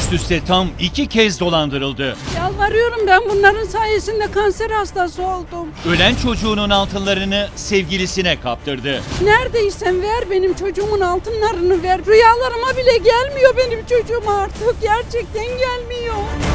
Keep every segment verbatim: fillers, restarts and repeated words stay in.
Üst üste tam iki kez dolandırıldı. Yalvarıyorum, ben bunların sayesinde kanser hastası oldum. Ölen çocuğunun altınlarını sevgilisine kaptırdı. Neredeysen ver, benim çocuğumun altınlarını ver. Rüyalarıma bile gelmiyor benim çocuğum artık. Gerçekten gelmiyor.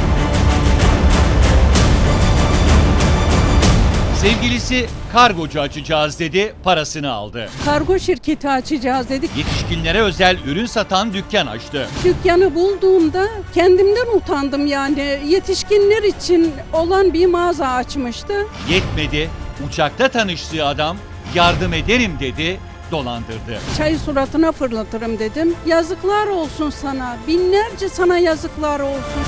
Sevgilisi kargocu açacağız dedi, parasını aldı. Kargo şirketi açacağız dedik. Yetişkinlere özel ürün satan dükkan açtı. Dükkanı bulduğumda kendimden utandım yani. Yetişkinler için olan bir mağaza açmıştı. Yetmedi, uçakta tanıştığı adam yardım ederim dedi, dolandırdı. Çayı suratına fırlatırım dedim. Yazıklar olsun sana, binlerce sana yazıklar olsun.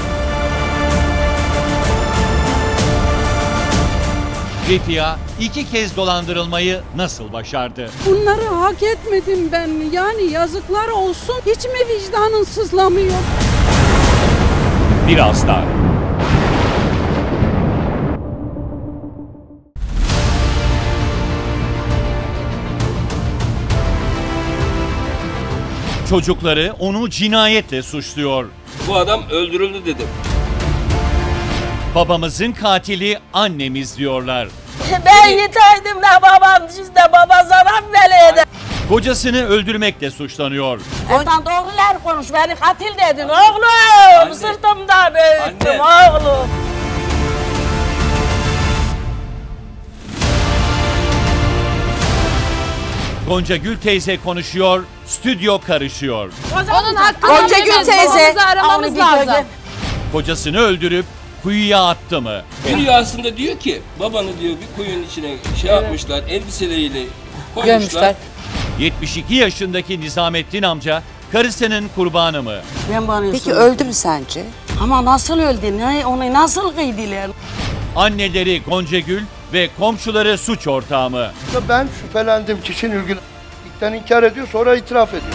Refia iki kez dolandırılmayı nasıl başardı? Bunları hak etmedim ben. Yani yazıklar olsun. Hiç mi vicdanın sızlamıyor? Birazdan. Çocukları onu cinayetle suçluyor. Bu adam öldürüldü dedim. Babamızın katili annemiz diyorlar. Ben yitaydım da babam işte baba zarar vereydi. Kocasını öldürmekle suçlanıyor. Ondan doğrular konuş, beni katil dedin oğlum. Anne. Sırtımda büyüttüm Anne. oğlum. Gonca Gül teyze konuşuyor, stüdyo karışıyor. Onun hakkını Gonca Gül teyze. aramamız lazım. Kocasını öldürüp kuyuya attı mı? Bir rüyasında diyor ki babanı diyor bir kuyunun içine şey yapmışlar, elbiseleriyle koymuşlar. Gömmüşler. yetmiş iki yaşındaki Nizamettin amca karısının kurbanı mı? Ben bana Peki sordum. öldü mü sence? Ama nasıl öldü? Ne, onu nasıl kıydılar? Anneleri Gonca Gül ve komşuları suç ortağı mı? Ben şüphelendim, kişinin ilgili ilkten inkar ediyor, sonra itiraf ediyor.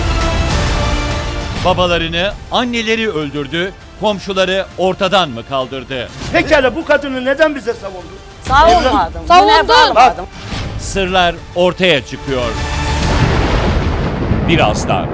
Babalarını, anneleri öldürdü, komşuları ortadan mı kaldırdı? Pekala bu kadını neden bize savundu? Savunmadım. Savundun. Yine savunmadım. Sırlar ortaya çıkıyor. Birazdan.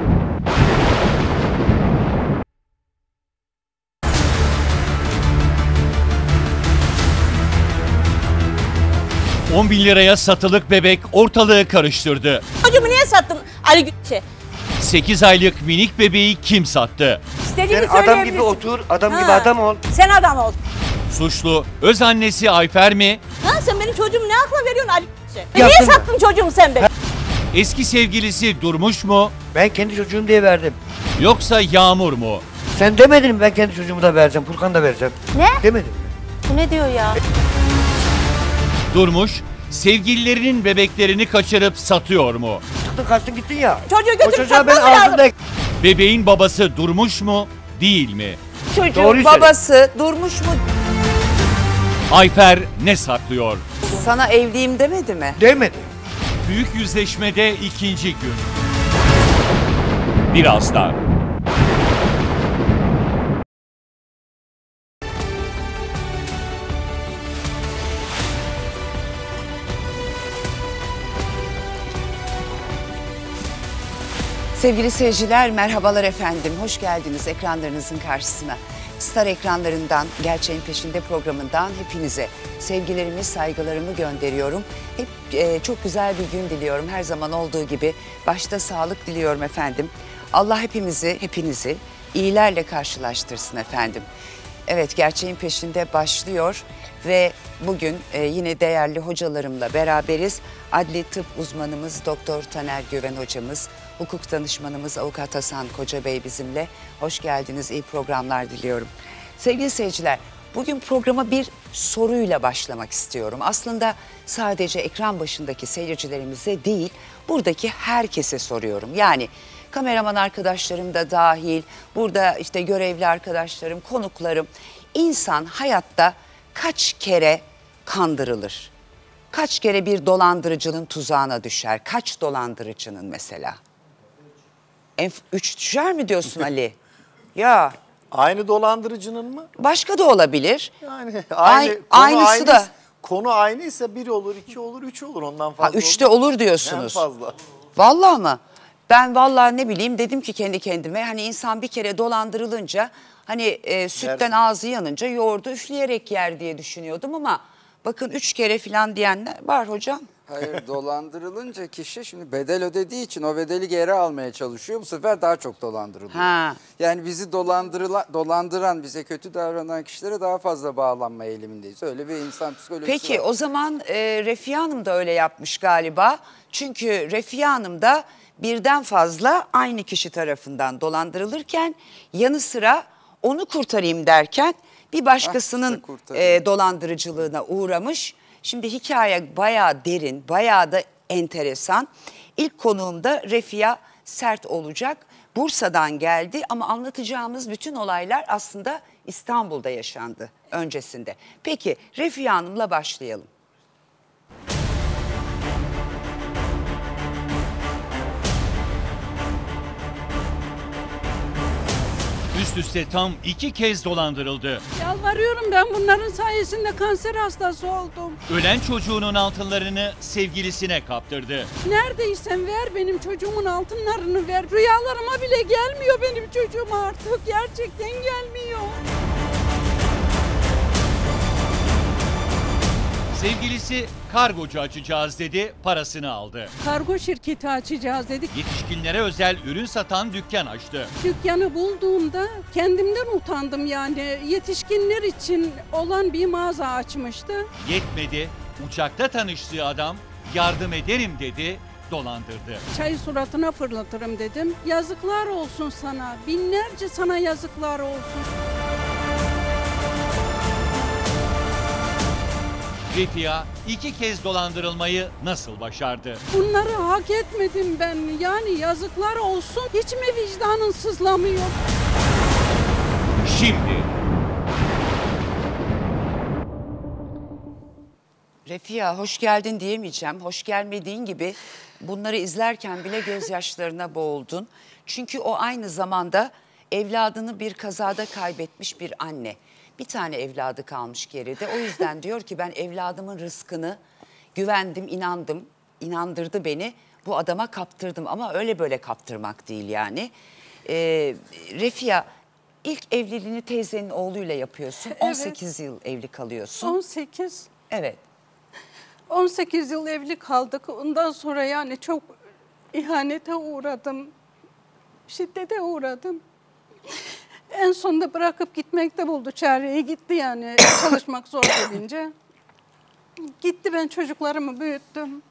on bin liraya satılık bebek ortalığı karıştırdı. Çocuğumu niye sattın Ali Gülçe? sekiz aylık minik bebeği kim sattı? İstediğini Sen adam gibi söyleyebilirsin. otur, adam Ha. gibi adam ol. Sen adam ol. Suçlu öz annesi Ayfer mi? Ha, sen benim çocuğumu ne akla veriyorsun Ali Gülçe? E, Yaptın niye mı? sattın çocuğumu sen be? Eski sevgilisi Durmuş mu? Ben kendi çocuğum diye verdim. Yoksa Yağmur mu? Sen demedin mi ben kendi çocuğumu da vereceğim, Furkan da vereceğim? Ne? Demedim mi? Bu ne diyor ya? Durmuş, sevgililerinin bebeklerini kaçırıp satıyor mu? Çıktın kaçtın gittin ya. Çocuğu O götürüp çocuğa ben satmam lazım. ağzımda... Bebeğin babası Durmuş mu, değil mi? Çocuğun Doğruyu babası Durmuş mu? Ayfer ne saklıyor? Sana evliyim demedi mi? Demedim. Büyük yüzleşmede ikinci gün. Birazdan. Sevgili seyirciler, merhabalar efendim. Hoş geldiniz ekranlarınızın karşısına. Star ekranlarından, Gerçeğin Peşinde programından hepinize sevgilerimi, saygılarımı gönderiyorum. Hep e, çok güzel bir gün diliyorum. Her zaman olduğu gibi başta sağlık diliyorum efendim. Allah hepimizi, hepinizi iyilerle karşılaştırsın efendim. Evet, Gerçeğin Peşinde başlıyor ve bugün e, yine değerli hocalarımla beraberiz. Adli tıp uzmanımız Doktor Taner Güven hocamız, hukuk danışmanımız Avukat Hasan Kocabey bizimle. Hoş geldiniz, iyi programlar diliyorum. Sevgili seyirciler, bugün programa bir soruyla başlamak istiyorum. Aslında sadece ekran başındaki seyircilerimize değil, buradaki herkese soruyorum. Yani kameraman arkadaşlarım da dahil, burada işte görevli arkadaşlarım, konuklarım. İnsan hayatta kaç kere kandırılır? Kaç kere bir dolandırıcının tuzağına düşer? Kaç dolandırıcının mesela? En, üç düşer mi diyorsun Ali? Ya Aynı dolandırıcının mı? başka da olabilir. Yani Ay- aynı, konu aynısı aynı, da. Konu aynıysa bir olur, iki olur, üç olur ondan fazla. Ha, üçte olur En diyorsunuz. fazla. Vallahi mı? Ben vallahi ne bileyim dedim ki kendi kendime hani insan bir kere dolandırılınca Hani e, sütten Yersin. ağzı yanınca yoğurdu üfleyerek yer diye düşünüyordum ama bakın üç kere falan diyenler var hocam. Hayır, dolandırılınca kişi şimdi bedel ödediği için o bedeli geri almaya çalışıyor. Bu sefer daha çok dolandırılıyor. Ha. Yani bizi dolandırılan, dolandıran, bize kötü davranan kişilere daha fazla bağlanma eğilimindeyiz. Öyle bir insan psikolojisi Peki var. o zaman e, Refiye Hanım da öyle yapmış galiba. Çünkü Refiye Hanım da birden fazla aynı kişi tarafından dolandırılırken yanı sıra onu kurtarayım derken bir başkasının Ah, işte kurtarayım. e, dolandırıcılığına uğramış. Şimdi hikaye bayağı derin, bayağı da enteresan. İlk konuğum da Refiye Sert olacak. Bursa'dan geldi ama anlatacağımız bütün olaylar aslında İstanbul'da yaşandı öncesinde. Peki Refiye Hanım'la başlayalım. Üst üste tam iki kez dolandırıldı. Yalvarıyorum, ben bunların sayesinde kanser hastası oldum. Ölen çocuğunun altınlarını sevgilisine kaptırdı. Neredeysen ver, benim çocuğumun altınlarını ver. Rüyalarıma bile gelmiyor benim çocuğum artık. Gerçekten gelmiyor. Sevgilisi kargocu açacağız dedi, parasını aldı. Kargo şirketi açacağız dedik. Yetişkinlere özel ürün satan dükkan açtı. Dükkanı bulduğumda kendimden utandım yani. Yetişkinler için olan bir mağaza açmıştı. Yetmedi, uçakta tanıştığı adam yardım ederim dedi, dolandırdı. Çayı suratına fırlatırım dedim. Yazıklar olsun sana. Binlerce sana yazıklar olsun. Refiye iki kez dolandırılmayı nasıl başardı? Bunları hak etmedim ben. Yani yazıklar olsun. Hiç mi vicdanın sızlamıyor? Şimdi Refiye hoş geldin diyemeyeceğim. Hoş gelmediğin gibi bunları izlerken bile gözyaşlarına boğuldun. Çünkü o aynı zamanda evladını bir kazada kaybetmiş bir anne. Bir tane evladı kalmış geride. O yüzden diyor ki ben evladımın rızkını güvendim, inandım, inandırdı beni. Bu adama kaptırdım ama öyle böyle kaptırmak değil yani. Ee, Refiye ilk evliliğini teyzenin oğluyla yapıyorsun. on sekiz yıl evli kalıyorsun. on sekiz. Evet. on sekiz yıl evli kaldık. Ondan sonra yani çok ihanete uğradım. Şiddete uğradım. En sonunda bırakıp gitmekte buldu çareyi. Gitti yani çalışmak zor gelince. Gitti, ben çocuklarımı büyüttüm.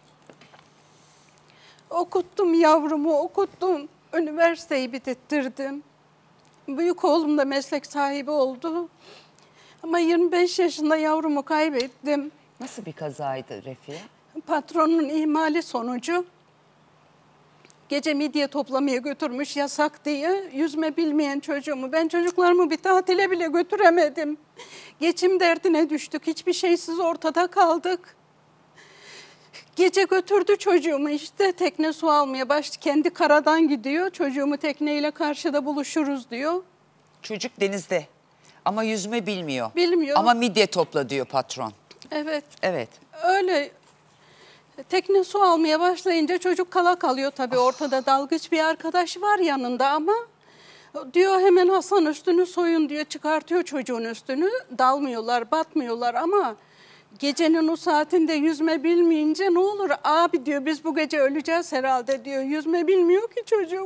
Okuttum yavrumu, okuttum. Üniversiteyi bitirttirdim. Büyük oğlum da meslek sahibi oldu. Ama yirmi beş yaşında yavrumu kaybettim. Nasıl bir kazaydı Refiye? Patronun ihmali sonucu gece midye toplamaya götürmüş yasak diye, yüzme bilmeyen çocuğumu, ben çocuklarımı bir tatile bile götüremedim. Geçim derdine düştük, hiçbir şeysiz ortada kaldık. Gece götürdü çocuğumu, işte tekne su almaya başladı. Kendi karadan gidiyor, çocuğumu tekneyle karşıda buluşuruz diyor. Çocuk denizde ama yüzme bilmiyor. Bilmiyor. Ama midye topla diyor patron. Evet. Evet. Öyle tekne su almaya başlayınca çocuk kala kalıyor tabii. Ortada dalgıç bir arkadaş var yanında ama diyor hemen Hasan üstünü soyun diyor, çıkartıyor çocuğun üstünü. Dalmıyorlar, batmıyorlar ama gecenin o saatinde yüzme bilmeyince ne olur abi diyor, biz bu gece öleceğiz herhalde diyor. Yüzme bilmiyor ki çocuk.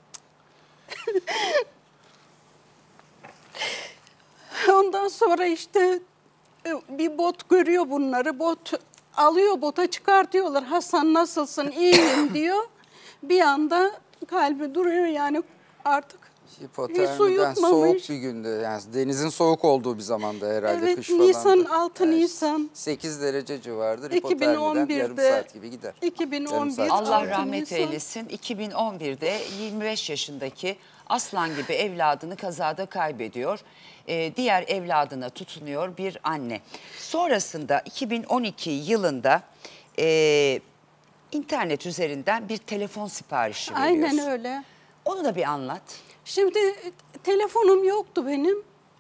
Ondan sonra işte bir bot görüyor bunları. Bot alıyor, bota çıkartıyorlar. Hasan nasılsın, iyiyim diyor. Bir anda kalbi duruyor yani artık. Hipotermiden soğuk bir günde, yani denizin soğuk olduğu bir zamanda herhalde, evet, kış falandı. Nisan, altı Evet, Nisan. sekiz derece civarıdır. iki bin on Hipotermiden birde, yarım saat gibi gider. iki bin on bir. Yarım saat. Allah altı rahmet Nisan. eylesin. iki bin on birde yirmi beş yaşındaki aslan gibi evladını kazada kaybediyor. Ee, diğer evladına tutunuyor bir anne. Sonrasında iki bin on iki yılında e, internet üzerinden bir telefon siparişi veriyorsun. Aynen öyle. Onu da bir anlat. Şimdi telefonum yoktu benim.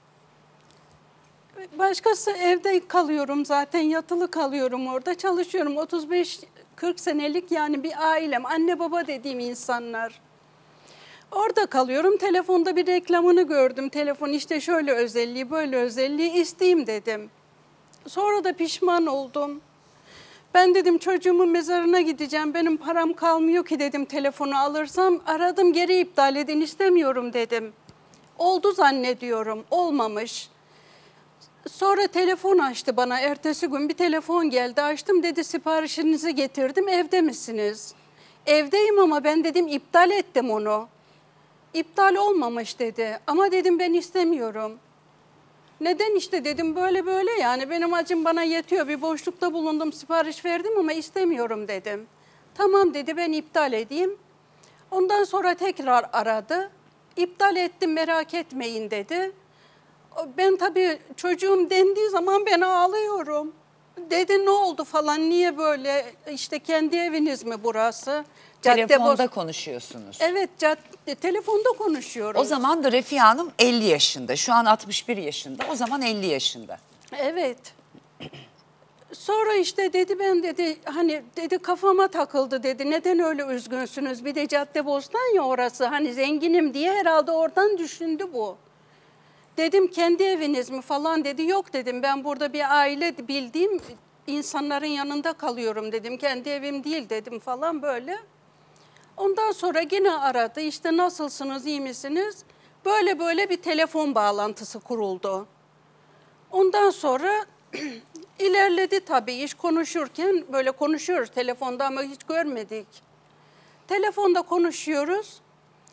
Başkası evde kalıyorum zaten, yatılı kalıyorum orada. Çalışıyorum, otuz beş kırk senelik yani bir ailem, anne baba dediğim insanlar. Orada kalıyorum. Telefonda bir reklamını gördüm. Telefon işte şöyle özelliği, böyle özelliği isteyeyim dedim. Sonra da pişman oldum. Ben dedim çocuğumun mezarına gideceğim. Benim param kalmıyor ki dedim telefonu alırsam. Aradım geri iptal edin istemiyorum dedim. Oldu zannediyorum. Olmamış. Sonra telefon açtı bana. Ertesi gün bir telefon geldi. Açtım dedi siparişinizi getirdim. Evde misiniz? Evdeyim ama ben dedim iptal ettim onu. İptal olmamış dedi. Ama dedim ben istemiyorum. Neden işte dedim böyle böyle yani benim acım bana yetiyor. Bir boşlukta bulundum sipariş verdim ama istemiyorum dedim. Tamam dedi ben iptal edeyim. Ondan sonra tekrar aradı. İptal ettim merak etmeyin dedi. Ben tabii çocuğum dendiği zaman ben ağlıyorum. Dedi ne oldu falan niye böyle işte kendi eviniz mi burası? Telefonda Boz- konuşuyorsunuz. Evet cadde, telefonda konuşuyorum. O zaman da Refiye Hanım elli yaşında. Şu an altmış bir yaşında. O zaman elli yaşında. Evet. Sonra işte dedi ben dedi hani dedi kafama takıldı dedi. Neden öyle üzgünsünüz? Bir de Caddebostan ya orası hani zenginim diye herhalde oradan düşündü bu. Dedim kendi eviniz mi falan dedi. Yok dedim ben burada bir aile bildiğim insanların yanında kalıyorum dedim. Kendi evim değil dedim falan böyle. Ondan sonra yine aradı işte nasılsınız iyi misiniz? Böyle böyle bir telefon bağlantısı kuruldu. Ondan sonra ilerledi tabii iş konuşurken böyle konuşuyoruz telefonda ama hiç görmedik. Telefonda konuşuyoruz.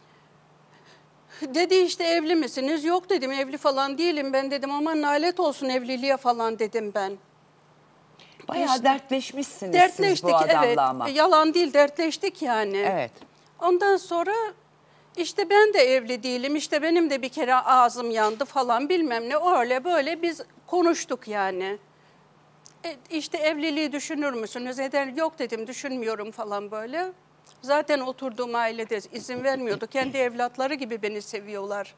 Dedi işte evli misiniz? Yok dedim evli falan değilim ben dedim ama nalet olsun evliliğe falan dedim ben. Bayağı İşte, dertleşmişsiniz dertleştik, siz bu adamla evet. ama. Yalan değil dertleştik yani. Evet. Ondan sonra işte ben de evli değilim işte benim de bir kere ağzım yandı falan bilmem ne öyle böyle biz konuştuk yani. E, işte evliliği düşünür müsünüz? Eder yok dedim düşünmüyorum falan böyle. Zaten oturduğum ailede izin vermiyordu. Kendi evlatları gibi beni seviyorlar.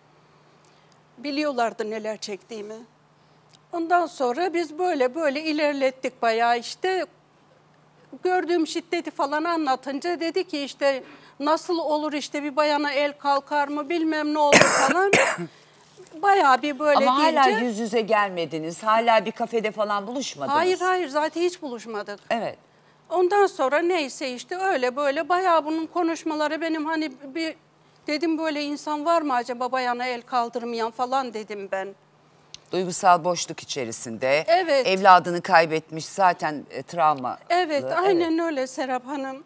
Biliyorlardı neler çektiğimi. Ondan sonra biz böyle böyle ilerlettik bayağı işte. Gördüğüm şiddeti falan anlatınca dedi ki işte nasıl olur işte bir bayana el kalkar mı bilmem ne olur falan. Bayağı bir böyle Ama hala deyince, yüz yüze gelmediniz. Hala bir kafede falan buluşmadınız. Hayır hayır zaten hiç buluşmadık. Evet. Ondan sonra neyse işte öyle böyle bayağı bunun konuşmaları benim hani bir dedim böyle insan var mı acaba bayana el kaldırmayan falan dedim ben. Duygusal boşluk içerisinde. Evet. Evladını kaybetmiş zaten e, travma. Evet aynen öyle Serap Hanım.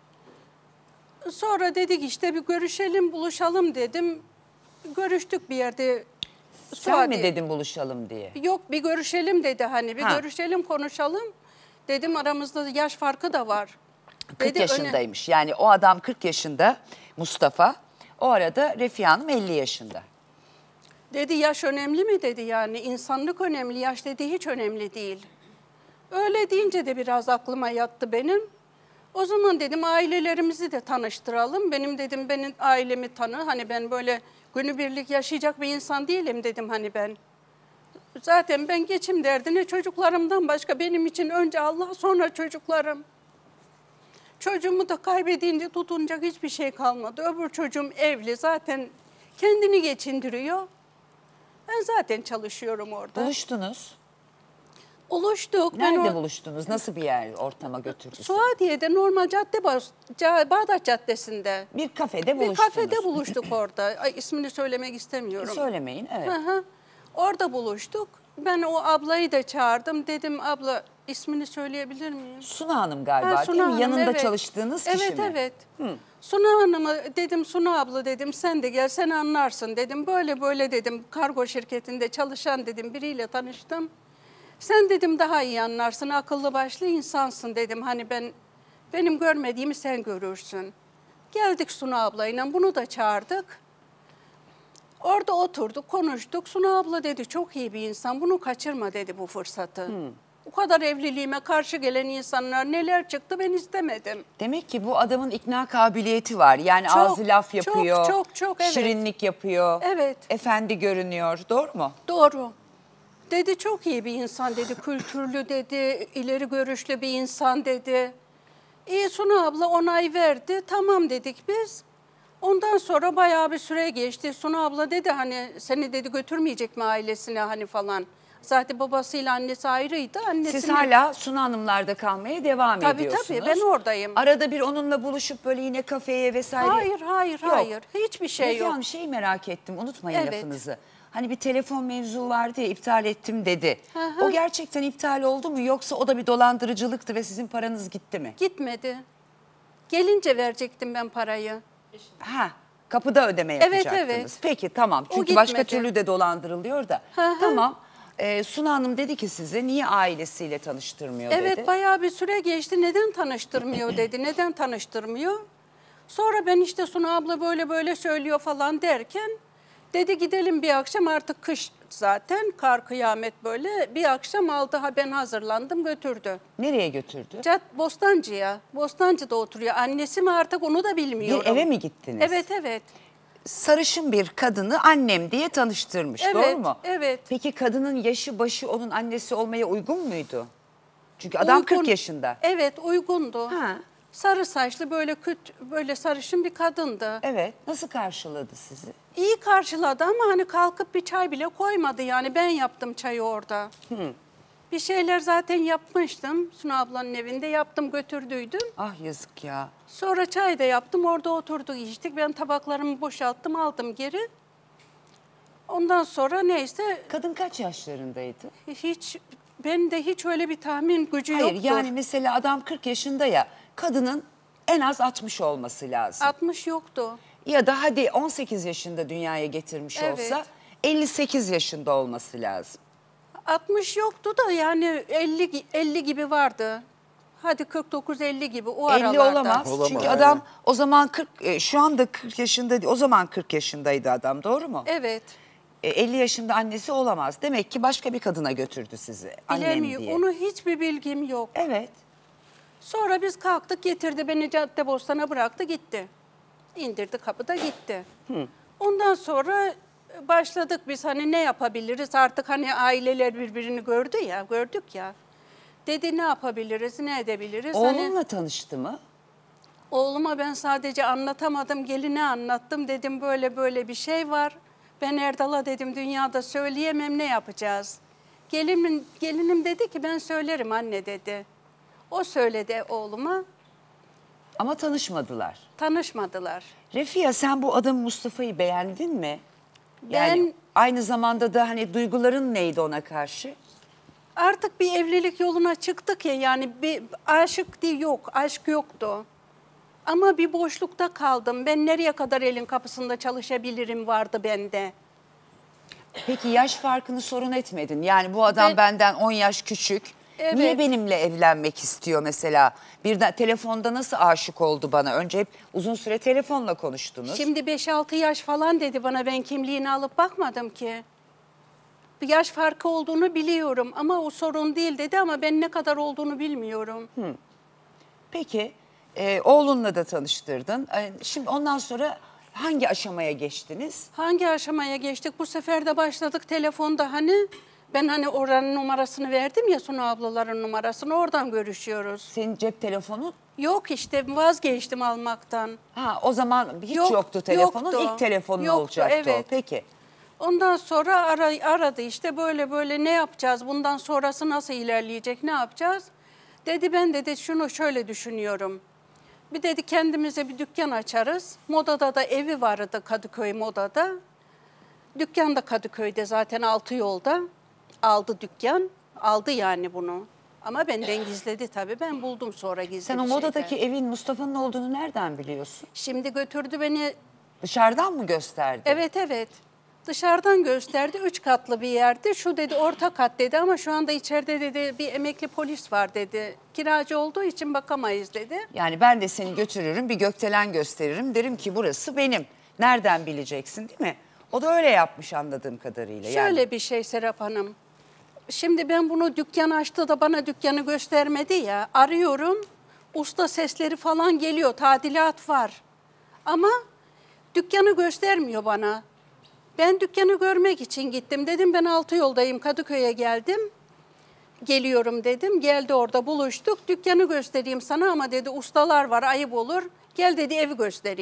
Sonra dedik işte bir görüşelim buluşalım dedim. Görüştük bir yerde. Sen Suadi. mi dedin buluşalım diye? Yok bir görüşelim dedi hani bir Ha. görüşelim konuşalım. Dedim aramızda yaş farkı da var. kırk Dedi, öne- yaşındaymış. Yani o adam kırk yaşında Mustafa. O arada Refiye Hanım elli yaşında. Dedi yaş önemli mi dedi yani insanlık önemli yaş dedi hiç önemli değil. Öyle deyince de biraz aklıma yattı benim. O zaman dedim ailelerimizi de tanıştıralım. Benim dedim benim ailemi tanı hani ben böyle günübirlik yaşayacak bir insan değilim dedim hani ben. Zaten ben geçim derdine çocuklarımdan başka benim için önce Allah sonra çocuklarım. Çocuğumu da kaybedince tutunacak hiçbir şey kalmadı. Öbür çocuğum evli zaten kendini geçindiriyor. Ben zaten çalışıyorum orada. Buluştunuz. Buluştuk. Nerede ben o, buluştunuz? Nasıl bir yer ortama götürdü sizi? Suadiye'de normal cadde Ca- Bağdat Caddesi'nde. Bir kafede Bir buluştunuz. kafede buluştuk orada. Ay, ismini söylemek istemiyorum. Söylemeyin, evet. Hı hı. Orada buluştuk. Ben o ablayı da çağırdım. Dedim abla ismini söyleyebilir miyim? Suna Hanım galiba Ha, değil Suna mi? Hanım, Yanında evet. çalıştığınız kişi evet, mi? Evet evet. Suna Hanım'a dedim Suna abla dedim sen de gel sen anlarsın dedim. Böyle böyle dedim kargo şirketinde çalışan dedim biriyle tanıştım. Sen dedim daha iyi anlarsın akıllı başlı insansın dedim. Hani ben benim görmediğimi sen görürsün. Geldik Suna ablayla bunu da çağırdık. Orada oturduk, konuştuk. Suna abla dedi çok iyi bir insan. Bunu kaçırma dedi bu fırsatı. Hmm. Bu kadar evliliğime karşı gelen insanlar neler çıktı ben istemedim. Demek ki bu adamın ikna kabiliyeti var. Yani Çok, ağzı laf çok, yapıyor. çok, çok, evet. Şirinlik yapıyor. Evet. Efendi görünüyor. Doğru mu? Doğru. Dedi çok iyi bir insan dedi. Kültürlü dedi. İleri görüşlü bir insan dedi. İyi Suna abla onay verdi. Tamam dedik biz. Ondan sonra bayağı bir süre geçti. Sunu abla dedi hani seni dedi götürmeyecek mi ailesine hani falan. Zaten babasıyla annesi ayrıydı. Annesini... Siz hala Sunu Hanımlar'da kalmaya devam tabii, ediyorsunuz. Tabii tabii ben oradayım. Arada bir onunla buluşup böyle yine kafeye vesaire. Hayır hayır yok. hayır hiçbir şey Refiye yok. Hanım şeyi merak ettim unutmayın Evet. lafınızı. Hani bir telefon mevzu vardı ya iptal ettim dedi. Hı hı. O gerçekten iptal oldu mu yoksa o da bir dolandırıcılıktı ve sizin paranız gitti mi? Gitmedi. Gelince verecektim ben parayı. Ha, kapıda ödeme Evet, yapacaktınız. evet. Peki tamam O çünkü başka gitmedi. türlü de dolandırılıyor da. Hı hı. Tamam. Ee, Sunu Hanım dedi ki size niye ailesiyle tanıştırmıyor Evet dedi. bayağı bir süre geçti. Neden tanıştırmıyor dedi. Neden tanıştırmıyor? Sonra ben işte Sunu abla böyle böyle söylüyor falan derken dedi gidelim bir akşam artık kış zaten kar kıyamet böyle. Bir akşam aldı ha ben hazırlandım götürdü. Nereye götürdü? Cad Bostancı'ya. Bostancı'da oturuyor. Annesi mi artık onu da bilmiyorum. Bir eve mi gittiniz? Evet evet. Sarışın bir kadını annem diye tanıştırmış Evet, doğru mu? evet. Peki kadının yaşı başı onun annesi olmaya uygun muydu? Çünkü adam Uygun. kırk yaşında. Evet uygundu. Ha. Sarı saçlı böyle küt böyle sarışın bir kadındı. Evet. Nasıl karşıladı sizi? İyi karşıladı ama hani kalkıp bir çay bile koymadı yani ben yaptım çayı orada. Hı. Bir şeyler zaten yapmıştım. Sunu ablanın evinde yaptım götürdüydüm. Ah yazık ya. Sonra çay da yaptım orada oturduk içtik. Ben tabaklarımı boşalttım aldım geri. Ondan sonra neyse. Kadın kaç yaşlarındaydı? Hiç ben de hiç öyle bir tahmin gücü Hayır yoktur. yani mesela adam kırk yaşında ya kadının en az altmış olması lazım. altmış yoktu. Ya da hadi on sekiz yaşında dünyaya getirmiş Evet. olsa elli sekiz yaşında olması lazım. altmış yoktu da yani elli elli gibi vardı. Hadi kırk dokuz elli gibi o elli aralarda. olamaz. Olamaz, Çünkü evet. adam o zaman kırk e, şu anda kırk yaşında o zaman kırk yaşındaydı adam doğru mu? Evet. E, elli yaşında annesi olamaz. Demek ki başka bir kadına götürdü sizi annem Bilemiyor. diye. Onu hiçbir bilgim yok. Evet. Sonra biz kalktık getirdi beni Caddebostan'a bıraktı gitti. İndirdi kapıda gitti. Hı. Ondan sonra başladık biz hani ne yapabiliriz artık hani aileler birbirini gördü ya gördük ya. Dedi ne yapabiliriz ne edebiliriz. Oğlunla Hani, tanıştı mı? oğluma ben sadece anlatamadım geline anlattım dedim böyle böyle bir şey var. Ben Erdal'a dedim dünyada söyleyemem ne yapacağız. Gelinim, gelinim dedi ki ben söylerim anne dedi. O söyledi oğluma. Ama tanışmadılar. Tanışmadılar. Refia sen bu adam Mustafa'yı beğendin mi? Ben Yani aynı zamanda da hani duyguların neydi ona karşı? artık bir evlilik yoluna çıktık ya yani bir aşık değil yok, aşk yoktu. Ama bir boşlukta kaldım. Ben nereye kadar elin kapısında çalışabilirim vardı bende. Peki yaş farkını sorun etmedin. Yani bu adam Ben- benden on yaş küçük. Evet. Niye benimle evlenmek istiyor mesela? Birden telefonda nasıl aşık oldu bana? Önce hep uzun süre telefonla konuştunuz. Şimdi beş altı yaş falan dedi bana ben kimliğini alıp bakmadım ki. Bir yaş farkı olduğunu biliyorum ama o sorun değil dedi ama ben ne kadar olduğunu bilmiyorum. Peki e, oğlunla da tanıştırdın. E, şimdi ondan sonra hangi aşamaya geçtiniz? Hangi aşamaya geçtik? Bu sefer de başladık telefonda hani ben hani oranın numarasını verdim ya Sunu ablaların numarasını oradan görüşüyoruz. Senin cep telefonun? Yok işte vazgeçtim almaktan. Ha o zaman hiç Yok, yoktu telefonun. yoktu. İlk telefonun Yoktu, olacaktı o. evet. Peki. Ondan sonra ara, aradı işte böyle böyle ne yapacağız? Bundan sonrası nasıl ilerleyecek? Ne yapacağız? Dedi ben dedi şunu şöyle düşünüyorum. Bir dedi kendimize bir dükkan açarız. Moda'da da evi vardı Kadıköy Moda'da. Dükkan da Kadıköy'de zaten altı yolda. Aldı dükkan. Aldı yani bunu. Ama benden gizledi tabii. Ben buldum sonra gizli Sen bir o Moda'daki şeyden. evin Mustafa'nın olduğunu nereden biliyorsun? Şimdi götürdü beni. Dışarıdan mı gösterdi? Evet evet. Dışarıdan gösterdi. Üç katlı bir yerdi. Şu dedi orta kat dedi ama şu anda içeride dedi bir emekli polis var dedi. Kiracı olduğu için bakamayız dedi. Yani ben de seni götürürüm bir gökdelen gösteririm. Derim ki burası benim. Nereden bileceksin değil mi? O da öyle yapmış anladığım kadarıyla. Şöyle yani. bir şey Serap Hanım. Şimdi ben bunu dükkan açtı da bana dükkanı göstermedi ya. Arıyorum. Usta sesleri falan geliyor. Tadilat var. Ama dükkanı göstermiyor bana. Ben dükkanı görmek için gittim. Dedim ben altı yoldayım. Kadıköy'e geldim. Geliyorum dedim. Geldi orada buluştuk. Dükkanı göstereyim sana ama dedi ustalar var ayıp olur. Gel dedi evi göstereyim.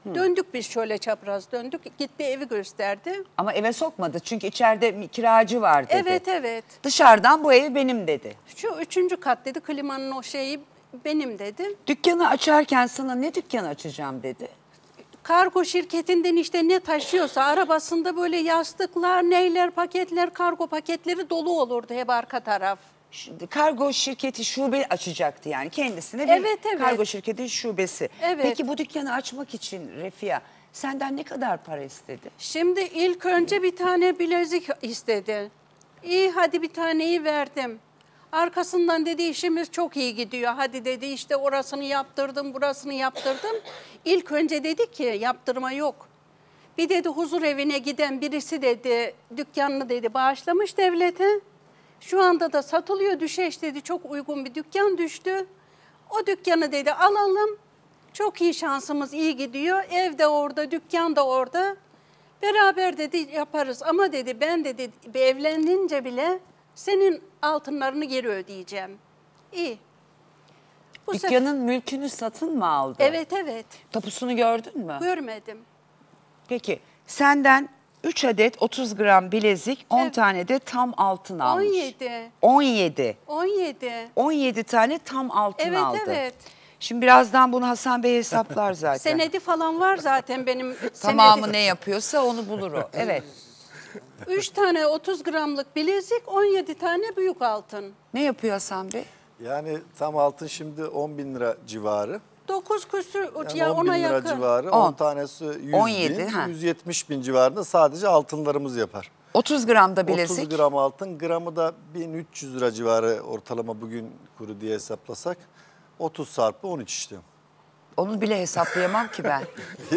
Döndük biz şöyle çapraz döndük. Gitti evi gösterdi. Ama eve sokmadı çünkü içeride kiracı var dedi. Evet evet. Dışarıdan bu ev benim dedi. Şu üçüncü kat dedi, klimanın o şeyi benim dedi. Dükkanı açarken sana ne dükkanı açacağım dedi. Kargo şirketinden işte ne taşıyorsa arabasında böyle yastıklar, neyler, paketler, kargo paketleri dolu olurdu hep arka taraf. Şimdi kargo şirketi şube açacaktı yani kendisine bir Evet, evet. kargo şirketi şubesi. Evet. Peki bu dükkanı açmak için Refia senden ne kadar para istedi? Şimdi ilk önce bir tane bilezik istedi. İyi hadi bir taneyi verdim. Arkasından dedi işimiz çok iyi gidiyor. Hadi dedi işte orasını yaptırdım, burasını yaptırdım. İlk önce dedi ki yaptırma yok. Bir dedi huzur evine giden birisi dedi dükkanını dedi bağışlamış devlete. Şu anda da satılıyor düşeş dedi çok uygun bir dükkan düştü. O dükkanı dedi alalım. Çok iyi şansımız iyi gidiyor. Ev de orada, dükkan da orada. Beraber dedi yaparız ama dedi ben dedi evlenince bile senin altınlarını geri ödeyeceğim. İyi. Bu sefer- Dükkanın mülkünü satın mı aldı? Evet evet. Tapusunu gördün mü? Görmedim. Peki senden üç adet otuz gram bilezik, on Evet. tane de tam altın almış. on yedi. on yedi. on yedi. on yedi tane tam altın Evet, aldı. evet. Şimdi birazdan bunu Hasan Bey hesaplar zaten. Senedi falan var zaten benim. Tamamı senedi. ne yapıyorsa onu bulur o. Evet. Üç tane otuz gramlık bilezik, on yedi tane büyük altın. Ne yapıyor Hasan Bey? Yani tam altın şimdi on bin lira civarı. Dokuz küsür, Yani ya on bin ona lira yakın. civarı. On. on tanesi yüz on yedi, bin. ha. yüz yetmiş bin civarında sadece altınlarımız yapar. otuz gram da bilezik. otuz gram altın, gramı da bin üç yüz lira civarı ortalama bugün kuru diye hesaplasak. otuz çarpı on üç işte. Onu bile hesaplayamam ki ben.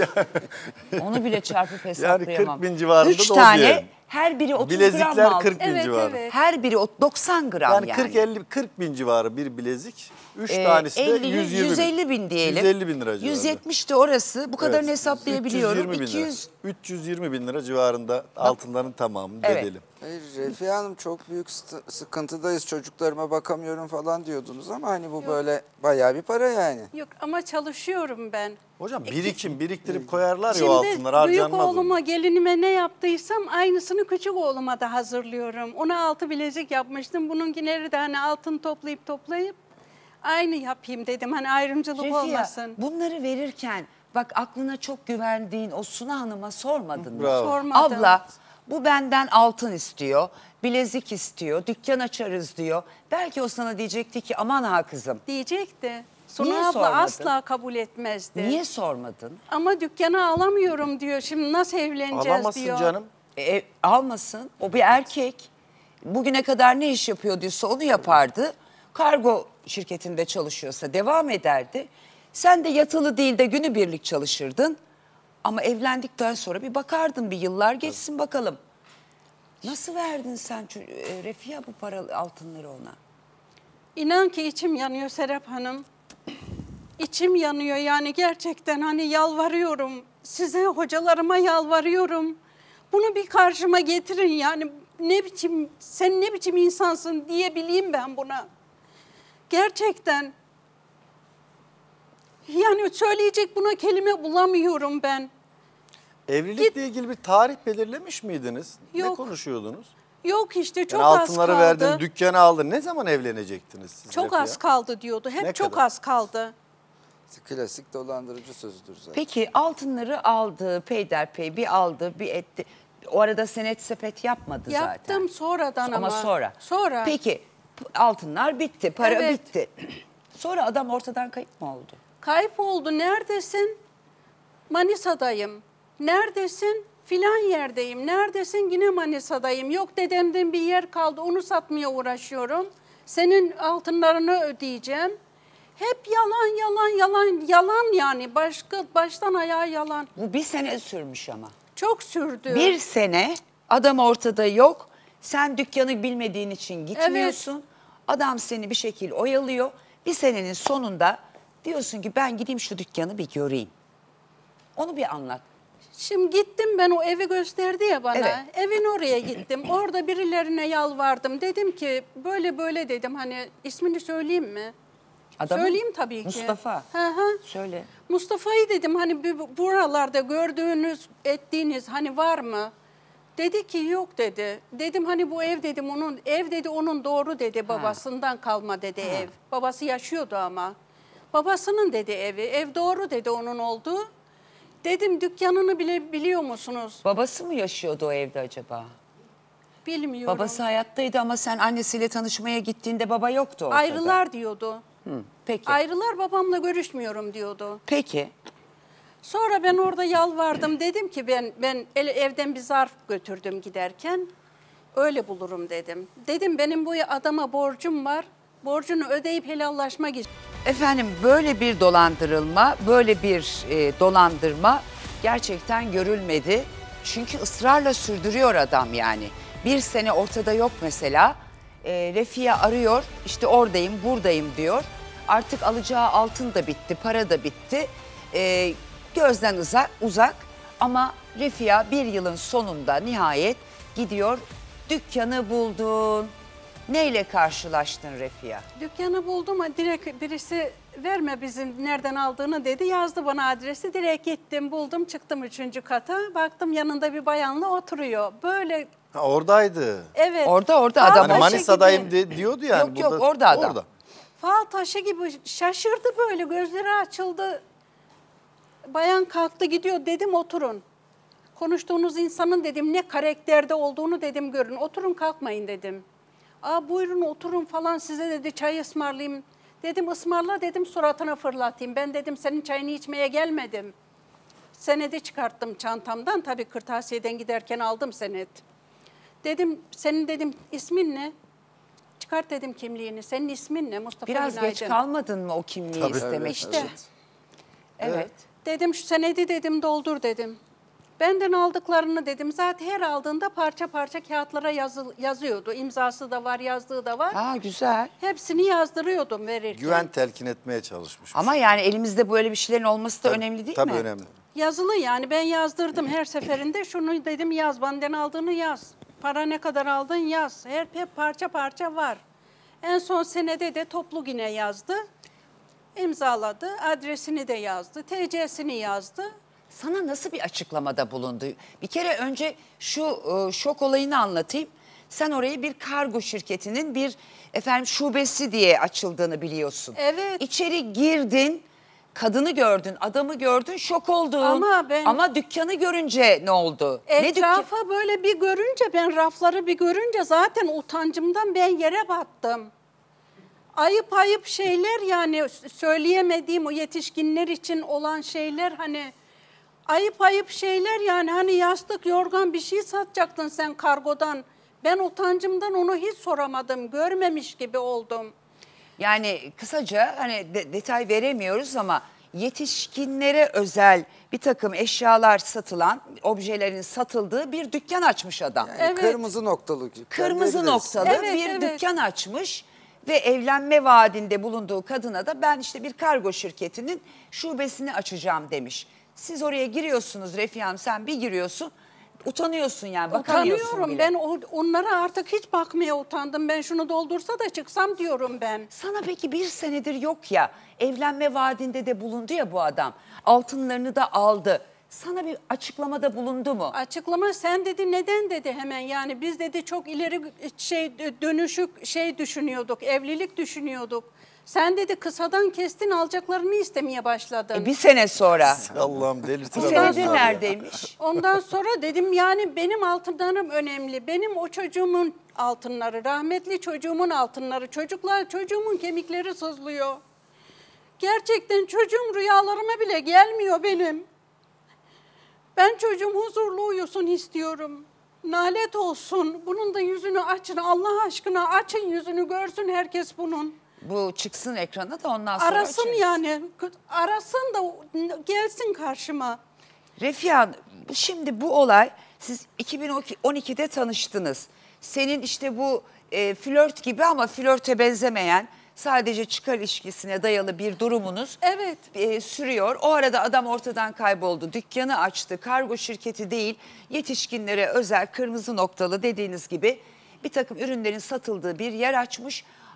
Onu bile çarpıp Yani hesaplayamam. kırk bin civarında Üç da o tane diyelim. her biri otuz gram Bilezikler altın. kırk bin Evet, civarı. evet. Her biri o- doksan gram yani. Yani kırk elli kırk bin civarı bir bilezik. üç Ee, tanesi de elli, yüz yirmi bin. yüz elli bin diyelim. yüz elli bin lira civarında. yüz yetmiş de orası. Bu kadarını Evet. hesaplayabiliyorum. üç yüz yirmi bin lira. iki yüz üç yüz yirmi bin lira civarında altınların tamamını Evet. bedelim. Hayır Refia Hanım çok büyük sı- sıkıntıdayız çocuklarıma bakamıyorum falan diyordunuz ama hani bu böyle bayağı bir para yani. Yok ama çalışıyorum ben. Hocam birikim biriktirip koyarlar ya Şimdi o altınlar büyük harcanmaz. oğluma, onlar. gelinime ne yaptıysam aynısını küçük oğluma da hazırlıyorum. Ona altı bilezik yapmıştım. Bununkileri de hani altın toplayıp toplayıp aynı yapayım dedim. Hani ayrımcılık Refia, olmasın. bunları verirken bak aklına çok güvendiğin o Suna Hanım'a sormadın mı? Bravo. Sormadım. Abla bu benden altın istiyor, bilezik istiyor, dükkan açarız diyor. Belki o sana diyecekti ki aman ha kızım. Diyecekti. Niye Suna abla sormadın? asla kabul etmezdi. Niye sormadın? Ama dükkanı alamıyorum diyor. Şimdi nasıl evleneceğiz Alamazsın diyor. canım. E, almasın. O bir erkek. Bugüne kadar ne iş yapıyorduysa onu yapardı. Kargo şirketinde çalışıyorsa devam ederdi. Sen de yatılı değil de günübirlik çalışırdın. Ama evlendikten sonra bir bakardın, bir yıllar geçsin bakalım. Nasıl verdin sen ço- e, Refia bu para altınları ona? İnan ki içim yanıyor Serap Hanım. İçim yanıyor yani gerçekten hani yalvarıyorum. Size hocalarıma yalvarıyorum. Bunu bir karşıma getirin yani ne biçim sen ne biçim insansın diyebileyim ben buna. Gerçekten. Yani söyleyecek buna kelime bulamıyorum ben. Evlilikle ilgili bir tarih belirlemiş miydiniz? Ne Yok. konuşuyordunuz? Yok işte çok Yani az altınları kaldı. verdin, dükkanı aldın. Ne zaman evlenecektiniz siz Çok Refia? az kaldı diyordu. Hep Ne çok kadar? az kaldı. Klasik dolandırıcı sözüdür zaten. Peki altınları aldı, peyderpey bir aldı, bir etti. O arada senet sepet yapmadı zaten. Yaptım sonradan ama. Ama sonra. Sonra. Peki p- altınlar bitti, para Evet. bitti. Sonra adam ortadan kayıp mı oldu? Kayıp oldu. Neredesin? Manisa'dayım. Neredesin? Filan yerdeyim. Neredesin? Yine Manisa'dayım. Yok dedemden bir yer kaldı. Onu satmaya uğraşıyorum. Senin altınlarını ödeyeceğim. Hep yalan, yalan, yalan, yalan yani. Başka baştan ayağa yalan. Bu bir sene sürmüş ama. Çok sürdü. Bir sene adam ortada yok. Sen dükkanı bilmediğin için gitmiyorsun. Adam seni bir şekil oyalıyor. Bir senenin sonunda diyorsun ki ben gideyim şu dükkanı bir göreyim. Onu bir anlat. Şimdi gittim ben o evi gösterdi ya bana. Evet. Evin oraya gittim. Orada birilerine yalvardım. Dedim ki böyle böyle dedim hani ismini söyleyeyim mi? Adamın? Söyleyeyim tabii ki. Mustafa. Hı hı. Söyle. Mustafa'yı dedim hani bu- buralarda gördüğünüz, ettiğiniz hani var mı? Dedi ki yok dedi. Dedim hani bu ev dedim onun, ev dedi onun doğru dedi babasından kalma dedi ev. Babası yaşıyordu ama. Babasının dedi evi, ev doğru dedi onun olduğu. Dedim dükkanını bile biliyor musunuz? Babası mı yaşıyordu o evde acaba? Bilmiyorum. Babası hayattaydı ama sen annesiyle tanışmaya gittiğinde baba yoktu ortada. Ayrılar diyordu. Hı, peki. Ayrılar babamla görüşmüyorum diyordu. Peki. Sonra ben orada yalvardım. Dedim ki ben ben el- evden bir zarf götürdüm giderken. Öyle bulurum dedim. Dedim benim bu adama borcum var. Borcunu ödeyip helallaşmak için. Efendim böyle bir dolandırılma, böyle bir e, dolandırma gerçekten görülmedi. Çünkü ısrarla sürdürüyor adam yani. Bir sene ortada yok mesela. E, Refia arıyor, işte oradayım, buradayım diyor. Artık alacağı altın da bitti, para da bitti. E, gözden uzak, uzak ama Refia bir yılın sonunda nihayet gidiyor. Dükkanı buldun. Neyle karşılaştın Refia? Dükkanı buldum ama direkt birisi verme bizim nereden aldığını dedi. Yazdı bana adresi. Direkt gittim buldum çıktım üçüncü kata. Baktım yanında bir bayanla oturuyor. Böyle Ha, oradaydı. evet. Orada orada fal adam. Hani taşı Manisa'dayım gibi- de, diyordu yani. Yok, yok, burada, orada adam. Orada. Fal taşı gibi şaşırdı böyle gözleri açıldı. Bayan kalktı gidiyor dedim oturun. Konuştuğunuz insanın dedim ne karakterde olduğunu dedim görün. Oturun kalkmayın dedim. Aa buyurun oturun falan size dedi çay ısmarlayayım. Dedim ısmarla dedim suratına fırlatayım. Ben dedim senin çayını içmeye gelmedim. Senedi çıkarttım çantamdan tabii kırtasiyeden giderken aldım senet. Dedim senin dedim ismin ne? Çıkart dedim kimliğini. Senin ismin ne? Mustafa Biraz Günaydın. geç kalmadın mı o kimliği Tabii. istemek İşte. için? Evet. Dedim şu senedi dedim doldur dedim. Benden aldıklarını dedim zaten her aldığında parça parça kağıtlara yazı, yazıyordu. İmzası da var yazdığı da var. Aa güzel. Hepsini yazdırıyordum verirken. Güven telkin etmeye çalışmış. Ama yani elimizde böyle bir şeylerin olması da önemli değil Tabii mi? önemli. Yazılı yani ben yazdırdım her seferinde şunu dedim yaz benden aldığını yaz. Para ne kadar aldın yaz. Her hep parça parça var. En son senede de toplu yine yazdı. İmzaladı. Adresini de yazdı. T C'sini yazdı. Sana nasıl bir açıklamada bulundu? Bir kere önce şu e, şok olayını anlatayım. Sen orayı bir kargo şirketinin bir efendim şubesi diye açıldığını biliyorsun. Evet. İçeri girdin, kadını gördün, adamı gördün, şok oldun. Ama ben- Ama dükkanı görünce ne oldu? Ne dükkan? Etrafa böyle bir görünce ben rafları bir görünce zaten utancımdan ben yere battım. Ayıp ayıp şeyler yani söyleyemediğim o yetişkinler için olan şeyler hani ayıp ayıp şeyler yani hani yastık yorgan bir şey satacaktın sen kargodan. Ben utancımdan onu hiç soramadım görmemiş gibi oldum. Yani kısaca hani de- detay veremiyoruz ama yetişkinlere özel bir takım eşyalar satılan, objelerin satıldığı bir dükkan açmış adam. Yani Evet. kırmızı noktalı. Kırmızı diyebiliriz. noktalı Evet, bir evet. dükkan açmış ve evlenme vaadinde bulunduğu kadına da ben işte bir kargo şirketinin şubesini açacağım demiş. Siz oraya giriyorsunuz Refia Hanım, sen bir giriyorsun utanıyorsun yani bakamıyorsun Utanıyorum bile. ben o, onlara artık hiç bakmaya utandım. Ben şunu doldursa da çıksam diyorum ben. Sana peki bir senedir yok ya, evlenme vaadinde de bulundu ya bu adam, altınlarını da aldı. Sana bir açıklamada bulundu mu? Açıklama sen dedi neden dedi hemen yani biz dedi çok ileri şey dönüşük şey düşünüyorduk evlilik düşünüyorduk. Sen dedi kısadan kestin alacaklarını istemeye başladın. E, bir sene sonra. Allah'ım delirtir Bir adamı senedir ya. neredeymiş? Ondan sonra dedim yani benim altınlarım önemli. Benim o çocuğumun altınları, rahmetli çocuğumun altınları, çocuklar çocuğumun kemikleri sızlıyor. Gerçekten çocuğum rüyalarıma bile gelmiyor benim. Ben çocuğum huzurlu uyusun istiyorum. Nalet olsun. Bunun da yüzünü açın. Allah aşkına açın yüzünü görsün herkes bunun. Bu çıksın ekrana da ondan sonra Arasın açarız. yani. Arasın da gelsin karşıma. Refia Hanım, şimdi bu olay siz iki bin on ikide tanıştınız. Senin işte bu e, flört gibi ama flörte benzemeyen sadece çıkar ilişkisine dayalı bir durumunuz Evet. e, sürüyor. O arada adam ortadan kayboldu. Dükkanı açtı. Kargo şirketi değil, yetişkinlere özel kırmızı noktalı dediğiniz gibi bir takım ürünlerin satıldığı bir yer açmış.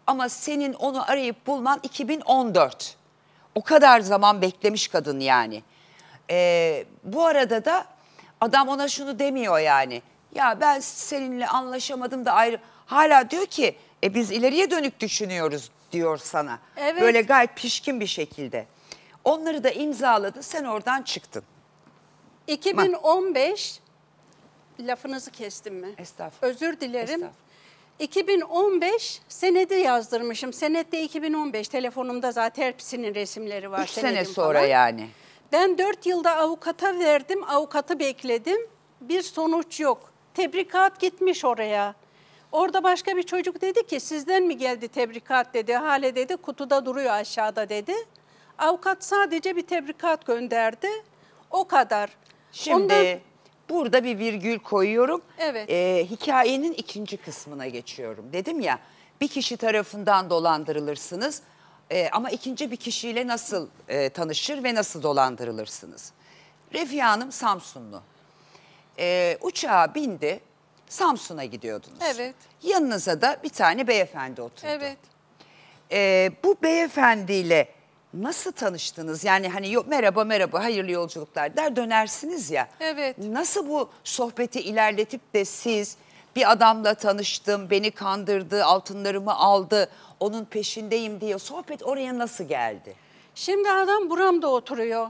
Ama senin onu arayıp bulman iki bin on dört. O kadar zaman beklemiş kadın yani. Ee, bu arada da adam ona şunu demiyor yani. Ya ben seninle anlaşamadım da ayrı. Hala diyor ki e biz ileriye dönük düşünüyoruz diyor sana. Evet. Böyle gayet pişkin bir şekilde. Onları da imzaladı, sen oradan çıktın. iki bin on beş, lafınızı kestim mi? Estağfurullah. Özür dilerim. Estağfurullah. iki bin on beş senedi yazdırmışım. Senette iki bin on beş, telefonumda zaten hepsinin resimleri var. Üç sene senedim sonra falan. yani. Ben dört yılda avukata verdim, avukatı bekledim. Bir sonuç yok. Tebrikat gitmiş oraya. Orada başka bir çocuk dedi ki sizden mi geldi tebrikat dedi. Hale dedi kutuda duruyor aşağıda dedi. Avukat sadece bir tebrikat gönderdi. O kadar. Şimdi Ondan- burada bir virgül koyuyorum. Evet. Ee, hikayenin ikinci kısmına geçiyorum. Dedim ya bir kişi tarafından dolandırılırsınız. Ee, ama ikinci bir kişiyle nasıl e, tanışır ve nasıl dolandırılırsınız? Refia Hanım Samsunlu. Ee, uçağa bindi, Samsun'a gidiyordunuz. Evet. Yanınıza da bir tane beyefendi oturdu. Evet. Ee, bu beyefendiyle nasıl tanıştınız? Yani hani yo- merhaba merhaba hayırlı yolculuklar der dönersiniz ya. Evet. Nasıl bu sohbeti ilerletip de siz bir adamla tanıştım, beni kandırdı, altınlarımı aldı, onun peşindeyim diye sohbet oraya nasıl geldi? Şimdi adam buramda oturuyor.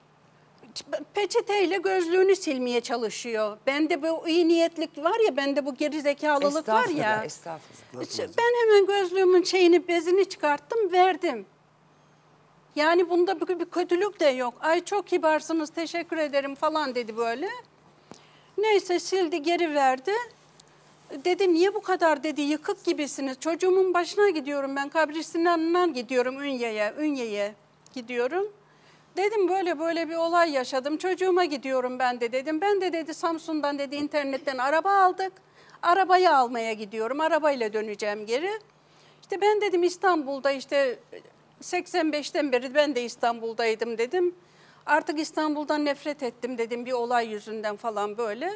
Peçeteyle gözlüğünü silmeye çalışıyor. Bende bu iyi niyetlik var ya, bende bu gerizekalılık var ya. Estağfurullah, estağfurullah. İşte ben hemen gözlüğümün şeyini, bezini çıkarttım, verdim. Yani bunda bir, bir kötülük de yok. Ay çok kibarsınız, teşekkür ederim falan dedi böyle. Neyse sildi, geri verdi. Dedi niye bu kadar dedi, yıkık gibisiniz. Çocuğumun başına gidiyorum ben, kabristanından gidiyorum Ünye'ye, Ünye'ye gidiyorum. Dedim böyle böyle bir olay yaşadım, çocuğuma gidiyorum ben de dedim. Ben de dedi Samsun'dan dedi internetten araba aldık. Arabayı almaya gidiyorum, arabayla döneceğim geri. İşte ben dedim İstanbul'da işte seksen beşten beri ben de İstanbul'daydım dedim. Artık İstanbul'dan nefret ettim dedim bir olay yüzünden falan böyle.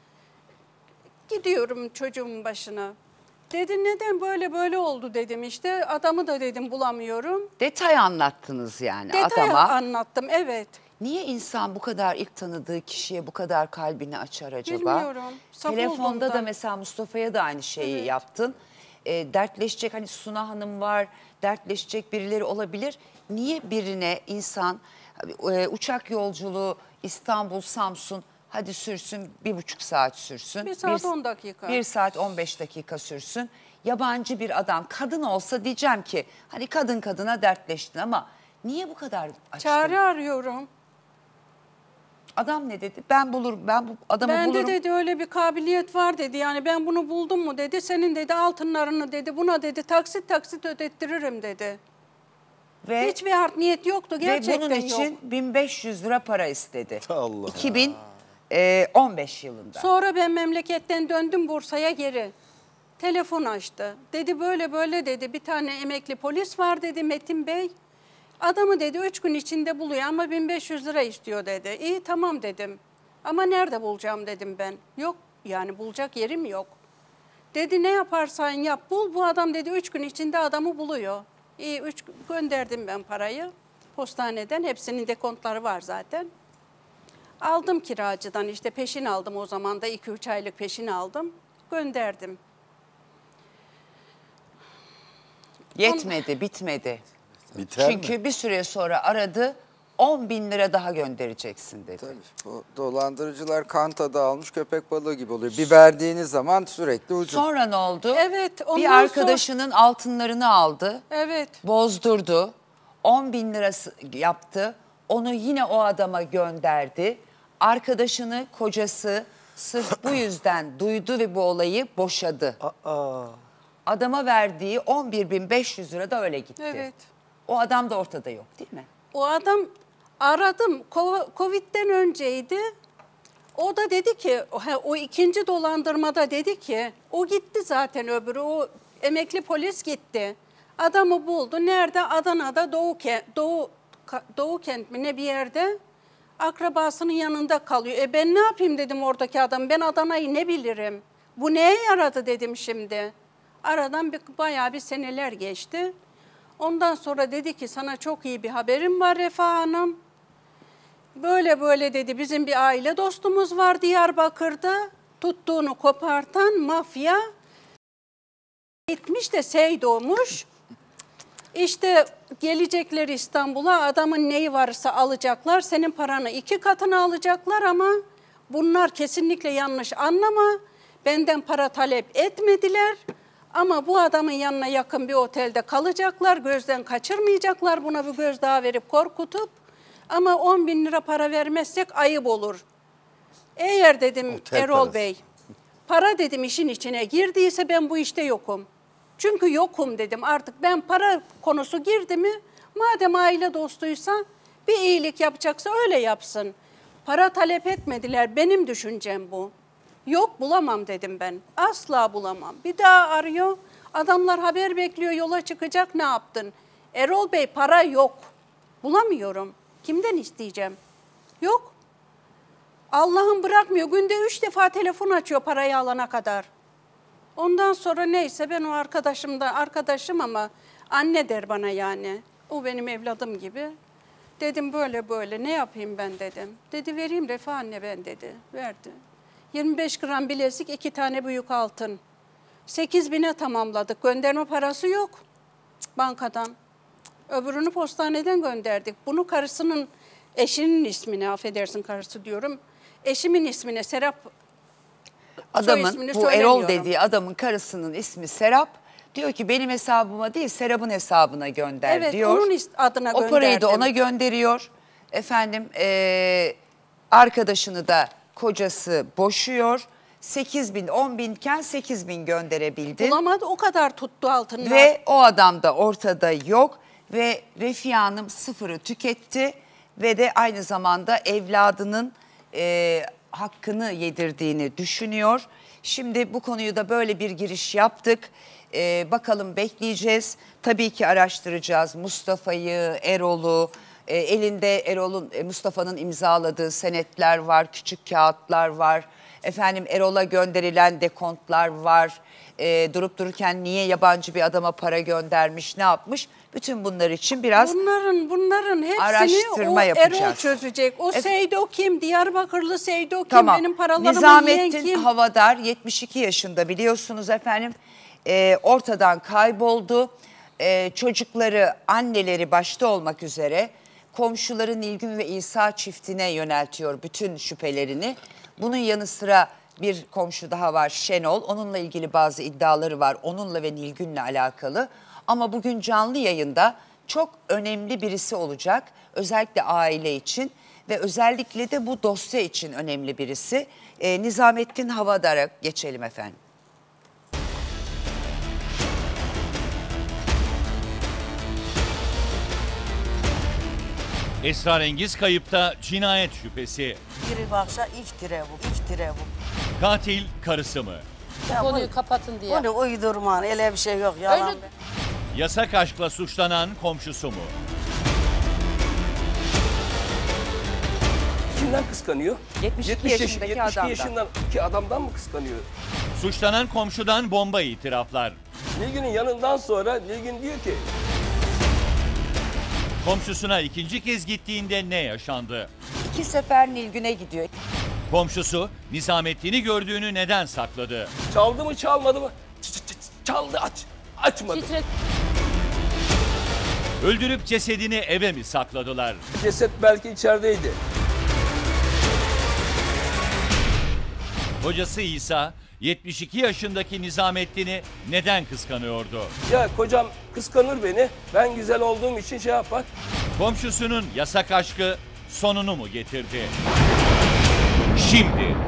Gidiyorum çocuğumun başına. Dedi neden böyle böyle oldu dedim işte. Adamı da dedim bulamıyorum. Detay anlattınız yani Detay adama. anlattım evet. Niye insan bu kadar ilk tanıdığı kişiye bu kadar kalbini açar acaba? Bilmiyorum. Saf Telefonda olduğumdan. da mesela Mustafa'ya da aynı şeyi Evet. yaptın. E, dertleşecek hani Suna Hanım var, dertleşecek birileri olabilir. Niye birine insan e, uçak yolculuğu İstanbul, Samsun hadi sürsün bir buçuk saat sürsün. Bir saat on dakika. Bir saat on beş dakika sürsün. Yabancı bir adam kadın olsa diyeceğim ki hani kadın kadına dertleştin ama niye bu kadar açtın? Çare arıyorum. Adam ne dedi? Ben bulurum, ben bu adamı Bende bulurum. dedi öyle bir kabiliyet var dedi. Yani ben bunu buldum mu dedi. Senin dedi altınlarını dedi. Buna dedi taksit taksit ödettiririm dedi. Ve, Hiçbir art niyet yoktu. Gerçekten ve bunun için yok. bin beş yüz lira para istedi. Allah. iki bin on beş yılında. Sonra ben memleketten döndüm Bursa'ya geri. Telefon açtı. Dedi böyle böyle dedi. Bir tane emekli polis var dedi Metin Bey. Adamı dedi üç gün içinde buluyor ama bin beş yüz lira istiyor dedi. İyi tamam dedim. Ama nerede bulacağım dedim ben. Yok yani bulacak yerim yok. Dedi ne yaparsan yap bul. Bu adam dedi üç gün içinde adamı buluyor. İyi üç gönderdim ben parayı postaneden. Hepsinin dekontları var zaten. Aldım kiracıdan işte peşin aldım o zaman da iki üç aylık peşin aldım. Gönderdim. Yetmedi, bitmedi. Biter Çünkü mi? bir süre sonra aradı, on bin lira daha göndereceksin dedi. Tabii, bu dolandırıcılar kan tadı almış köpek balığı gibi oluyor. Bir verdiğiniz zaman sürekli ucuz. Sonra ne oldu? Evet, ondan bir arkadaşının altınlarını aldı, Evet. bozdurdu, on bin lirası yaptı, onu yine o adama gönderdi. Arkadaşını kocası sırf bu yüzden duydu ve bu olayı boşadı. Aa. Adama verdiği on bir bin beş yüz lira da öyle gitti. Evet. O adam da ortada yok değil mi? O adam aradım. Ko- Covid'den önceydi. O da dedi ki o, o ikinci dolandırmada dedi ki o gitti zaten öbürü. O emekli polis gitti. Adamı buldu. Nerede? Adana'da Doğu Kent, Doğu, Doğu Kent mi ne bir yerde akrabasının yanında kalıyor. E ben ne yapayım dedim oradaki adam. Ben Adana'yı ne bilirim? Bu neye yaradı dedim şimdi. Aradan bir, bayağı bir seneler geçti. Ondan sonra dedi ki sana çok iyi bir haberim var Refah Hanım. Böyle böyle dedi bizim bir aile dostumuz var Diyarbakır'da. Tuttuğunu kopartan mafya gitmiş de Seydo'muş. İşte gelecekler İstanbul'a, adamın neyi varsa alacaklar. Senin paranı iki katına alacaklar ama bunlar kesinlikle yanlış anlama. Benden para talep etmediler. Ama bu adamın yanına yakın bir otelde kalacaklar. Gözden kaçırmayacaklar. Buna bir gözdağı verip korkutup. Ama on bin lira para vermezsek ayıp olur. Eğer dedim Otel Erol parası. Bey, para dedim işin içine girdiyse ben bu işte yokum. Çünkü yokum dedim artık ben para konusu girdi mi madem aile dostuysa bir iyilik yapacaksa öyle yapsın. Para talep etmediler benim düşüncem bu. Yok bulamam dedim ben asla bulamam. Bir daha arıyor adamlar haber bekliyor yola çıkacak ne yaptın? Erol Bey para yok bulamıyorum kimden isteyeceğim yok. Allah'ım bırakmıyor günde üç defa telefon açıyor parayı alana kadar. Ondan sonra neyse ben o arkadaşımda arkadaşım ama anne der bana yani. O benim evladım gibi. Dedim böyle böyle ne yapayım ben dedim. Dedi vereyim Refah anne ben dedi. Verdi. yirmi beş gram bilezik iki tane büyük altın. sekiz bine tamamladık. Gönderme parası yok bankadan. Öbürünü postaneden gönderdik. Bunu karısının eşinin ismine affedersin karısı diyorum. Eşimin ismine Serap. Adamın bu Erol dediği adamın karısının ismi Serap. Diyor ki benim hesabıma değil Serap'ın hesabına gönder evet, diyor. onun adına o gönderdim. parayı da ona gönderiyor. Efendim ee, arkadaşını da kocası boşuyor. sekiz bin on binken sekiz bin gönderebildin. Bulamadı o kadar tuttu altından. Ve o adam da ortada yok. Ve Refiye Hanım sıfırı tüketti. Ve de aynı zamanda evladının e, hakkını yedirdiğini düşünüyor. Şimdi bu konuyu da böyle bir giriş yaptık. Ee, bakalım bekleyeceğiz. Tabii ki araştıracağız Mustafa'yı, Erol'u. E, elinde Erol'un, e, Mustafa'nın imzaladığı senetler var, küçük kağıtlar var. Efendim Erol'a gönderilen dekontlar var. E, durup dururken niye yabancı bir adama para göndermiş, ne yapmış? Bütün bunlar için biraz bunların bunların hepsini araştırma o yapacağız. Erol çözecek. O Efe- Seydo kim? Diyarbakırlı Seydo kim? Tamam. Benim paralarımı yiyen Nizamettin kim? Havadar yetmiş iki yaşında biliyorsunuz efendim. E, ortadan kayboldu. E, çocukları, anneleri başta olmak üzere komşuları Nilgün ve İsa çiftine yöneltiyor bütün şüphelerini. Bunun yanı sıra bir komşu daha var Şenol. Onunla ilgili bazı iddiaları var. Onunla ve Nilgün'le alakalı. Ama bugün canlı yayında çok önemli birisi olacak. Özellikle aile için ve özellikle de bu dosya için önemli birisi. E, Nizamettin Havadar'a geçelim efendim. Esrarengiz kayıpta cinayet şüphesi. Biri baksa iftire bu, iftire bu. Katil karısı mı? Ya Konuyu kapatın diye. Bunu uydurma, öyle bir şey yok yalan. Öyle- Yasak aşkla suçlanan komşusu mu? Kimden kıskanıyor? yetmiş iki yetmiş yaş- yaşındaki yetmiş iki adamdan. yaşındaki adamdan mı kıskanıyor? Suçlanan komşudan bomba itiraflar. Nilgün'ün yanından sonra Nilgün diyor ki Komşusuna ikinci kez gittiğinde ne yaşandı? İki sefer Nilgün'e gidiyor. Komşusu Nizamettin'i gördüğünü neden sakladı? çaldı mı çalmadı mı? Ç- ç- ç- çaldı aç. Açmadı. Titre- Öldürüp cesedini eve mi sakladılar? Ceset belki içerideydi. Kocası İsa yetmiş iki yaşındaki Nizamettin'i neden kıskanıyordu? Ya kocam kıskanır beni. Ben güzel olduğum için şey yapar. Komşusunun yasak aşkı sonunu mu getirdi? Şimdi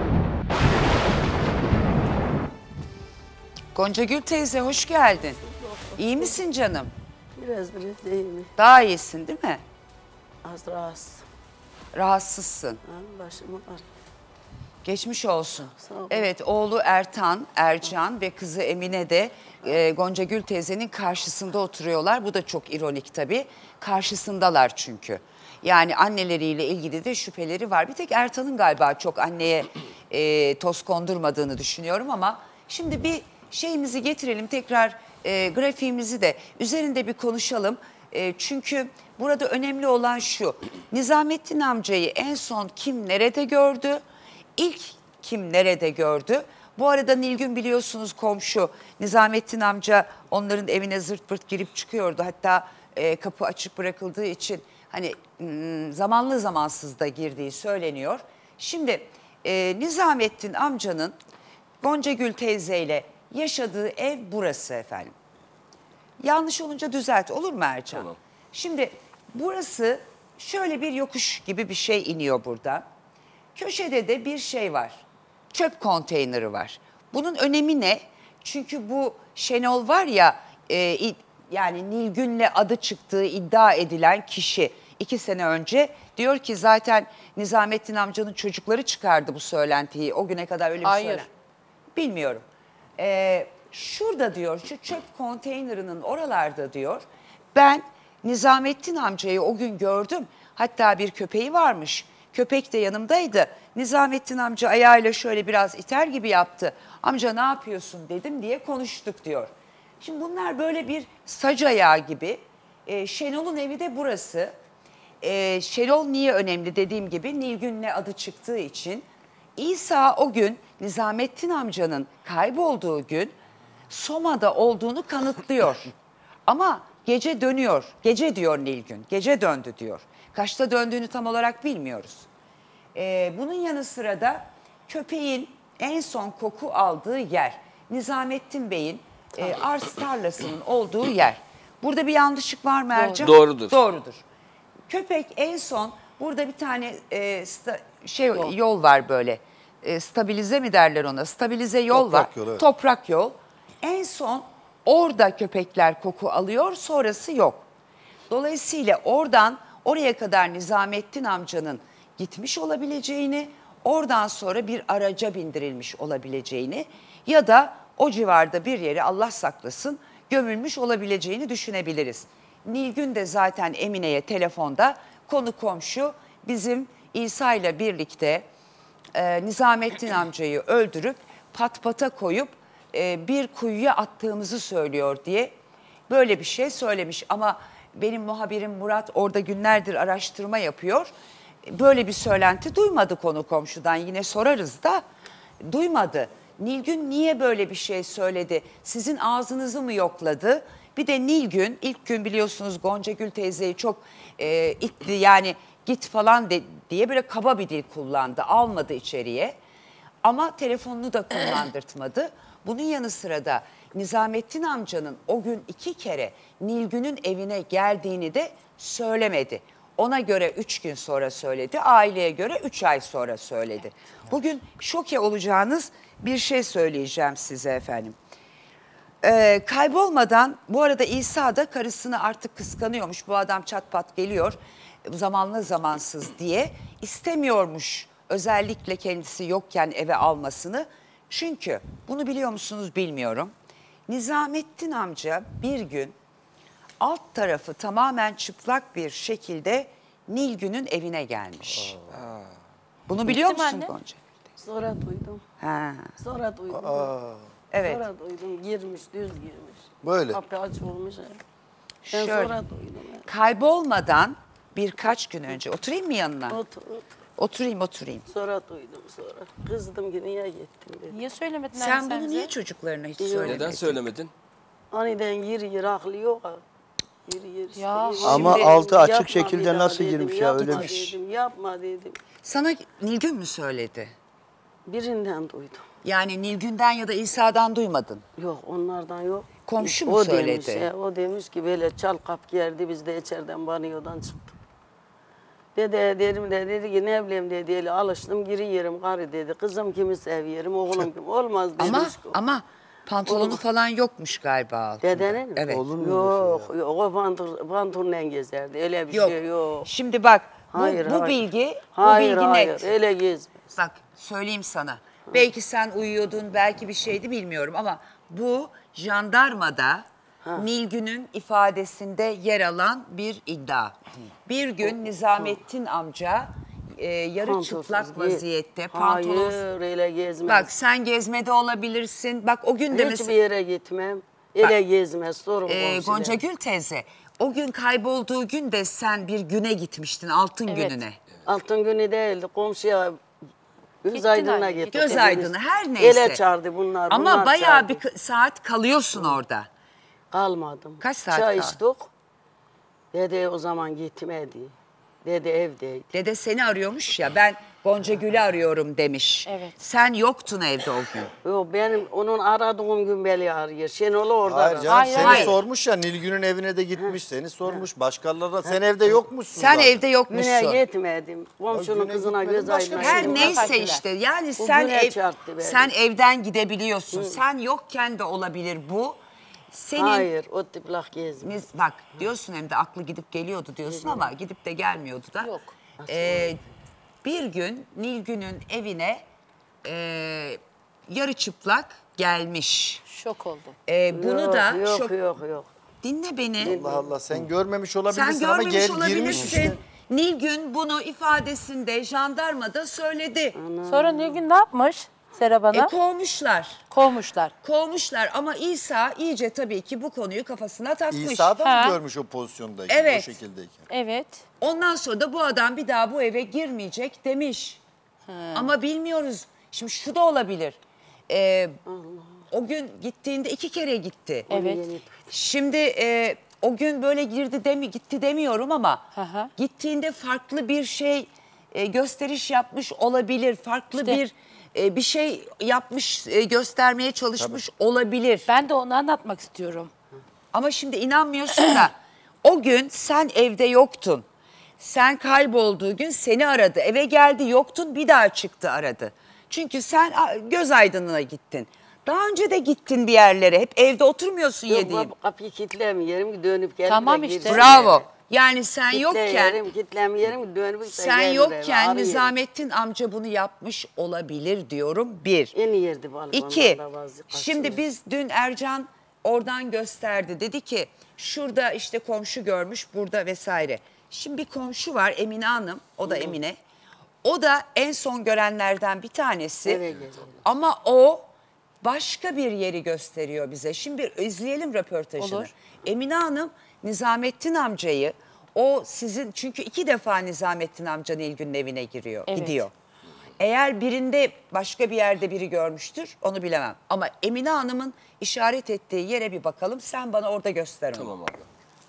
Gonca Gül teyze hoş geldin. İyi misin canım? Biraz biraz değil mi? Daha iyisin değil mi? Az rahatsız. Rahatsızsın. Ha, başım var. Geçmiş olsun. Sağ ol. Evet oğlu Ertan, Ercan ve kızı Emine de e, Gonca Gül teyzenin karşısında oturuyorlar. Bu da çok ironik tabii. Karşısındalar çünkü. Yani anneleriyle ilgili de şüpheleri var. Bir tek Ertan'ın galiba çok anneye e, toz kondurmadığını düşünüyorum ama şimdi bir şeyimizi getirelim tekrar e, grafiğimizi de üzerinde bir konuşalım. E, çünkü burada önemli olan şu. Nizamettin amcayı en son kim nerede gördü? İlk kim nerede gördü? Bu arada Nilgün biliyorsunuz komşu. Nizamettin amca onların evine zırt pırt girip çıkıyordu. Hatta e, kapı açık bırakıldığı için hani hmm, zamanlı zamansız da girdiği söyleniyor. Şimdi e, Nizamettin amcanın Goncagül teyzeyle yaşadığı ev burası efendim. Yanlış olunca düzelt, olur mu Ercan? Tamam. Şimdi burası şöyle bir yokuş gibi bir şey iniyor burada. Köşede de bir şey var. Çöp konteyneri var. Bunun önemi ne? Çünkü bu Şenol var ya, e, i- yani Nilgün'le adı çıktığı iddia edilen kişi iki sene önce diyor ki zaten Nizamettin amcanın çocukları çıkardı bu söylentiyi. O güne kadar öyle bir Hayır. söylenti. Bilmiyorum. Ee, şurada diyor, şu çöp konteynerinin oralarda diyor, ben Nizamettin amcayı o gün gördüm. Hatta bir köpeği varmış. Köpek de yanımdaydı. Nizamettin amca ayağıyla şöyle biraz iter gibi yaptı. Amca ne yapıyorsun dedim diye konuştuk diyor. Şimdi bunlar böyle bir sac ayağı gibi. Ee, Şenol'un evi de burası. Ee, Şenol niye önemli dediğim gibi Nilgün'le adı çıktığı için. İsa o gün Nizamettin amcanın kaybolduğu gün Soma'da olduğunu kanıtlıyor. Ama gece dönüyor. Gece diyor Nilgün. Gece döndü diyor. Kaçta döndüğünü tam olarak bilmiyoruz. Ee, bunun yanı sıra da köpeğin en son koku aldığı yer. Nizamettin Bey'in e, arz tarlasının olduğu yer. Burada bir yanlışlık var mı Ercan? Doğrudur. Doğrudur. Köpek en son burada bir tane e, sta- şey yol. yol var böyle. E, stabilize mi derler ona? Stabilize yol Toprak var. yol, evet. Toprak yol. En son orada köpekler koku alıyor, sonrası yok. Dolayısıyla oradan oraya kadar Nizamettin amcanın gitmiş olabileceğini, oradan sonra bir araca bindirilmiş olabileceğini ya da o civarda bir yere Allah saklasın gömülmüş olabileceğini düşünebiliriz. Nilgün de zaten Emine'ye telefonda konu komşu bizim İsa ile birlikte e, Nizamettin amcayı öldürüp pat pata koyup e, bir kuyuya attığımızı söylüyor diye böyle bir şey söylemiş. Ama benim muhabirim Murat orada günlerdir araştırma yapıyor. Böyle bir söylenti duymadı konu komşudan, yine sorarız da duymadı. Nilgün niye böyle bir şey söyledi? Sizin ağzınızı mı yokladı? Bir de Nilgün ilk gün biliyorsunuz Goncagül teyzeyi çok e, itti, yani git falan de, diye böyle kaba bir dil kullandı. Almadı içeriye ama telefonunu da kullandırtmadı. Bunun yanı sıra da Nizamettin amcanın o gün iki kere Nilgün'ün evine geldiğini de söylemedi. Ona göre üç gün sonra söyledi, aileye göre üç ay sonra söyledi. Bugün şoke olacağınız bir şey söyleyeceğim size efendim. Ee, kaybolmadan bu arada İsa da karısını artık kıskanıyormuş. Bu adam çat pat geliyor zamanlı zamansız diye istemiyormuş özellikle kendisi yokken eve almasını. Çünkü bunu biliyor musunuz bilmiyorum. Nizamettin amca bir gün alt tarafı tamamen çıplak bir şekilde Nilgün'ün evine gelmiş. Bunu biliyor Gittim musun anne. Gonca? Sonra duydum. Ha. Sonra duydum. Evet. Sonra duydum. Girmiş, düz girmiş. Böyle. Kapı açık olmuş. Ben Şöyle. sonra duydum. Yani. Kaybolmadan birkaç gün önce oturayım mı yanına? Otur, otur. Oturayım oturayım. Sonra duydum sonra. Kızdım ki niye gittin dedi. Niye söylemedin Sen anne bunu bize? niye çocuklarına hiç Yok. söylemedin? Neden söylemedin? Aniden yir yir aklı yok ha. Yir yir işte. Ya. yir yir. Ama Şimdi altı açık Yapma şekilde bir daha nasıl dedim, girmiş ya yapma öyle bir Gitmiş. şey. dedim, yapma dedim. Sana Nilgün mü söyledi? Birinden duydum. Yani Nilgün'den ya da İsa'dan duymadın. Yok onlardan yok. Komşu mu o söyledi? Demiş, he, o demiş ki böyle çal kap geldi biz de içeriden banyodan çıktık. Dede dedim de dedi ki ne bileyim dedi eli alıştım giri yerim karı dedi. Kızım kimi seviyorum oğlum kim olmaz demiş. Ama ki o. ama pantolonu Olmaz. falan yokmuş galiba altında. Dedenin mi? Evet. Olur mu Yok öyle şey yok o pantur, panturla gezerdi öyle bir Yok. şey yok. Şimdi bak bu, Hayır, bu hayır. bilgi Hayır bu bilgi hayır net. öyle gezmez. Bak söyleyeyim sana. Belki sen uyuyordun, belki bir şeydi bilmiyorum ama bu jandarmada Nilgün'ün ifadesinde yer alan bir iddia. Bir gün Nizamettin amca e, yarı Pantolonsuz çıplak ge- vaziyette pantolon. Hayır öyle gezmez. Bak sen gezmede olabilirsin. Bak o gün de Hiçbir mesela yere gitmem. Öyle gezmez. Sorun e, komşular. Gonca Gül teyze o gün kaybolduğu gün de sen bir güne gitmiştin altın Evet. gününe. Altın günü değildi. Komşuya Göz Gittin Aydın'a anne, gittik. Göz Hepimiz. Aydın'a her neyse. Ele çağırdı bunlar. Ama bunlar bayağı çağırdı. bir k- saat kalıyorsun orada. Kalmadım. Kaç saat Çay kal- içtik. Dede o zaman gitmedi. Dede evdeydi. Dede seni arıyormuş ya ben Gonca Gül'ü arıyorum demiş. Evet. Sen yoktun evde o gün. Yok benim onun aradığım gün beni arıyor. Şenol'u orada. Hayır aradı. canım Hayır, seni hayır. sormuş ya Nilgün'ün evine de gitmiş seni sormuş. Başkalarına sen evde yokmuşsun Sen zaten. evde yokmuşsun. Güne gitmedim. Komşunun güne kızına gitmedin, Göz başka Aydın'a. bir şey Her yok. neyse Farklı. işte yani Bu sen güne ev, çarptı beni. sen evden gidebiliyorsun. Sen yokken de olabilir bu. Senin Hayır o tiplak gezmiyor. Biz- bak diyorsun hem de aklı gidip geliyordu diyorsun ama gidip de gelmiyordu da. Yok. Ee, bir gün Nilgün'ün evine e, yarı çıplak gelmiş. Şok oldum. Ee, bunu yok, da Yok şok- yok yok. dinle beni. Allah Allah sen görmemiş olabilirsin Sen ama görmemiş gel girmiş olabilirsin. işte. Nilgün bunu ifadesinde jandarmada söyledi. Sonra Nilgün ne yapmış Serap E Hanım? kovmuşlar. Kovmuşlar. Kovmuşlar ama İsa iyice tabii ki bu konuyu kafasına takmış. İsa da mı Ha. görmüş o pozisyondayken, Evet. o şekildeyken? Evet. Ondan sonra da bu adam bir daha bu eve girmeyecek demiş. Ama bilmiyoruz. Şimdi şu da olabilir. Ee, o gün gittiğinde iki kere gitti. Evet. Şimdi e, o gün böyle girdi demi gitti demiyorum ama Hı hı. gittiğinde farklı bir şey e, gösteriş yapmış olabilir. Farklı İşte. bir e, bir şey yapmış e, göstermeye çalışmış olabilir. Ben de onu anlatmak istiyorum. Ama şimdi inanmıyorsun da o gün sen evde yoktun. Sen kaybolduğu gün seni aradı. Eve geldi yoktun bir daha çıktı aradı. Çünkü sen a, Göz Aydın'ına gittin. Daha önce de gittin bir yerlere. Hep evde oturmuyorsun Yok yediğin. bab- kapıyı kitlemiyorum dönüp gelip Tamam de işte. girsin Bravo. eve. Yani sen yokken Kitleyelim, kitlemiyorum dönüp de sen gelir eve, yokken arıyorum. Nizamettin amca bunu yapmış olabilir diyorum bir. En yerdi balkonda İki, da bazı şimdi kaçıyor. biz dün Ercan oradan gösterdi. Dedi ki şurada işte komşu görmüş burada vesaire. Şimdi bir komşu var Emine Hanım, o da Emine. O da en son görenlerden bir tanesi. Eve geliyor. Ama o başka bir yeri gösteriyor bize. Şimdi bir izleyelim röportajını. Olur. Emine Hanım Nizamettin amcayı o sizin çünkü iki defa Nizamettin amca Nilgün'ün evine giriyor, Evet. gidiyor. Eğer birinde başka bir yerde biri görmüştür onu bilemem. Ama Emine Hanım'ın işaret ettiği yere bir bakalım. Sen bana orada göster onu. Tamam abla.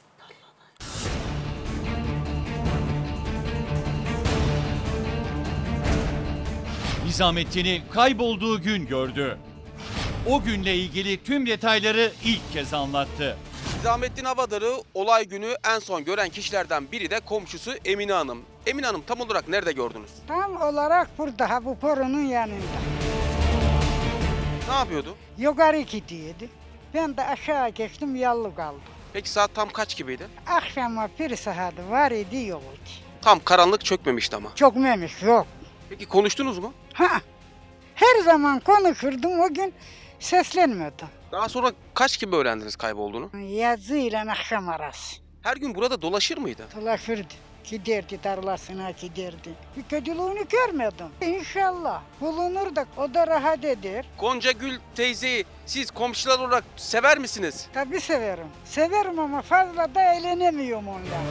Nizamettin'i kaybolduğu gün gördü. O günle ilgili tüm detayları ilk kez anlattı. Nizamettin Avadar'ı olay günü en son gören kişilerden biri de komşusu Emine Hanım. Emine Hanım tam olarak nerede gördünüz? Tam olarak burada, ha bu porunun yanında. Ne yapıyordu? Yukarı gidiyordu. Ben de aşağı geçtim, yallı kaldım. Peki saat tam kaç gibiydi? Akşama bir saat var idi, yoktu. Tam karanlık çökmemişti ama. Çok memiş, yok. Peki konuştunuz mu? Ha, her zaman konuşurdum, o gün seslenmiyordum. Daha sonra kaç gibi öğrendiniz kaybolduğunu? Yazı ile akşam arası. Her gün burada dolaşır mıydı? Dolaşırdı. Giderdi tarlasına, giderdi. Bir kötülüğünü görmedim. İnşallah bulunur da o da rahat eder. Gonca Gül teyzeyi siz komşular olarak sever misiniz? Tabii severim. Severim ama fazla da eğlenemiyorum onunla.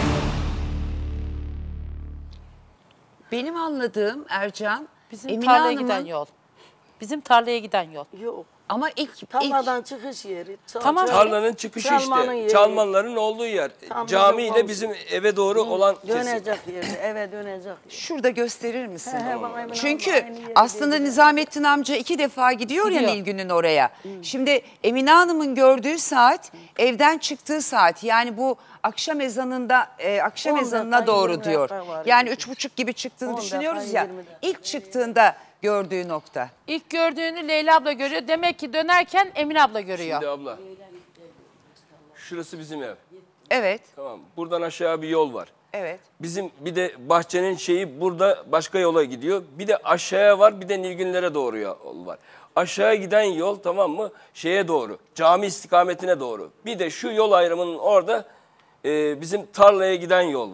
Benim anladığım Ercan, Bizim Emine tarlaya Hanım'ın- giden yol. Bizim tarlaya giden yol. Yok. Ama ilk, Tarladan çıkış yeri. Çal- Tamam. çal- Tarlanın çıkışı Çalmanın işte. yeri. Çalmanların olduğu yer. Tam Cami bizim ile komşu. bizim eve doğru olan kesim. Dönecek yeri, eve dönecek yeri. şurada gösterir misin? He, he, bak Emine Çünkü abla aynı yere aslında gidiyor. Nizamettin amca iki defa gidiyor, ya Gidiyor. Nilgün'ün oraya. Şimdi Emine Hanım'ın gördüğü saat evden çıktığı saat. Yani bu akşam ezanında e, akşam on ezanına dakika, doğru yirmi diyor. dakika var Yani yani. üç buçuk gibi çıktığını on dakika, düşünüyoruz ya. yirmi dakika. İlk çıktığında gördüğü nokta. İlk gördüğünü Leyla abla görüyor. Demek ki dönerken Emine abla görüyor. Şimdi abla. Şurası bizim ev. Evet, Tamam. Buradan aşağı bir yol var. evet. Bizim bir de bahçenin şeyi burada başka yola gidiyor. Bir de aşağıya var, bir de Nilgünlere doğru yol var. Aşağıya giden yol, tamam mı, şeye doğru, cami istikametine doğru. Bir de şu yol ayrımının orada e, bizim tarlaya giden yol var.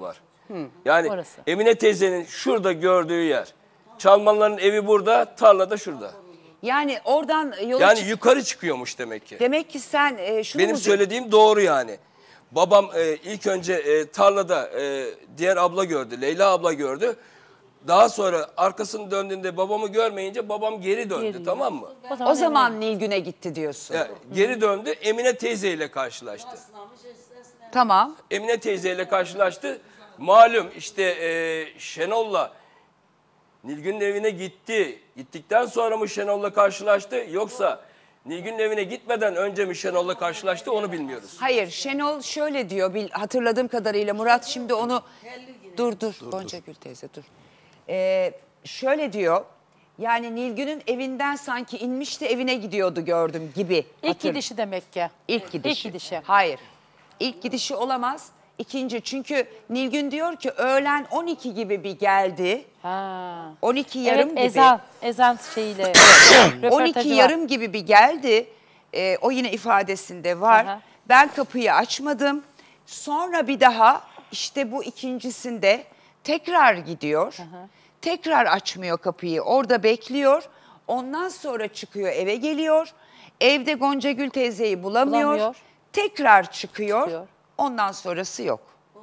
Yani Orası. Emine teyzenin şurada gördüğü yer. Çalmanların evi burada, tarla da şurada. Yani oradan yola Yani çık- yukarı çıkıyormuş demek ki. Demek ki sen e, şunu Benim mu söylediğim doğru yani. Babam e, ilk önce e, tarlada e, diğer abla gördü, Leyla abla gördü. Daha sonra arkasını döndüğünde babamı görmeyince babam geri döndü, Geri. tamam mı? O zaman Nilgün'e gitti diyorsun. Ya, geri döndü, Emine teyzeyle karşılaştı. Tamam. Emine teyzeyle karşılaştı. Malum işte e, Şenol'la Nilgün'ün evine gitti. Gittikten sonra mı Şenol'la karşılaştı yoksa Nilgün'ün evine gitmeden önce mi Şenol'la karşılaştı onu bilmiyoruz. Hayır, Şenol şöyle diyor, bil- hatırladığım kadarıyla Murat şimdi onu... Dur dur, Gonca Gül teyze dur. Ee, şöyle diyor, yani Nilgün'ün evinden sanki inmişti evine gidiyordu gördüm gibi. İlk Hatır- gidişi demek ki. İlk gidişi. İlk gidişi. Hayır, ilk gidişi olamaz. İkinci, çünkü Nilgün diyor ki öğlen on iki gibi bir geldi. Ha. on iki yarım Evet, gibi. ezan, ezan şeyiyle. on iki röportajı var. yarım gibi bir geldi. Ee, o yine ifadesinde var. Aha. Ben kapıyı açmadım. Sonra bir daha işte bu ikincisinde tekrar gidiyor. Tekrar açmıyor kapıyı. Orada bekliyor. Ondan sonra çıkıyor, eve geliyor. Evde Gonca Gül teyzeyi bulamıyor. Bulamıyor. Tekrar çıkıyor. Çıkıyor. Ondan sonrası yok.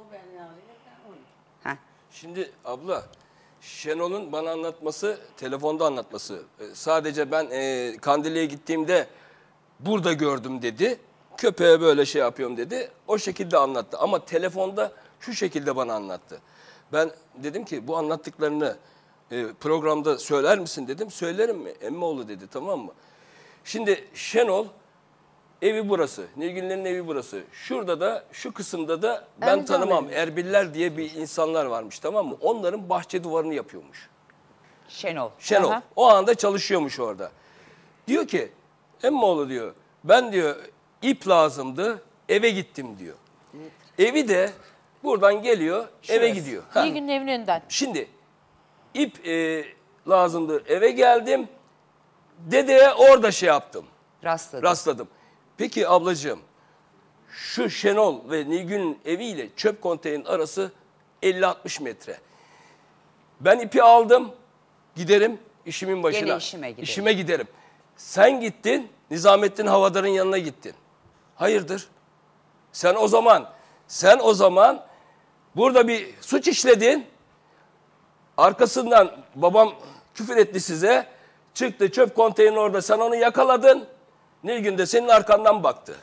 Heh. Şimdi abla Şenol'un bana anlatması, telefonda anlatması. E, Sadece ben e, Kandilli'ye gittiğimde burada gördüm dedi. Köpeğe böyle şey yapıyorum dedi. O şekilde anlattı ama telefonda şu şekilde bana anlattı. Ben dedim ki bu anlattıklarını e, programda söyler misin dedim. Söylerim mi? Emmoğlu dedi, tamam mı? Şimdi Şenol evi burası. Nilgünlerin evi burası. Şurada da şu kısımda da ben Erbil tanımam. abi. Erbiller diye bir insanlar varmış, tamam mı? Onların bahçe duvarını yapıyormuş. Şenol. Şenol. Aha. O anda çalışıyormuş orada. Diyor ki Emmoğlu diyor ben diyor ip lazımdı eve gittim diyor. Evi de buradan geliyor eve gidiyor. Ha. Nilgün'ün evinin önünden. Şimdi ip e, lazımdı eve geldim. Dedeye orada şey yaptım. Rastladım. Rastladım. Peki ablacığım şu Şenol ve Nilgün'ün eviyle çöp konteynerin arası elli altmış metre. Ben ipi aldım giderim işimin başına. Gene işime giderim. İşime giderim. Sen gittin Nizamettin Havadar'ın yanına gittin. Hayırdır? Sen o zaman sen o zaman burada bir suç işledin. Arkasından babam küfür etti size. Çıktı çöp konteynerin orada sen onu yakaladın. Nilgün de senin arkandan baktı.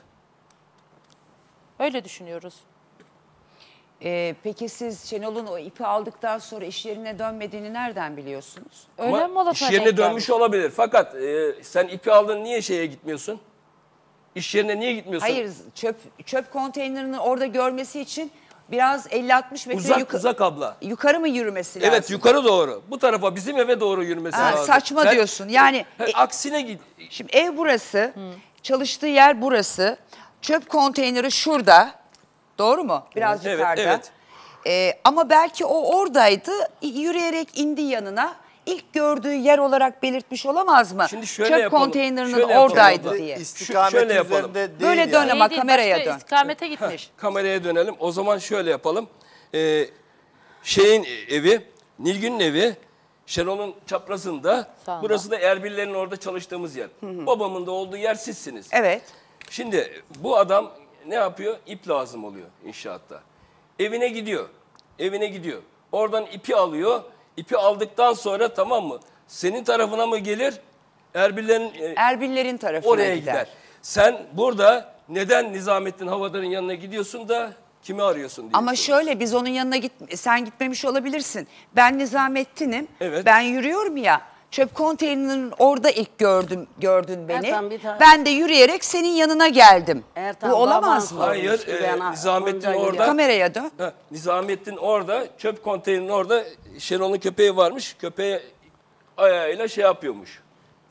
Öyle düşünüyoruz. Ee, peki siz Şenol'un o ipi aldıktan sonra iş yerine dönmediğini nereden biliyorsunuz? Öğlen Ama molasına iş yerine denk dönmüş gelmiş. olabilir. Fakat e, sen ipi aldın niye şeye gitmiyorsun? İş yerine niye gitmiyorsun? Hayır, çöp çöp konteynerini orada görmesi için biraz elli altmış metre Uzak yuka- uzak abla. yukarı mı yürümesi lazım? Evet yukarı doğru. Bu tarafa bizim eve doğru yürümesi Ha, lazım. saçma Sen- diyorsun. Yani Ha, e- aksine git. Şimdi ev burası, çalıştığı yer burası, çöp konteyneri şurada, doğru mu? Biraz Evet, yukarıda. evet. Ee, ama belki o oradaydı, yürüyerek indi yanına. İlk gördüğü yer olarak belirtmiş olamaz mı? Şimdi şöyle çöp yapalım, konteyneri'nin şöyle yapalım. oradaydı Abla, diye. İstikameti şöyle yapalım. üzerinde değil Böyle yani. dön ama İyi değil, kameraya başka dön. istikamete gitmiş. Kameraya dönelim. O zaman şöyle yapalım. Ee, şeyin evi, Nilgün'ün evi, Şenol'un çaprazında. Sağında. Burası da Erbillerin orada çalıştığımız yer. Babamın da olduğu yer sizsiniz. Evet. Şimdi bu adam ne yapıyor? İp lazım oluyor inşaatta. Evine gidiyor. Evine gidiyor. Oradan ipi alıyor. İpi aldıktan sonra tamam mı? Senin tarafına mı gelir? Erbillerin e, Erbillerin tarafına oraya gider. gider. Sen burada neden Nizamettin Havadar'ın yanına gidiyorsun da kimi arıyorsun diye. Ama şöyle biz onun yanına git, sen gitmemiş olabilirsin. Ben Nizamettin'im. Evet. Ben yürüyorum ya. Çöp konteynerinin orada ilk gördüm gördün beni. Ertan bir tane- Ben de yürüyerek senin yanına geldim. Ertan Bu olamaz baban mı? Hayır, sormuştu e, bana, Nizamettin Gonca orada. Kameraya dön. Ha, Nizamettin orada, çöp konteynerinin orada Şenol'un köpeği varmış. Köpeğe ayağıyla şey yapıyormuş.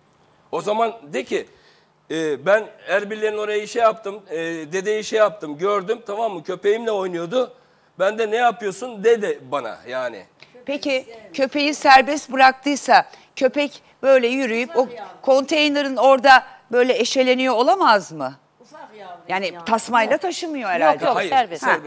O zaman de ki e, ben Erbillerin orayı şey yaptım, e, dedeyi şey yaptım, gördüm tamam mı? Köpeğimle oynuyordu. Ben de ne yapıyorsun de de bana yani. Peki köpeği serbest bıraktıysa köpek böyle yürüyüp o konteynerin orada böyle eşeleniyor olamaz mı? Yani tasmayla taşımıyor herhalde. yok, Hayır, serbest. serbest.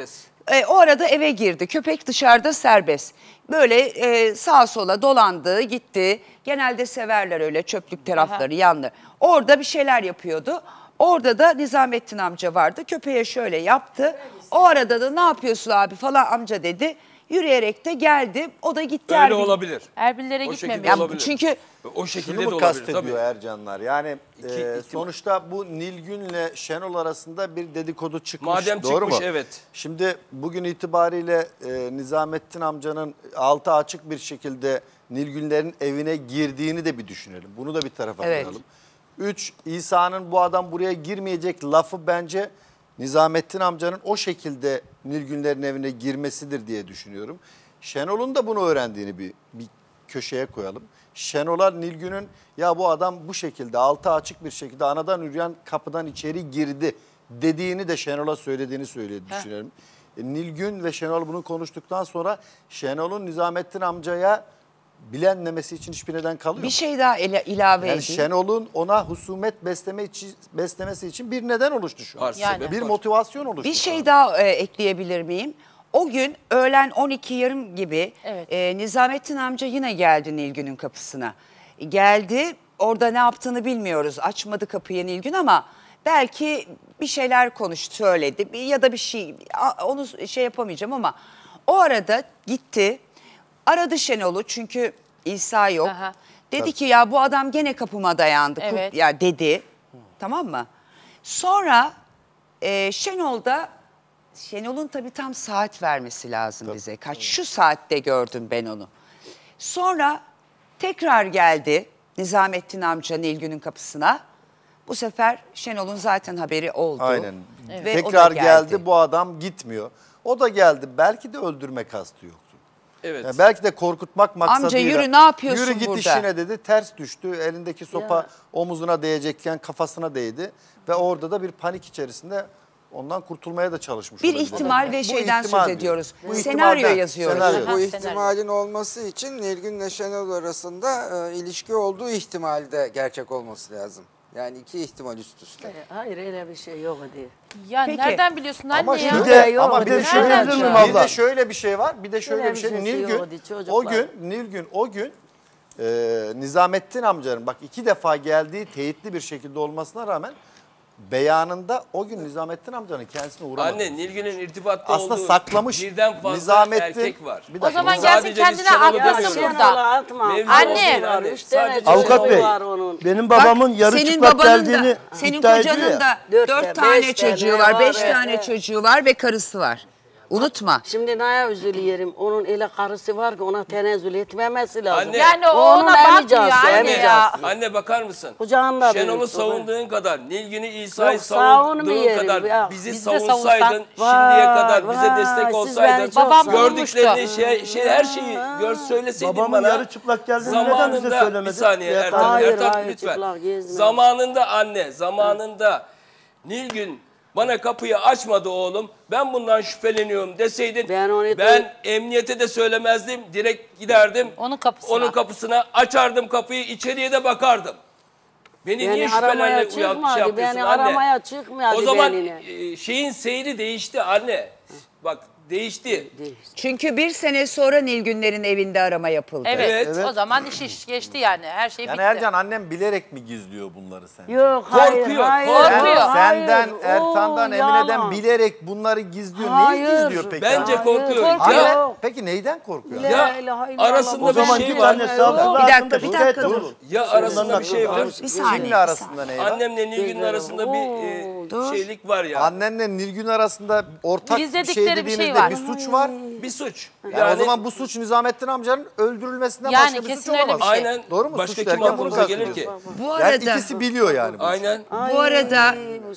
E, o arada eve girdi. Köpek dışarıda serbest. Böyle e, sağa sola dolandı, gitti. Genelde severler öyle çöplük tarafları, yanları. Orada bir şeyler yapıyordu. Orada da Nizamettin amca vardı. Köpeğe şöyle yaptı. O arada da ne yapıyorsun abi falan amca dedi. Yürüyerek de geldi. O da gitti. Öyle Erbil. olabilir. Erbillere O gitmemiş. şekilde olabilir. Çünkü o şekilde Şunu de mu olabilir kastediyor tabii. Ercanlar? Yani İki- e, iki- sonuçta bu Nilgün'le Şenol arasında bir dedikodu çıkmış. Madem doğru çıkmış, mu? evet. Şimdi bugün itibariyle e, Nizamettin amcanın altı açık bir şekilde Nilgünlerin evine girdiğini de bir düşünelim. Bunu da bir tarafa Evet. koyalım. Üç, İsa'nın bu adam buraya girmeyecek lafı bence Nizamettin amcanın o şekilde Nilgünlerin evine girmesidir diye düşünüyorum. Şenol'un da bunu öğrendiğini bir, bir köşeye koyalım. Şenol'a Nilgün'ün ya bu adam bu şekilde altı açık bir şekilde anadan yürüyen kapıdan içeri girdi dediğini de Şenol'a söylediğini söyledi düşünelim. E, Nilgün ve Şenol bunu konuştuktan sonra Şenol'un Nizamettin amcaya bilenlemesi için hiçbir neden kalıyor bir mu? şey daha ile, ilave Yani edeyim. Şenol'un ona husumet besleme için, beslemesi için bir neden oluştu şu an. Var, Yani. sebep Bir var. motivasyon oluştu. Bir şu şey an. daha e, ekleyebilir miyim? O gün öğlen on iki yarım gibi Evet. e, Nizamettin amca yine geldi Nilgün'ün kapısına. E, geldi, orada ne yaptığını bilmiyoruz. Açmadı kapıyı Nilgün ama belki bir şeyler konuştu, söyledi. Bir- Ya da bir şey, a- onu şey yapamayacağım ama o arada gitti, aradı Şenol'u çünkü İsa yok. Aha. Dedi ki ya bu adam gene kapıma dayandı. Kurt- Evet. Ya dedi, tamam mı? Sonra e, Şenol da Şenol'un tabii tam saat vermesi lazım bize. Kaç şu saatte gördüm ben onu. Sonra tekrar geldi Nizamettin amca Nilgün'ün kapısına. Bu sefer Şenol'un zaten haberi oldu. Aynen. Ve o da Tekrar geldi. bu adam gitmiyor. O da geldi. Belki de öldürme kastı yoktu. Evet. Yani belki de korkutmak maksadıyla. yürü, ne yapıyorsun Yürü git burada? işine dedi. Ters düştü. Elindeki sopa Ya. omuzuna değecekken kafasına değdi. Ve orada da bir panik içerisinde ondan kurtulmaya da çalışmış Bir olabilir. ihtimal ve Bu şeyden ihtimal söz diyor. ediyoruz. Bu Senaryo ihtimalden, yazıyoruz. senaryo. Bu Aha, ihtimalin olması için Nilgün'le Şenol arasında e, ilişki olduğu ihtimalde gerçek olması lazım. Yani iki ihtimal üst üste. Hayır öyle bir şey yok diye. Ya Peki. nereden biliyorsun anne Ama ya? şimdi de- de, ama bir de Nereden şöyle, biliyorsun? bir de şöyle bir şey var. Bir de şöyle Öyle bir şey. bir şey Nilgün yok dedi, çocuklar. o gün Nilgün o gün e, Nizamettin amcanın bak iki defa geldiği teyitli bir şekilde olmasına rağmen beyanında o gün Nizamettin amcanın kendisine uğramadı. Anne Nilgün'ün irtibatta Aslında olduğu saklamış. birden fazla Nizamettin, erkek var. bir O dakika, zaman Nizam- gelsin Sadece biz kendine Şenol'u atlasın demiyoruz. burada. Atma. Mevzu Anne. olsun anne. Üç tane Sadece çocuğu Avukat Bey, var onun. benim babamın yarı Senin çıplak babanın geldiğini da, senin iddia ediyor kocanın ya. da Dört dört de, tane beş çocuğu tane var, var, beş evet, tane evet. çocuğu var ve karısı var. Unutma. Şimdi neye üzülüyorum? Onun ele karısı var ki ona tenezzül etmemesi lazım. Anne. Yani o Onun ona bakmıyor emicası, anne emicası. ya. Anne bakar mısın? Kucağında Şenol'u benim, savunduğun kadar, Nilgün'ü İsa'yı Yok, savunmuyorsun savunduğun kadar ya. bizi Biz de savunsaydın, savunsak. şimdiye Vay, kadar bize vay, destek siz olsaydın, beni çok Babam gördüklerini, bulmuştu. şey, şey, her şeyi gör söyleseydin Babamın bana. yarı çıplak geldiğini neden bize Zamanında, söylemedin? bir saniye Diye Ertan, Hayır, Ertan hayır, lütfen. çıplak gezmiyor. Zamanında anne, zamanında Nilgün bana kapıyı açmadı oğlum, ben bundan şüpheleniyorum deseydin, Ben onu- ben emniyete de söylemezdim, direkt giderdim. Onun kapısına. Onun kapısına açardım kapıyı, içeriye de bakardım. Beni, Beni niye aramaya şüphelerle uyan, çıkmadı, şey yapıyorsun beni anne? aramaya çıkmadı O zaman benimle. e, şeyin seyri değişti anne. Bak değişti. Çünkü bir sene sonra Nilgünlerin evinde arama yapıldı. Evet, Evet. o zaman iş iş geçti yani. Her şey Yani bitti. Ercan annem bilerek mi gizliyor bunları sen? Yok hayır, Korkuyor, hayır. korkuyor. hayır, Senden, hayır. Ertan'dan, Oo, Emine'den yalan. bilerek bunları gizliyor. Hayır. Neyi gizliyor peki? Bence Hayır, korkuyor. korkuyor. Ya, Yok. Peki neyden korkuyor? La Ya, ilahe illallah. arasında O bir zaman şey git var. anne sağlıklı Bir dakika, hakkında bir şikayet dakika et. dur. ya arasında bir şey var. Bir saniye. Kiminle arasında ne var? Annemle Nilgün'ün arasında bir e, Dur. şeylik var ya. Annenle Nilgün arasında ortak bir şey Gizledikleri bir dediğinizde şey var. bir suç var. Bir suç. Yani, o zaman bu suç Nizamettin amcanın öldürülmesinden Yani başka bir suç kesin öyle olamaz. bir şey. Aynen. Doğru mu? Başka Suç kim derken bunu aklımıza gelir ki? kastediyorsun. Bu Yani arada ikisi biliyor yani. bu. Aynen. bu arada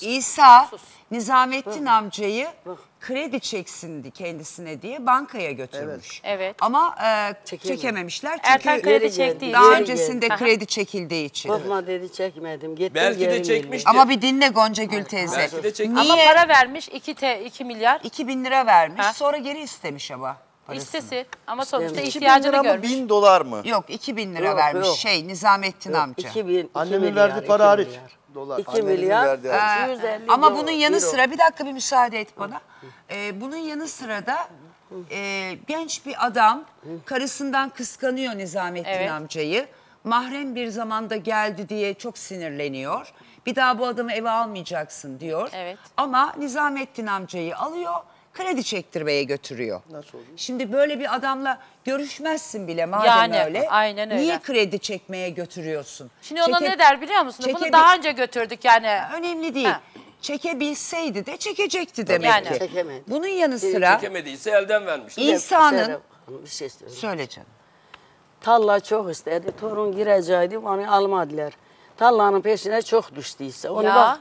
İsa Nizamettin amcayı kredi çeksin kendisine diye bankaya götürmüş. Evet. Ama e, çekememişler çünkü Ertan kredi Geri çektiği geldi. daha Geri öncesinde geldi. kredi çekildiği için. Korkma dedi çekmedim. Gittim Belki de geri çekmiş. geldim. Ama bir dinle Gonca Gül teyze. Belki de çekmiş. Ama Niye? para vermiş iki te iki milyar. iki bin lira vermiş Ha. sonra geri istemiş ama. İstesin ama sonuçta iki bin ihtiyacını lira mı görmüş. bin dolar mı? Yok iki bin lira Yok, vermiş yok. şey Nizamettin amca. iki bin, iki Annemin milyar, verdiği iki para hariç. milyar. Dolar. iki Annenizin milyar verdiği Ee, iki yüz elli ama euro. bunun yanı sıra bir dakika bir müsaade et bana. Ee, bunun yanı sıra da e, genç bir adam karısından kıskanıyor Nizamettin Evet. amcayı. Mahrem bir zamanda geldi diye çok sinirleniyor. Bir daha bu adamı eve almayacaksın diyor. Evet. Ama Nizamettin amcayı alıyor, kredi çektirmeye götürüyor. Nasıl oluyor? Şimdi böyle bir adamla görüşmezsin bile madem Yani, öyle. aynen öyle. Niye kredi çekmeye götürüyorsun? Şimdi ona Çeke- ne der biliyor musun? Bunu çekebil- daha önce götürdük yani. Önemli değil. Ha. Çekebilseydi de çekecekti demek Yani. ki. Çekemedi. Bunun yanı sıra Çekemediyse elden vermiş. İsa'nın... Bir şey istiyorum. Söyle canım. Talla çok istedi. Torun girecekti, onu almadılar. Tallanın peşine çok düştüyse. Onu Ya. bak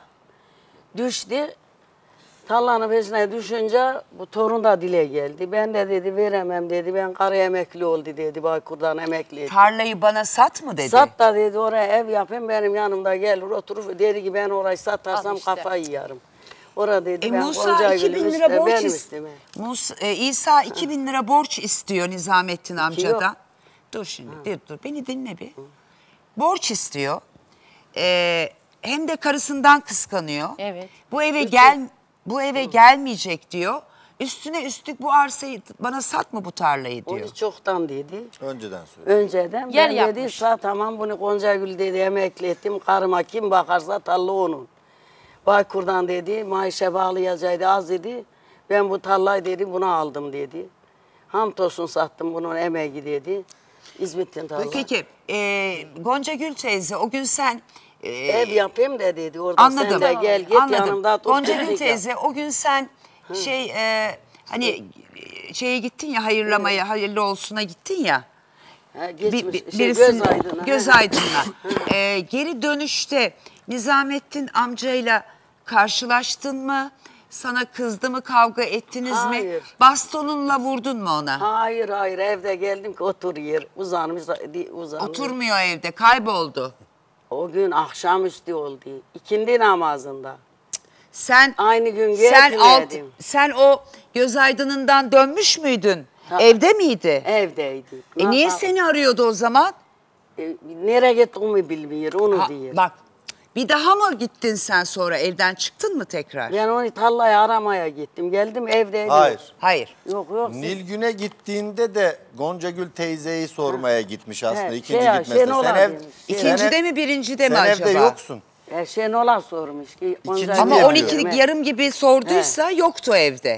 düştü. Tallanın peşine düşünce bu torun da dile geldi. Ben de dedi veremem dedi. Ben karı emekli oldu dedi. Baykur'dan emekli etti. Tarlayı bana sat mı dedi. Sat da dedi oraya ev yapayım benim yanımda gelir oturur. Dedi ki ben orayı satarsam Al işte. kafayı yerim. Orada dedi E, ben Musa Goncagül'üm iki bin lira iste, borç benim is- isteme. Musa, e, İsa iki bin lira borç istiyor Nizamettin amcadan. yok. Dur şimdi dur, dur beni dinle bir. Borç istiyor. E, hem de karısından kıskanıyor. Evet. Bu eve gel bu eve gelmeyecek diyor. Üstüne üstlük bu arsayı bana satma bu tarlayı diyor. Onu çoktan dedi. Önceden söyle. Önceden Yer ben yapmış. dedi sağ tamam bunu Goncagül dedi emekli ettim. Karıma kim bakarsa tarla onun. Baykur'dan dedi maaşa bağlayacaktı az dedi. Ben bu tarlayı dedi bunu aldım dedi. Hamdolsun sattım bunun emeği dedi. İzmit'in tarla. Peki e, Goncagül teyze o gün sen e, Ev yapayım da dedi orada anladım. sen de gel git Anladım. yanımda dur. Goncagül piknik yap. teyze o gün sen şey e, hani e, şeye gittin ya hayırlamaya hayırlı olsuna gittin ya. Ha, Bir- geçmiş, bir- şey, birisinin- göz aydın'a. göz aydın'a. Ee, geri dönüşte Nizamettin amcayla karşılaştın mı? Sana kızdı mı, kavga ettiniz mi? Hayır. Bastonunla vurdun mu ona? Hayır hayır evde geldim ki otur yer uzanmış uzanmış. Oturmuyor evde, kayboldu. O gün akşamüstü oldu. İkindi namazında. Sen Aynı gün sen alt, geldim. sen o göz aydınından dönmüş müydün? Ha. Evde miydi? Evdeydi. E niye Nasıl- seni arıyordu o zaman? E, nereye gittiğimi bilmiyor onu Ha, diyor. bak bir daha mı gittin sen sonra evden çıktın mı tekrar? Ben onu tarlayı aramaya gittim. Geldim evdeydi. Hayır. Hayır. Yok yok. Nilgün'e gittiğinde de Goncagül teyzeyi sormaya gitmiş aslında. He, İkinci şey, gitmesine. Şenol Sen, abi ev, demiş. İkincide sen, mi birincide mi sen acaba? evde yoksun. E, Şenol'a sormuş ki. İkinci Goncagül Ama diye on diyorum, ikilik he. yarım gibi sorduysa yoktu evde.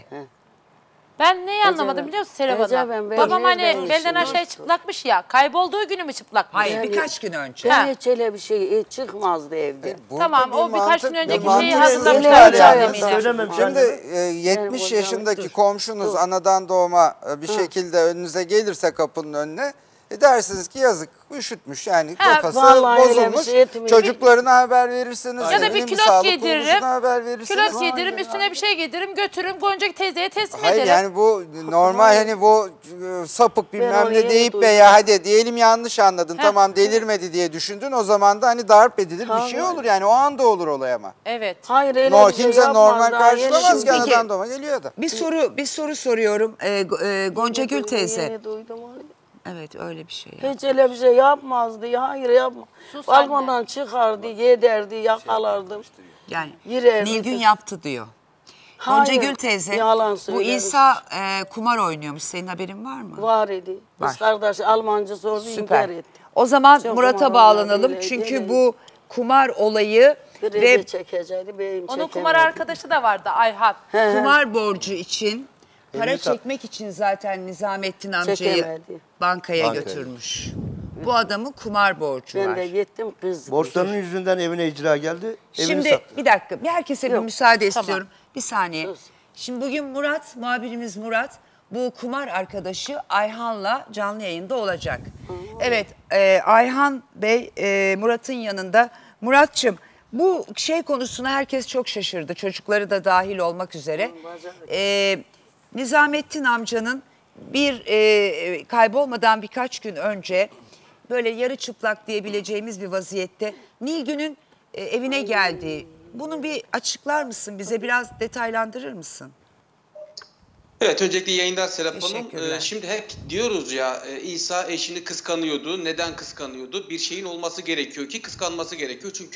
Ben neyi anlamadım Ece biliyor musun Serap Ece Hanım? ben- ben Babam hani nereden belden işim aşağıya yoktu? çıplakmış ya. Kaybolduğu günü mü çıplakmış? Hayır Yani- birkaç gün önce. Ben Ha. hiç öyle bir şey e, çıkmazdı evde. Burada Tamam, bir o birkaç mantık- gün bir önceki mantık şeyi sızmış hazırlamışlar yani. eminim. Söylemem Şimdi e, Yani yetmiş hocam, yaşındaki dur, komşunuz dur. anadan doğma e, bir şekilde önünüze gelirse kapının önüne e, dersiniz ki yazık üşütmüş yani Ha, kafası vallahi öyle bir bozulmuş. şey etmiyor. Çocuklarına haber verirsiniz. Ya da ne bir bileyim, külot sağlık giydiririm. kuruluşuna haber verirsiniz. Külot giydiririm, üstüne bir şey giydiririm, götürürüm, Gonca teyzeye teslim Hayır ederim. yani bu normal hani bu e, sapık Ben bilmem onu ne yeni deyip duydum. veya hadi diyelim yanlış anladın Heh. tamam delirmedi diye düşündün o zaman da hani darp edilir bir şey Tamam. olur yani o anda olur olay ama. Evet. Hayır öyle No, bir şey kimse yapmaz. normal daha yeni karşılamaz ki duydum. Peki. anadan doğma geliyor da. Bir soru bir soru soruyorum ee, Go- e, Goncagül Yeni teyze. Yeni duydum onu. Evet öyle bir şey. Ya. Hiç öyle bir şey yapmazdı. Ya, hayır yapma. Sus Balkondan çıkardı, yederdi, yakalardım. Yani Girerdi. Nilgün yaptı diyor. Hayır, Goncagül teyze yalan bu söylemiş. İsa e, kumar oynuyormuş. Senin haberin var mı? Var idi. Var. Kız kardeşi Almanca sordu, Süper. inkar etti. O zaman Çok Murat'a kumar bağlanalım. oynardı, Çünkü öyle. bu kumar olayı Kredi ve çekecekti, beyim Onun çekemedi. kumar arkadaşı da vardı Ayhan. He, he. kumar borcu için para elli kat. çekmek için zaten Nizamettin amcayı Çekemedi. bankaya Bankaya. götürmüş. Bu adamın kumar borcu Ben var. de gittim kız. Borçlarının yüzünden evine icra geldi. Evini Şimdi sattı. bir dakika bir herkese bir Yok, müsaade tamam. istiyorum. Bir saniye. Sus. Şimdi bugün Murat, muhabirimiz Murat bu kumar arkadaşı Ayhan'la canlı yayında olacak. Evet e, Ayhan Bey e, Murat'ın yanında. Murat'cığım bu şey konusuna herkes çok şaşırdı. Çocukları da dahil olmak üzere. E, Nizamettin amcanın bir e, kaybolmadan birkaç gün önce böyle yarı çıplak diyebileceğimiz bir vaziyette Nilgün'ün e, evine geldiği. Bunu bir açıklar mısın? Bize biraz detaylandırır mısın? Evet, öncelikle yayında Serap Hanım. Teşekkürler. Ee, Şimdi hep diyoruz ya e, İsa eşini kıskanıyordu. Neden kıskanıyordu? Bir şeyin olması gerekiyor ki kıskanması gerekiyor. Çünkü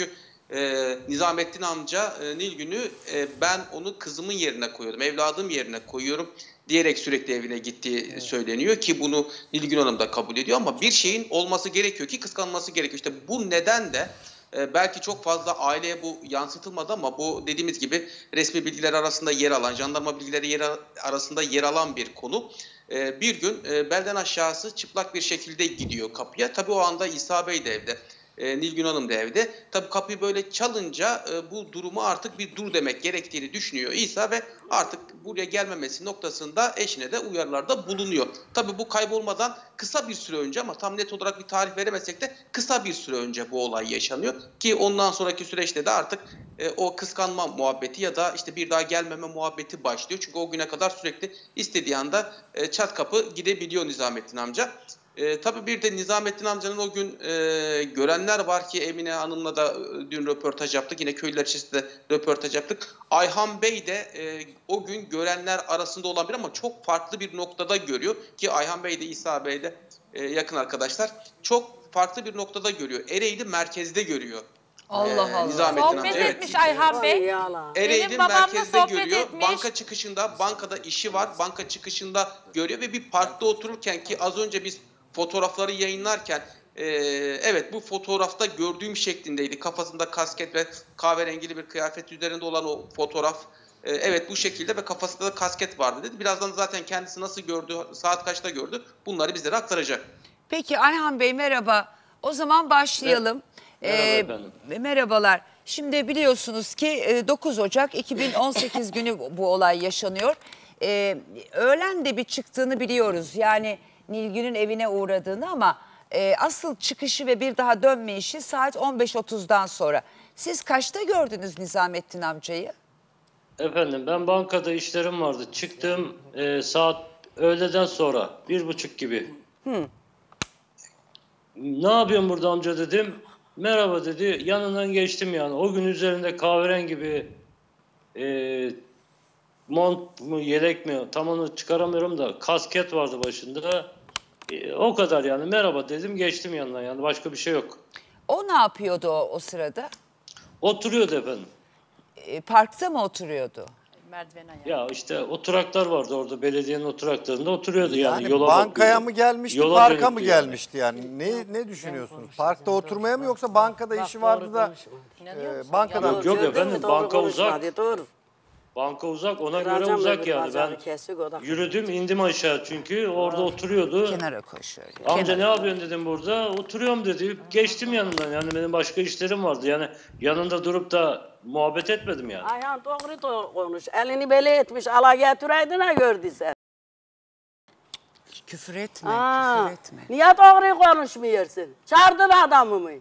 Ee, Nizamettin amca e, Nilgün'ü e, ben onu kızımın yerine koyuyordum, evladım yerine koyuyorum diyerek sürekli evine gittiği evet. söyleniyor ki bunu Nilgün Hanım da kabul ediyor ama bir şeyin olması gerekiyor ki kıskanılması gerekiyor. İşte bu neden de e, belki çok fazla aileye bu yansıtılmadı ama bu dediğimiz gibi resmi bilgiler arasında yer alan, jandarma bilgileri yer, arasında yer alan bir konu. E, bir gün e, belden aşağısı çıplak bir şekilde gidiyor kapıya. Tabii o anda İsa Bey de evde. E, Nilgün Hanım da evde. Tabii kapıyı böyle çalınca e, bu durumu artık bir dur demek gerektiğini düşünüyor İsa ve artık buraya gelmemesi noktasında eşine de uyarılarda bulunuyor. Tabii bu kaybolmadan kısa bir süre önce ama tam net olarak bir tarih veremesek de kısa bir süre önce bu olay yaşanıyor. Ki ondan sonraki süreçte de artık e, o kıskanma muhabbeti ya da işte bir daha gelmeme muhabbeti başlıyor. Çünkü o güne kadar sürekli istediği anda e, çat kapı gidebiliyor Nizamettin amca. E, tabii bir de Nizamettin amcanın o gün e, görenler var ki Emine Hanım'la da e, dün röportaj yaptık. Yine köylüler içerisinde röportaj yaptık. Ayhan Bey de e, o gün görenler arasında olan bir ama çok farklı bir noktada görüyor. Ki Ayhan Bey de İsa Bey de e, yakın arkadaşlar. Çok farklı bir noktada görüyor. Ereğli merkezde görüyor. Allah ee, Allah. Nizamettin Sohbet amca. etmiş Evet. Ayhan Bey. Ereğli babamla merkezde sohbet görüyor. etmiş. Banka çıkışında, bankada işi var. Banka çıkışında görüyor ve bir parkta otururken ki az önce biz fotoğrafları yayınlarken e, evet bu fotoğrafta gördüğüm şeklindeydi. Kafasında kasket ve kahverengili bir kıyafet üzerinde olan o fotoğraf. E, evet bu şekilde ve kafasında da kasket vardı dedi. Birazdan zaten kendisi nasıl gördü, saat kaçta gördü bunları bizlere aktaracak. Peki Ayhan Bey merhaba. O zaman başlayalım. Merhaba ee, efendim. Merhabalar. Şimdi biliyorsunuz ki dokuz Ocak iki bin on sekiz günü bu olay yaşanıyor. Ee, öğlen de bir çıktığını biliyoruz. Yani Nilgün'ün evine uğradığını ama e, asıl çıkışı ve bir daha dönme işi saat on beş otuzdan sonra. Siz kaçta gördünüz Nizamettin amcayı? Efendim ben bankada işlerim vardı. Çıktım e, saat öğleden sonra bir buçuk gibi. Hı. Ne yapıyorsun burada amca dedim. Merhaba dedi. Yanından geçtim yani. O gün üzerinde kahverengi bir e, mont mu yelek mi tam onu çıkaramıyorum da kasket vardı başında. E, o kadar yani. Merhaba dedim geçtim yanından yani başka bir şey yok. O ne yapıyordu o, o sırada? Oturuyordu efendim. E, parkta mı oturuyordu? Merdiven ayağı. Ya işte oturaklar vardı orada belediyenin oturaklarında oturuyordu yani. Yani yola bankaya bakıyordu. mı gelmişti, Yola parka mı dönüktü gelmişti yani? Ne ne düşünüyorsunuz? Parkta oturmaya mı yoksa bankada işi vardı da e, bankadan Yok, yok efendim banka uzak. Banka uzak ona göre Kıracağım uzak öbür yani. bacağını Ben kesik, o da yürüdüm indim aşağı çünkü orada oturuyordu. Kenara koy şöyle. Amca Kenara. ne yapıyorsun dedim burada. Oturuyorum dedi. Geçtim yanından yani benim başka işlerim vardı. Yani yanında durup da muhabbet etmedim yani. Ayhan doğru doğru konuş. Elini bele etmiş. Ala getireydin ha gördüysen. Küfür etme, Aa, küfür etme. niye doğru konuşmuyorsun? Çağırdın adamı mı?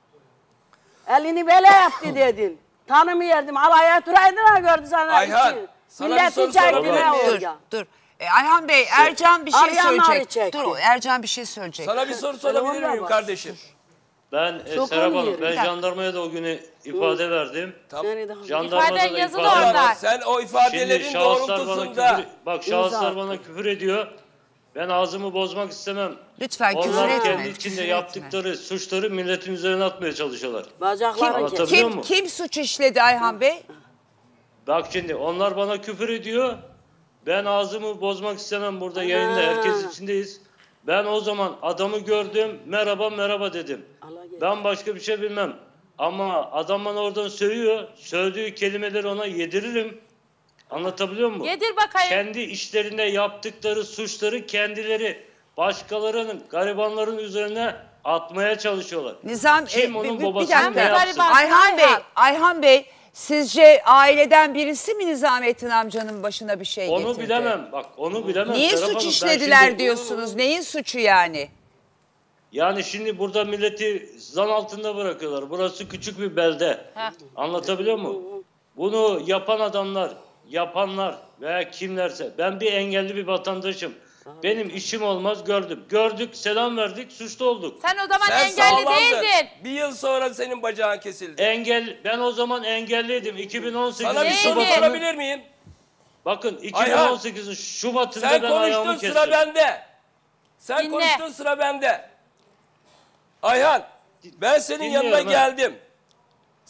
Elini bele yaptı dedin. Tanımıyordum. Ala getireydin ha gördüysen. Ayhan, sana bir Milletin soru çekti sorabilir ne miyim? Dur, oraya? dur. E, Ayhan Bey, Ercan bir şey Arayanları söyleyecek. çekti. Dur, Ercan bir şey söyleyecek. Sana bir soru sorabilir Telefonla miyim bak. kardeşim? Ben e, Çok Serap oluyor. Hanım ben Bir dakika. jandarmaya da o günü ifade verdim. Seni de- Jandarmada İfaden da yazılı ifade orada. verdim. Sen o Şimdi ifadelerin şahıslar bana doğrultusunda küfür, bak şahıslar İmza bana küfür ediyor. Ben ağzımı bozmak istemem. Lütfen küfür Onlar etme. kendi küfür içinde etme. yaptıkları suçları milletin üzerine atmaya çalışıyorlar. Bacakları Kim, kes. Anlatabiliyor kim, mu? kim suç işledi Ayhan Bey? Bak şimdi onlar bana küfür ediyor. Ben ağzımı bozmak istemem burada yayında herkes içindeyiz. Ben o zaman adamı gördüm merhaba merhaba dedim. Ben başka bir şey bilmem. Ama adam bana oradan söylüyor. Söylediği kelimeleri ona yediririm. Anlatabiliyor muyum? Yedir bakayım. Kendi işlerinde yaptıkları suçları kendileri başkalarının garibanların üzerine atmaya çalışıyorlar. Nizam, Kim e, onun bir- bir babasını dakika. ne yapsın? Ayhan Bey, Ayhan Bey, sizce aileden birisi mi Nizamettin amcanın başına bir şey Onu getirdi? bilemem. Bak onu bilemem. Niye Serap suç Hanım. Ben işlediler şimdi- diyorsunuz? Neyin suçu yani? Yani şimdi burada milleti zan altında bırakıyorlar. Burası küçük bir belde. Heh. Anlatabiliyor muyum? Bunu yapan adamlar, yapanlar veya kimlerse. Ben bir engelli bir vatandaşım. Benim işim olmaz gördüm. Gördük, selam verdik, suçlu olduk. Sen o zaman sen engelli sağlamdın. değildin. Bir yıl sonra senin bacağın kesildi. Engel, ben o zaman engelliydim. iki bin on sekiz Sana bir soru Neydi? sorabilir miyim? Bakın iki bin Ayhan, on sekizin Şubat'ında Sen ben ayağımı konuştun kestim. sıra bende. Sen Dinle. konuştun sıra bende. Ayhan, ben senin Dinliyorum, yanına ha. geldim.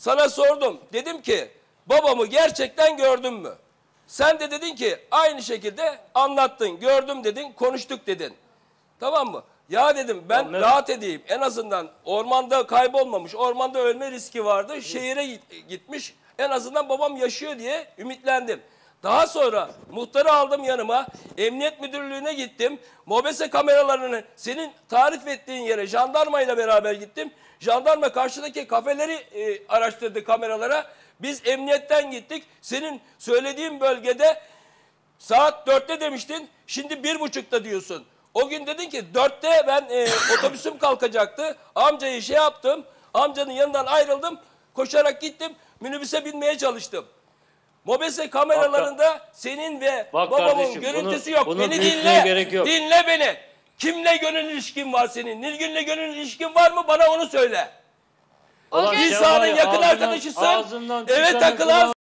Sana sordum. Dedim ki babamı gerçekten gördün mü? Sen de dedin ki aynı şekilde anlattın, gördüm dedin, konuştuk dedin. Tamam mı? Ya dedim ben Tamam, rahat edeyim. En azından ormanda kaybolmamış, ormanda ölme riski vardı. Şehire gitmiş. En azından babam yaşıyor diye ümitlendim. Daha sonra muhtarı aldım yanıma. Emniyet müdürlüğüne gittim. MOBESE kameralarını senin tarif ettiğin yere jandarmayla beraber gittim. Jandarma karşıdaki kafeleri e, araştırdı kameralara. Biz emniyetten gittik. Senin söylediğin bölgede saat dörtte demiştin. Şimdi bir buçukta diyorsun. O gün dedin ki dörtte ben e, otobüsüm kalkacaktı. Amcayı şey yaptım. Amcanın yanından ayrıldım. Koşarak gittim. Minibüse binmeye çalıştım. MOBESE kameralarında bak, senin ve bak babamın kardeşim, görüntüsü bunu, yok. Bunu beni dinle. Yok. Dinle beni. Kimle gönül ilişkin var senin? Nilgün'le gönül ilişkin var mı? Bana onu söyle. İsa'nın yakın ağzından, arkadaşısın. Eve takılan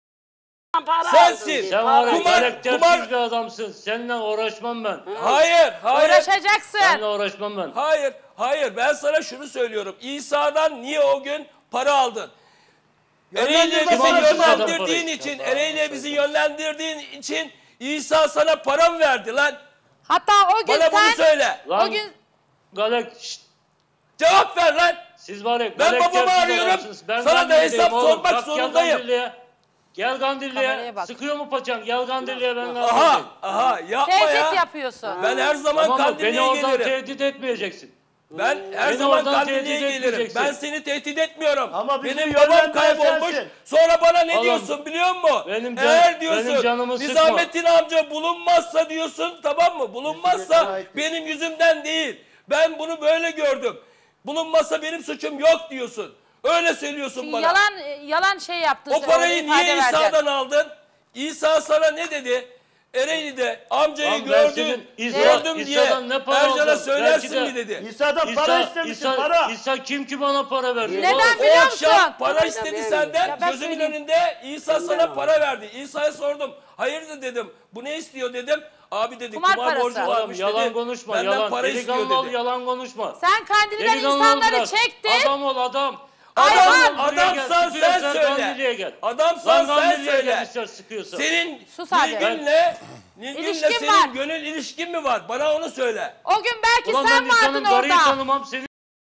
sensin. Sen var ya kumar, karaktersiz kumar... bir adamsın. Seninle uğraşmam ben. Hayır, hayır. Uğraşacaksın. Seninle uğraşmam ben. Hayır, hayır. Ben sana şunu söylüyorum. İsa'dan niye o gün para aldın? Ereğli'ye bizi yönlendirdiğin için, Ereğli'ye bizi yönlendirdiğin için İsa sana para mı verdi lan? Hatta o gün bana sen... bunu söyle. Lan, o gün... Galek, şşt. Cevap ver lan. Siz var ya, ben babamı arıyorum. Ben sana da hesap sormak Bak, zorundayım. Gel Gandilli'ye. Sıkıyor mu paçan? Gel Gandilli'ye ben lazım. Aha, aha yapma tehdit ya. Tehdit yapıyorsun. Ben her zaman tamam, Kandilli'ye gelirim. Beni oradan gelirim. tehdit etmeyeceksin. Ben her beni zaman Kandilli'ye gelirim. Ben seni tehdit etmiyorum. Ama benim babam kaybolmuş. Sensin. Sonra bana ne Oğlum, diyorsun biliyor musun? Benim can, Eğer diyorsun benim canımı Nizamettin sıkma. amca bulunmazsa diyorsun, tamam mı? Bulunmazsa benim yüzümden değil. Ben bunu böyle gördüm. Bulunmazsa benim suçum yok diyorsun. Öyle söylüyorsun Çünkü bana. Yalan yalan şey yaptın. O parayı niye İsa'dan aldın? İsa sana ne dedi? Ereğli'de amcayı Lan gördün, İsa, gördüm İsa'dan diye ne para Ercan'a aldın? söylersin Belki mi de- dedi. İsa'dan İsa, para istemişsin, İsa, para. İsa kim ki bana para verdi? Neden O biliyor akşam musun? para istedi senden, Ya ben gözümün söyleyeyim. önünde İsa sana para verdi. İsa'ya sordum, hayırdır dedim, bu ne istiyor dedim. Abi dedi Kumar kumar, parası. borcu Oğlum, varmış yalan dedi. konuşma, Benden yalan. para istiyor Delikanlı ol, dedi. yalan konuşma. Sen Kandilli'den Delikanlı ol insanları biraz. çektin. Adam ol adam. Adam, Buraya gel, adamsan sıkıyorsan sen söyle. Gandilli'ye gel. Adamsan Lan sen Gandilli'ye söyle. gelmişler sıkıyorsa. Senin Sus abi. Nilgün'le, Nilgün'le İlişkin senin var. gönül ilişkin mi var? Bana onu söyle. O gün belki Ulan sen ben vardın insanın karıyı orada. tanımam seni.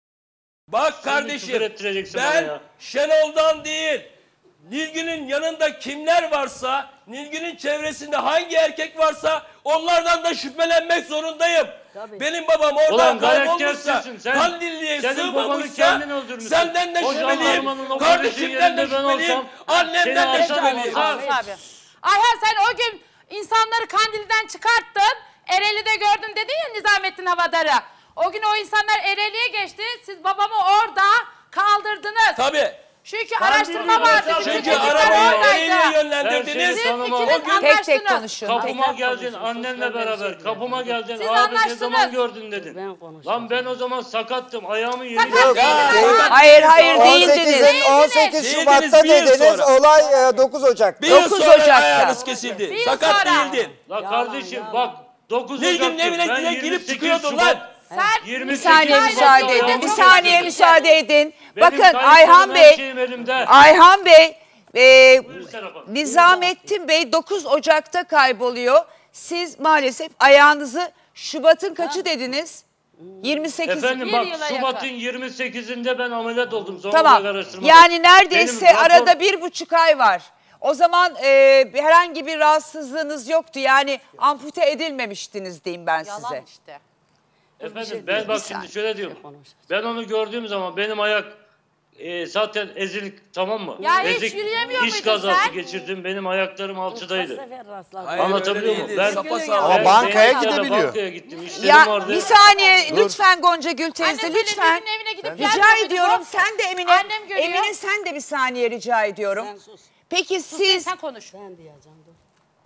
Bak küfür kardeşim, ettireceksin bana ben ya. Şenol'dan değil, Nilgün'ün yanında kimler varsa, Nilgün'ün çevresinde hangi erkek varsa onlardan da şüphelenmek zorundayım. Tabii. Benim babam oradan Ulan kaybolmuşsa, karaktersizsin sen. Kandilli'ye Senin babanı sığmamışsa kendin öldürmüşsün. senden de O şüpheliyim, jandarmanın o kardeşimden de polisinin yerinde ben şüpheliyim, olsam, annemden de seni şüpheliyim. aşağılamam. Sus abi. Ayhan sen o gün insanları Kandilli'den çıkarttın. Ereğli'de gördüm dedin ya Nizamettin Havadar'ı. O gün o insanlar Ereğli'ye geçti. Siz babamı orada kaldırdınız. Tabii. Çünkü araştırma vardı. Bütün Çünkü çocuklar arabayı oradaydı. Ereğli'ye yönlendirdiniz. Siz Tanımam. ikiniz O gün- Tek tek anlaştınız. konuşun. Kapıma tek. geldin annenle beraber. Kapıma geldin. Siz Abi ne anlaştınız. zaman gördün dedin. Ben konuşuyorum. Lan ben o zaman sakattım. Ayağımı yeni Sakat gördüm. değildiniz ama. Hayır hayır on değildiniz. sekizin on sekiz Değildiniz, Şubat'ta bir yıl dediniz. sonra. Olay e, dokuz Ocak'ta. Bir yıl dokuz sonra Ocak'ta. ayağınız kesildi. Bir yıl Sakat sonra. değildin. La kardeşim bak dokuz Nilgün'ün Ocak'ta evine ben bile girip yirmi sekiz çıkıyordun Şubat lan. Sen yirmi Bir sekiz saniye Şubat'ta müsaade edin. ayağımı Bir kesildi. saniye müsaade edin. Benim Bakın kayıtlarım, Ayhan her Bey, şeyim elimde. Ayhan Bey, e, Buyur Serap Hanım. Nizamettin Bey dokuz Ocak'ta kayboluyor. Siz maalesef ayağınızı Şubat'ın kaçı dediniz? yirmi sekiz. Efendim Bir bak yıla Şubat'ın yakın. yirmi sekizinde ben ameliyat oldum. Sonra Tamam. da araştırma Yani yaptım. neredeyse Benim rapor- arada bir buçuk ay var. O zaman e, herhangi bir rahatsızlığınız yoktu. Yani ampute edilmemiştiniz diyeyim ben yalan size. işte. Efendim ben bak şimdi şöyle diyorum. Ben onu gördüğüm zaman benim ayak e, zaten ezilik, tamam mı? Ya hiç Ezik, yürüyemiyor iş muydun kazası sen? geçirdim. Benim ayaklarım alçıdaydı. Hayır, Anlatabiliyor öyle muyum? değildi. Ben, Sapasağlam. Ama ben bankaya Zeynep'le gidebiliyor. Bankaya gittim. İşlerim Ya vardı. bir saniye lütfen Gonca Gül teyze Anne lütfen. senin evine gidip Rica gelmedin ediyorum mi? sen de Emine. Annem görüyor. Emine sen de bir saniye rica ediyorum. Sen sus. Peki siz Sen konuş. Ben diyeceğim. Dur.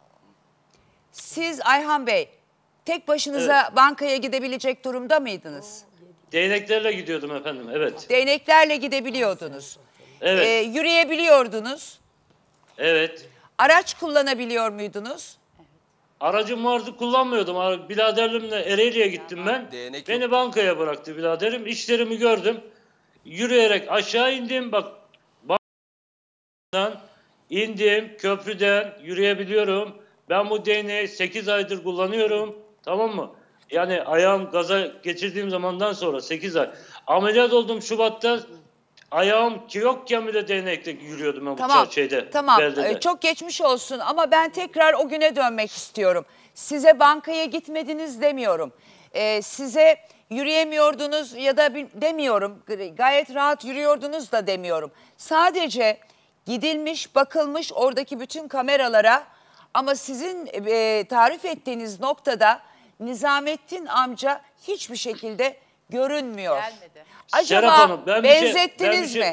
siz Ayhan Bey tek başınıza bankaya gidebilecek durumda mıydınız? Değneklerle gidiyordum efendim. Evet. Değneklerle gidebiliyordunuz. Evet. Ee, yürüyebiliyordunuz. Evet. Araç kullanabiliyor muydunuz? Aracım vardı, kullanmıyordum. Ar- Biraderimle Ereğli'ye gittim ben. Değnek Beni bankaya bıraktı biraderim. İşlerimi gördüm. Yürüyerek aşağı indim. Bak indim, köprüden yürüyebiliyorum. Ben bu değneği sekiz aydır kullanıyorum. Tamam mı? Yani ayağım gaza geçirdiğim zamandan sonra sekiz ay. Ameliyat oldum Şubat'ta. Ayağım ki yokken bile değnekle yürüyordum ben Tamam, bu şeyde. tamam. beldede. Ee, Çok geçmiş olsun ama ben tekrar o güne dönmek istiyorum. Size bankaya gitmediniz demiyorum. Ee, size yürüyemiyordunuz ya da bil- demiyorum. Gayet rahat yürüyordunuz da demiyorum. Sadece gidilmiş, bakılmış oradaki bütün kameralara ama sizin e, tarif ettiğiniz noktada Nizamettin amca hiçbir şekilde görünmüyor. Gelmedi. Acaba Serap Hanım, ben bir şey- benzettiniz ben bir şey- mi?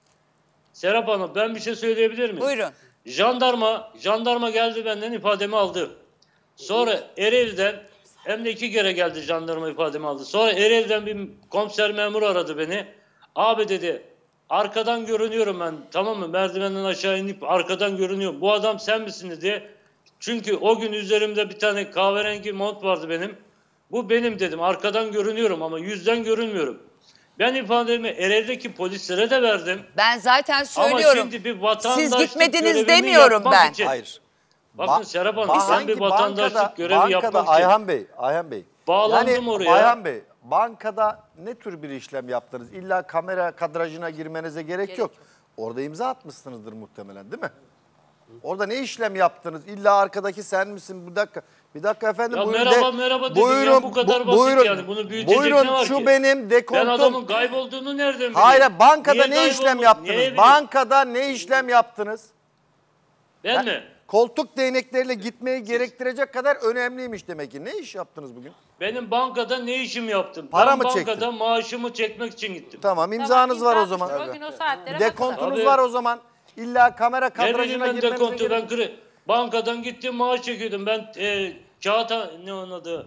Serap Hanım ben bir şey söyleyebilir miyim? Buyurun. Jandarma, jandarma geldi benden ifademi aldı. Sonra Ereğli'den hem de iki kere geldi jandarma ifademi aldı. Sonra Ereğli'den bir komiser memur aradı beni. Abi dedi arkadan görünüyorum ben, tamam mı? Merdivenden aşağı inip arkadan görünüyorum. Bu adam sen misin dedi. Çünkü o gün üzerimde bir tane kahverengi mont vardı benim. Bu benim dedim. Arkadan görünüyorum ama yüzden görünmüyorum. Ben ifademi Ereğli'deki polislere de verdim. Ben zaten söylüyorum. Ama şimdi bir vatandaşlık Siz gitmediniz görevimi demiyorum yapmak ben. için- Hayır. Bakın Ba- Serap Hanım ba- ben hangi bir vatandaşlık bankada- görevi bankada yapmak için Ayhan Bey, Ayhan Bey. bağlandım yani, oraya. Ayhan Bey, bankada ne tür bir işlem yaptınız? İlla kamera kadrajına girmenize gerek, Gerek yok. yok. Orada imza atmışsınızdır muhtemelen, değil mi? Orada ne işlem yaptınız? İlla arkadaki sen misin? Bir dakika. Bir dakika efendim. Ya buyurun merhaba de- merhaba dedim buyurun, ya bu kadar bu- basit buyurun, yani. Bunu büyütecek buyurun, ne var şu ki? benim dekontum. Ben adamın kaybolduğunu nereden bileyim? Hayır, bankada Niye ne işlem kayboldu? yaptınız? Niye bileyim? Bankada ne işlem yaptınız? Ben Ha? mi? Koltuk değnekleriyle gitmeyi gerektirecek kadar önemliymiş demek ki. Ne iş yaptınız bugün? Benim bankada ne işim yaptım? Para ben mı bankada çektin? maaşımı çekmek için gittim. Tamam, imzanız var o imza zaman. atmıştır O gün o saatlere Dekontunuz Tabii. var o zaman. İlla kamera Ne bileyim kadrajına ben girmenize dekontu gerek ben kre- bankadan gittim maaş çekiyordum. Ben e, kağıta ne onun adı?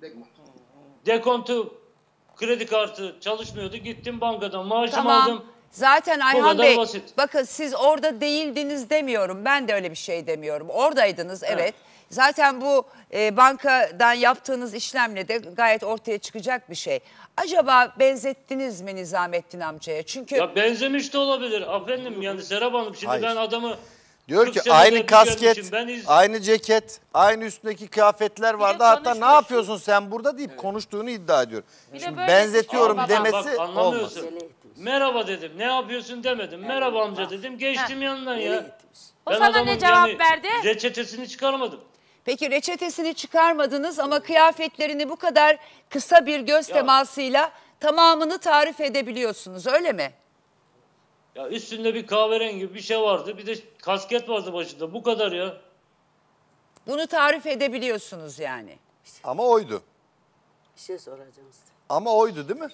Dekontu kredi kartı çalışmıyordu. Gittim bankadan maaşımı Tamam. aldım. Zaten Ayhan kadar Bey, basit. bakın siz orada değildiniz demiyorum. Ben de öyle bir şey demiyorum. Oradaydınız, evet. Zaten bu e, bankadan yaptığınız işlemle de gayet ortaya çıkacak bir şey. Acaba benzettiniz mi Nizamettin amcaya? Çünkü Ya benzemiş de olabilir. Efendim yani Serap Hanım şimdi Hayır. ben adamı Diyor kırk ki senede aynı bir kasket, gelmişim. Ben iz- aynı ceket, aynı üstündeki kıyafetler vardı. Hatta ne konuşmuş. yapıyorsun sen burada deyip konuştuğunu iddia ediyor. Bir de Şimdi böyle- benzetiyorum Aa, demesi Bak olmaz. anlamıyorsun. Merhaba dedim. Ne yapıyorsun demedim. Merhaba amca dedim. Geçtim yanından ya. O Ben sana adamın ne cevap yani verdi? reçetesini çıkarmadım. peki reçetesini çıkarmadınız ama kıyafetlerini bu kadar kısa bir göz Ya. temasıyla tamamını tarif edebiliyorsunuz, öyle mi? Ya üstünde bir kahverengi bir şey vardı. Bir de kasket vardı başında. Bu kadar ya. Bunu tarif edebiliyorsunuz yani. Ama oydu. Bir şey soracağım size. Ama oydu değil mi?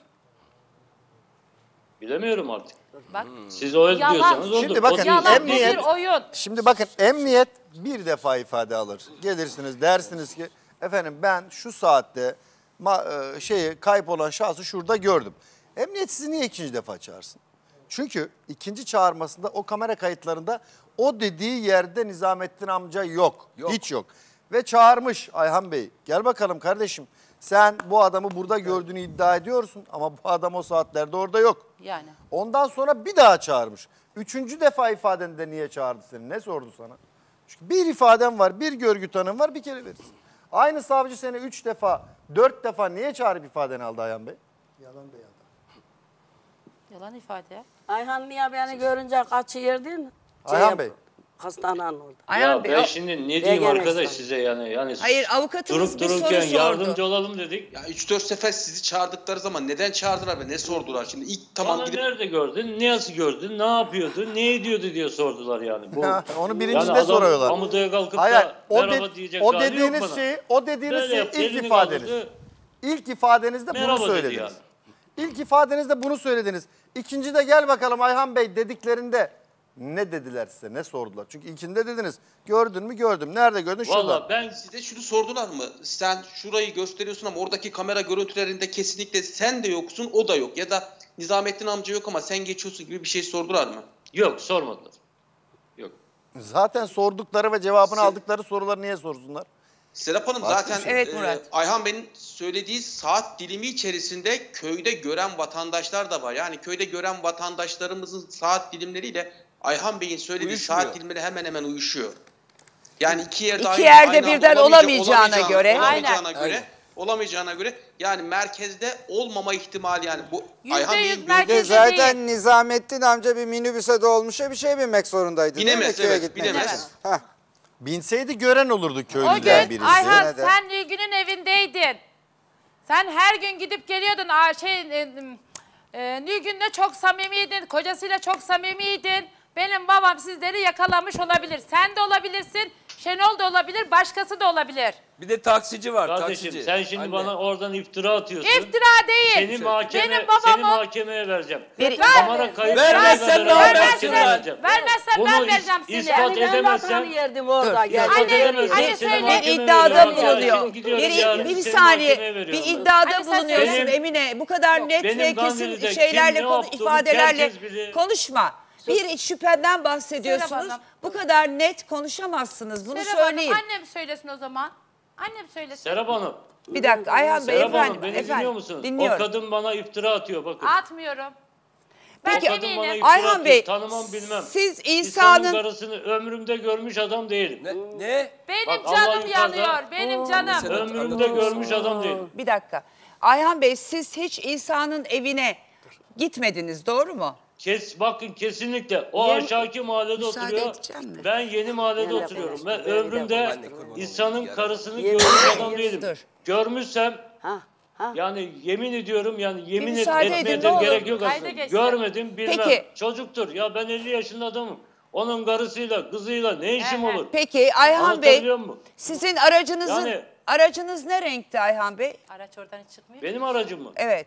Bilemiyorum artık. Bak. Siz öyle Yalan. diyorsanız odur. Şimdi bakın, O Yalan bu emniyet- bir oyun. Şimdi bakın emniyet bir defa ifade alır. Gelirsiniz dersiniz ki efendim ben şu saatte ma- e, şeyi kayıp olan şahsı şurada gördüm. Emniyet sizi niye ikinci defa çağırsın? Çünkü ikinci çağırmasında o kamera kayıtlarında o dediği yerde Nizamettin amca yok. Yok. Hiç yok. Ve çağırmış Ayhan Bey. Gel bakalım kardeşim. Sen bu adamı burada gördüğünü iddia ediyorsun ama bu adam o saatlerde orada yok. Yani. Ondan sonra bir daha çağırmış. Üçüncü defa ifadende niye çağırdı seni? Ne sordu sana? Çünkü bir ifaden var, bir görgü tanım var, bir kere verirsin. Aynı savcı seni üç defa, dört defa niye çağırıp ifadeni aldı Ayhan Bey? Yalan beyan. Yalan ifade. Ayhan niye beni görünce kaçıyordun? Ayhan Bey. Hastanenin orada. Ayhan Ya Bey, ben o- şimdi ne diyeyim gene arkadaş sen. size yani. yani Hayır, avukatımız durup bir soru dururken sordu. yardımcı olalım dedik. Ya üç dört sefer sizi çağırdıkları zaman neden çağırdılar ve ne sordular? Şimdi ilk tamam Bana gidip nerede gördün, ne nasıl gördün, ne yapıyordu, ne ediyordu diye sordular yani. Bu, Onu yani birincide adam soruyorlar. Amudaya kalkıp Hayır, da o, merhaba de- diyecek o hali yok dediğiniz bana. şeyi, o dediğiniz Böyle şey yaptı, ilk elini ifadeniz. kaldırdı. İlk ifadenizde bunu Merhaba dedi söylediniz. yani. İlk ifadenizde bunu söylediniz. İkinci de gel bakalım Ayhan Bey dediklerinde ne dediler size, ne sordular? Çünkü ilkinde dediniz gördün mü gördüm. Nerede gördün? Şurada. Valla ben size şunu sordular mı? Sen şurayı gösteriyorsun ama oradaki kamera görüntülerinde kesinlikle sen de yoksun, o da yok. Ya da Nizamettin amca yok ama sen geçiyorsun gibi bir şey sordular mı? yok sormadılar. Yok. Zaten sordukları ve cevabını Se- aldıkları soruları niye sorsunlar? Serap Hanım Başka zaten bir şey. Evet, e, Murat. Ayhan Bey'in söylediği saat dilimi içerisinde köyde gören vatandaşlar da var. Yani köyde gören vatandaşlarımızın saat dilimleriyle Ayhan Bey'in söylediği Uyuşmuyor. saat dilimleri hemen hemen uyuşuyor. Yani iki yerde, İki aynı, yerde aynı birden anda olamayacağına göre. olamayacağına Aynen. göre, Aynen. olamayacağına göre yani merkezde olmama ihtimali yani bu Yüzde Ayhan yüz Bey'in merkez- Bir de Merkezde zaten değil. Nizamettin amca bir minibüse dolmuşa bir şey binmek zorundaydı. değil mi Binemez, köye evet, gitmek binemez. için? Heh. Binseydi gören olurdu O köylüden gün birisi. Ayhan Yine de. sen Nilgün'ün evindeydin. Sen her gün gidip geliyordun. Aa, şey, e, e, Nilgün'le çok samimiydin. Kocasıyla çok samimiydin. Benim babam sizleri yakalamış olabilir. Sen de olabilirsin. Şenol da olabilir. Başkası da olabilir. Bir de taksici var. Kardeşim taksici. sen şimdi Anne. bana oradan iftira atıyorsun. İftira değil. Seni mahkeme, Benim seni babamın... mahkemeye vereceğim. Bir- Kamera kayıtlarına Vermezsen kadar ne mahkemeye yaparsın? vereceğim. Vermezsen Bunu ben is- vereceğim seni. ispat Yani ben edemezsem... vatanı yerdim orada. Dur. Gel. ispat Anne, edemezsem anne seni söyle. mahkemeye Bir iddiada veriyorum. bulunuyor. Yarın gidiyorum, Bir, yarın bir seni saniye mahkemeye bir veriyorum. iddiada Anne, sen bulunuyorsun söyle. Emine. Bu kadar net benim ve kesin Kandil'de şeylerle, kim ne konu, yaptığını ifadelerle herkes bilir. konuşma. Bir iç şüpheden bahsediyorsunuz. Serap Hanım. Bu kadar net konuşamazsınız. Bunu Serap Hanım, söyleyin. annem söylesin o zaman. Annem söylesin. Serap Hanım, Bir dakika Ayhan Bey Serap Hanım efendim. beni efendim, dinliyor musunuz? Dinliyorum. O kadın bana iftira atıyor bakın. Atmıyorum. Ben Peki, O kadın bana eminim. iftira Ayhan atıyor. Bey, Tanımam bilmem. siz İnsanın İsa'nın... karısını ömrümde görmüş adam değilim. Ne? ne? Benim Bak, Allah canım yukarıda. yanıyor. Benim canım. Sen- Ömrümde görmüş adam değilim. Bir dakika. Ayhan Bey siz hiç İsa'nın evine gitmediniz doğru mu? Kes, bakın kesinlikle o Yem- aşağıki mahallede Müsaade oturuyor. edeceğim mi? Ben yeni mahallede Yerle oturuyorum. konuş, Ben yerle ömrümde konuş. Ben de kurban insanın olayım. karısını Yemin- görmüş adam değilim. Dur. Görmüşsem Ha, ha. yani yemin ediyorum yani yemin et, müsaade edin, etmeye ne de olur. gerek yok Kayda aslında. geçsin. Görmedim bilmem. Peki. Çocuktur ya ben elli yaşında adamım. Onun karısıyla kızıyla ne işim Evet. olur? Peki Ayhan Bey Anlatabiliyor muyum? sizin aracınızın Yani- aracınız ne renkti Ayhan Bey? Araç oradan hiç çıkmıyor. Benim aracım mı? Evet.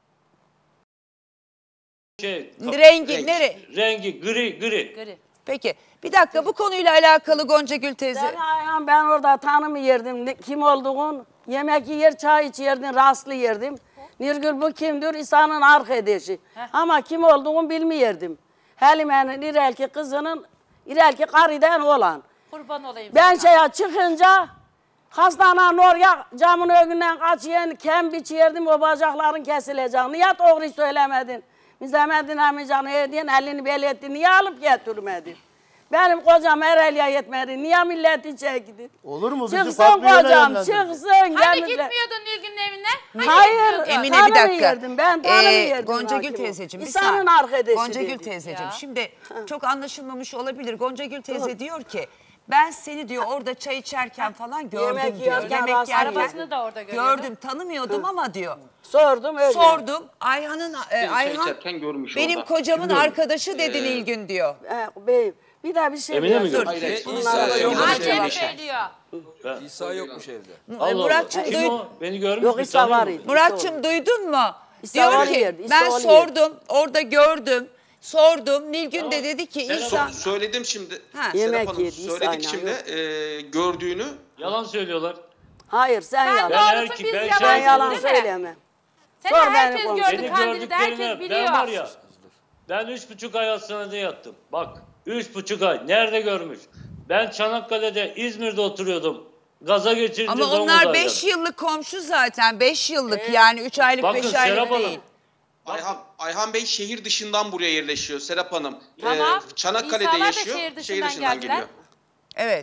Şey, Rengi renk. nere? rengi gri gri. Gri. Peki bir dakika bu konuyla alakalı Gonca Gül teyze. Ben Ayhan ben orada tanımıyordum. Ne- Kim olduğunu. Yemek yer, çay içerdim, rastlı yerdim. Nirgül bu kimdir? İsa'nın arkadaşı. Ama kim olduğunu bilmiyordum. Halime'nin İrelki kızının, İrelki karıdan olan. Kurban olayım. Ben sana. şeye çıkınca hastanın oraya camın önünden kaçıyan kem biçiyordum o bacakların kesileceğini. Niye doğru söylemedin? Nizamettin amcanı hediyen elini belirtti. Niye alıp getirmedin? Benim kocam Ereğli'ye yetmedi. Niye milleti çekti? Olur mu? Bizi Çıksın farklı yöne kocam, yönlendirin. çıksın. Hani gelmediler. gitmiyordun Nilgün'ün evine? Hani Hayır. gitmiyordun? Emine bir dakika. Tanımıyordum, ben Ee, tanımıyordum Gonca Gül hakimi. teyzeciğim bir İsa'nın saniye. arkadaşı Gonca Gül dedi. teyzeciğim Ya. şimdi çok anlaşılmamış olabilir. Gonca Gül teyze diyor ki ben seni diyor orada çay içerken falan gördüm Yemek diyor. yerken Yemek rastladım. yerken Arabasını da orada görüyordu. gördüm tanımıyordum ama diyor. Sordum öyle. Sordum Ayhan'ın e, Çay Ayhan içerken görmüş benim orada. kocamın Bilmiyorum. arkadaşı dedi Nilgün diyor. He, beyim. Bir daha bir şey Emine mi diyeceğim. gördün? Hayır, Bunlar- İsa yokmuş Annem evde. söylüyor. İsa yokmuş evde. Allah Muratçım Allah. duy- Kim o? Beni görmüş Yok mü? İsa Tanıyor var mu? idi. Muratçım duydun mu? İsa Diyor var ki yerdi, İsa ben var sordum orada gördüm. Sordum Nilgün de dedi ki So- İsa söyledim şimdi. Ha. Serap Yemek Hanım, yedi, İsa söyledik aynen, şimdi yok. e, gördüğünü. Yalan söylüyorlar. Hayır sen Sen yalan. Ben doğrusu erkek- biz ben yalan, Ben şahit yalan değil mi? söyleme. Seni Sor beni herkes konuş. gördü Beni Kandil'de, herkes gördüklerine biliyor. ben var ya ben üç buçuk ay hastanede yattım. Bak üç buçuk ay nerede görmüş? Ben Çanakkale'de İzmir'de oturuyordum. Gaza geçirince ama onlar Zonguldak'ta. beş yıllık komşu zaten. beş yıllık yani üç aylık Bakın beş aylık Serap Hanım, değil. Ayhan, Ayhan Bey şehir dışından buraya yerleşiyor Serap Hanım. Tamam. E, Çanakkale'de İnsanlar da yaşıyor. şehir dışından şehir dışından geldiler. geliyor. Evet.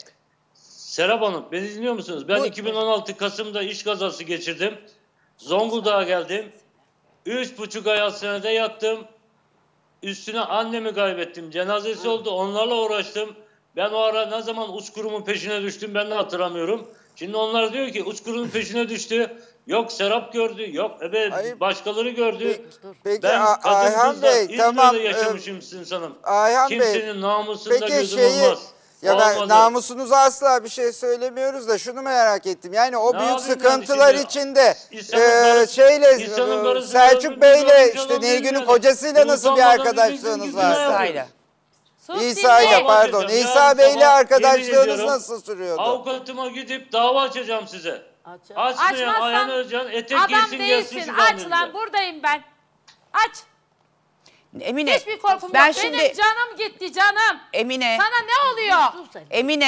Serap Hanım beni dinliyor musunuz? Ben Bu- iki bin on altı Kasım'da iş kazası geçirdim. Zonguldak'a geldim. Üç buçuk ay hastanede yattım. Üstüne annemi kaybettim. Cenazesi oldu. Onlarla uğraştım. Ben o ara ne zaman uçkurumun peşine düştüm ben de hatırlamıyorum. Şimdi onlar diyor ki uçkurunun peşine düştü. Yok Serap gördü. Yok ebe Hayır. başkaları gördü. Peki Ben A- kadın Ayhan kızla Bey İzmir'de tamam. e, yaşamışım insanım. Ayhan Bey. Kimsenin namusunda Peki gözüm şeyi olmaz. ya ben Olmadı. namusunuza asla bir şey söylemiyoruz da şunu merak ettim. Yani o Ne büyük yapayım sıkıntılar yani şimdi? içinde İnsanın e, karısı- şeyle insanın e, karısı Selçuk öldürdüğü Bey'le görmüş işte adam değil Nilgün'ün yani. kocasıyla nasıl bir Utanmadan arkadaşlığınız Nilgün var? günah İsa'yla. Sus İsa'yla dinle. pardon. Yarın İsa Bey'le sabah arkadaşlığınız yemin ediyorum, nasıl sürüyordu? Avukatıma gidip dava açacağım size. Açmayan Açmazsan Ayhan Özcan etek adam giysin gelsin değilsin. şu Aç Kandil'de. lan buradayım ben. Aç. Emine. Hiçbir korkum ben yok. şimdi Benim canım gitti canım. Emine. Sana ne oluyor? Emine.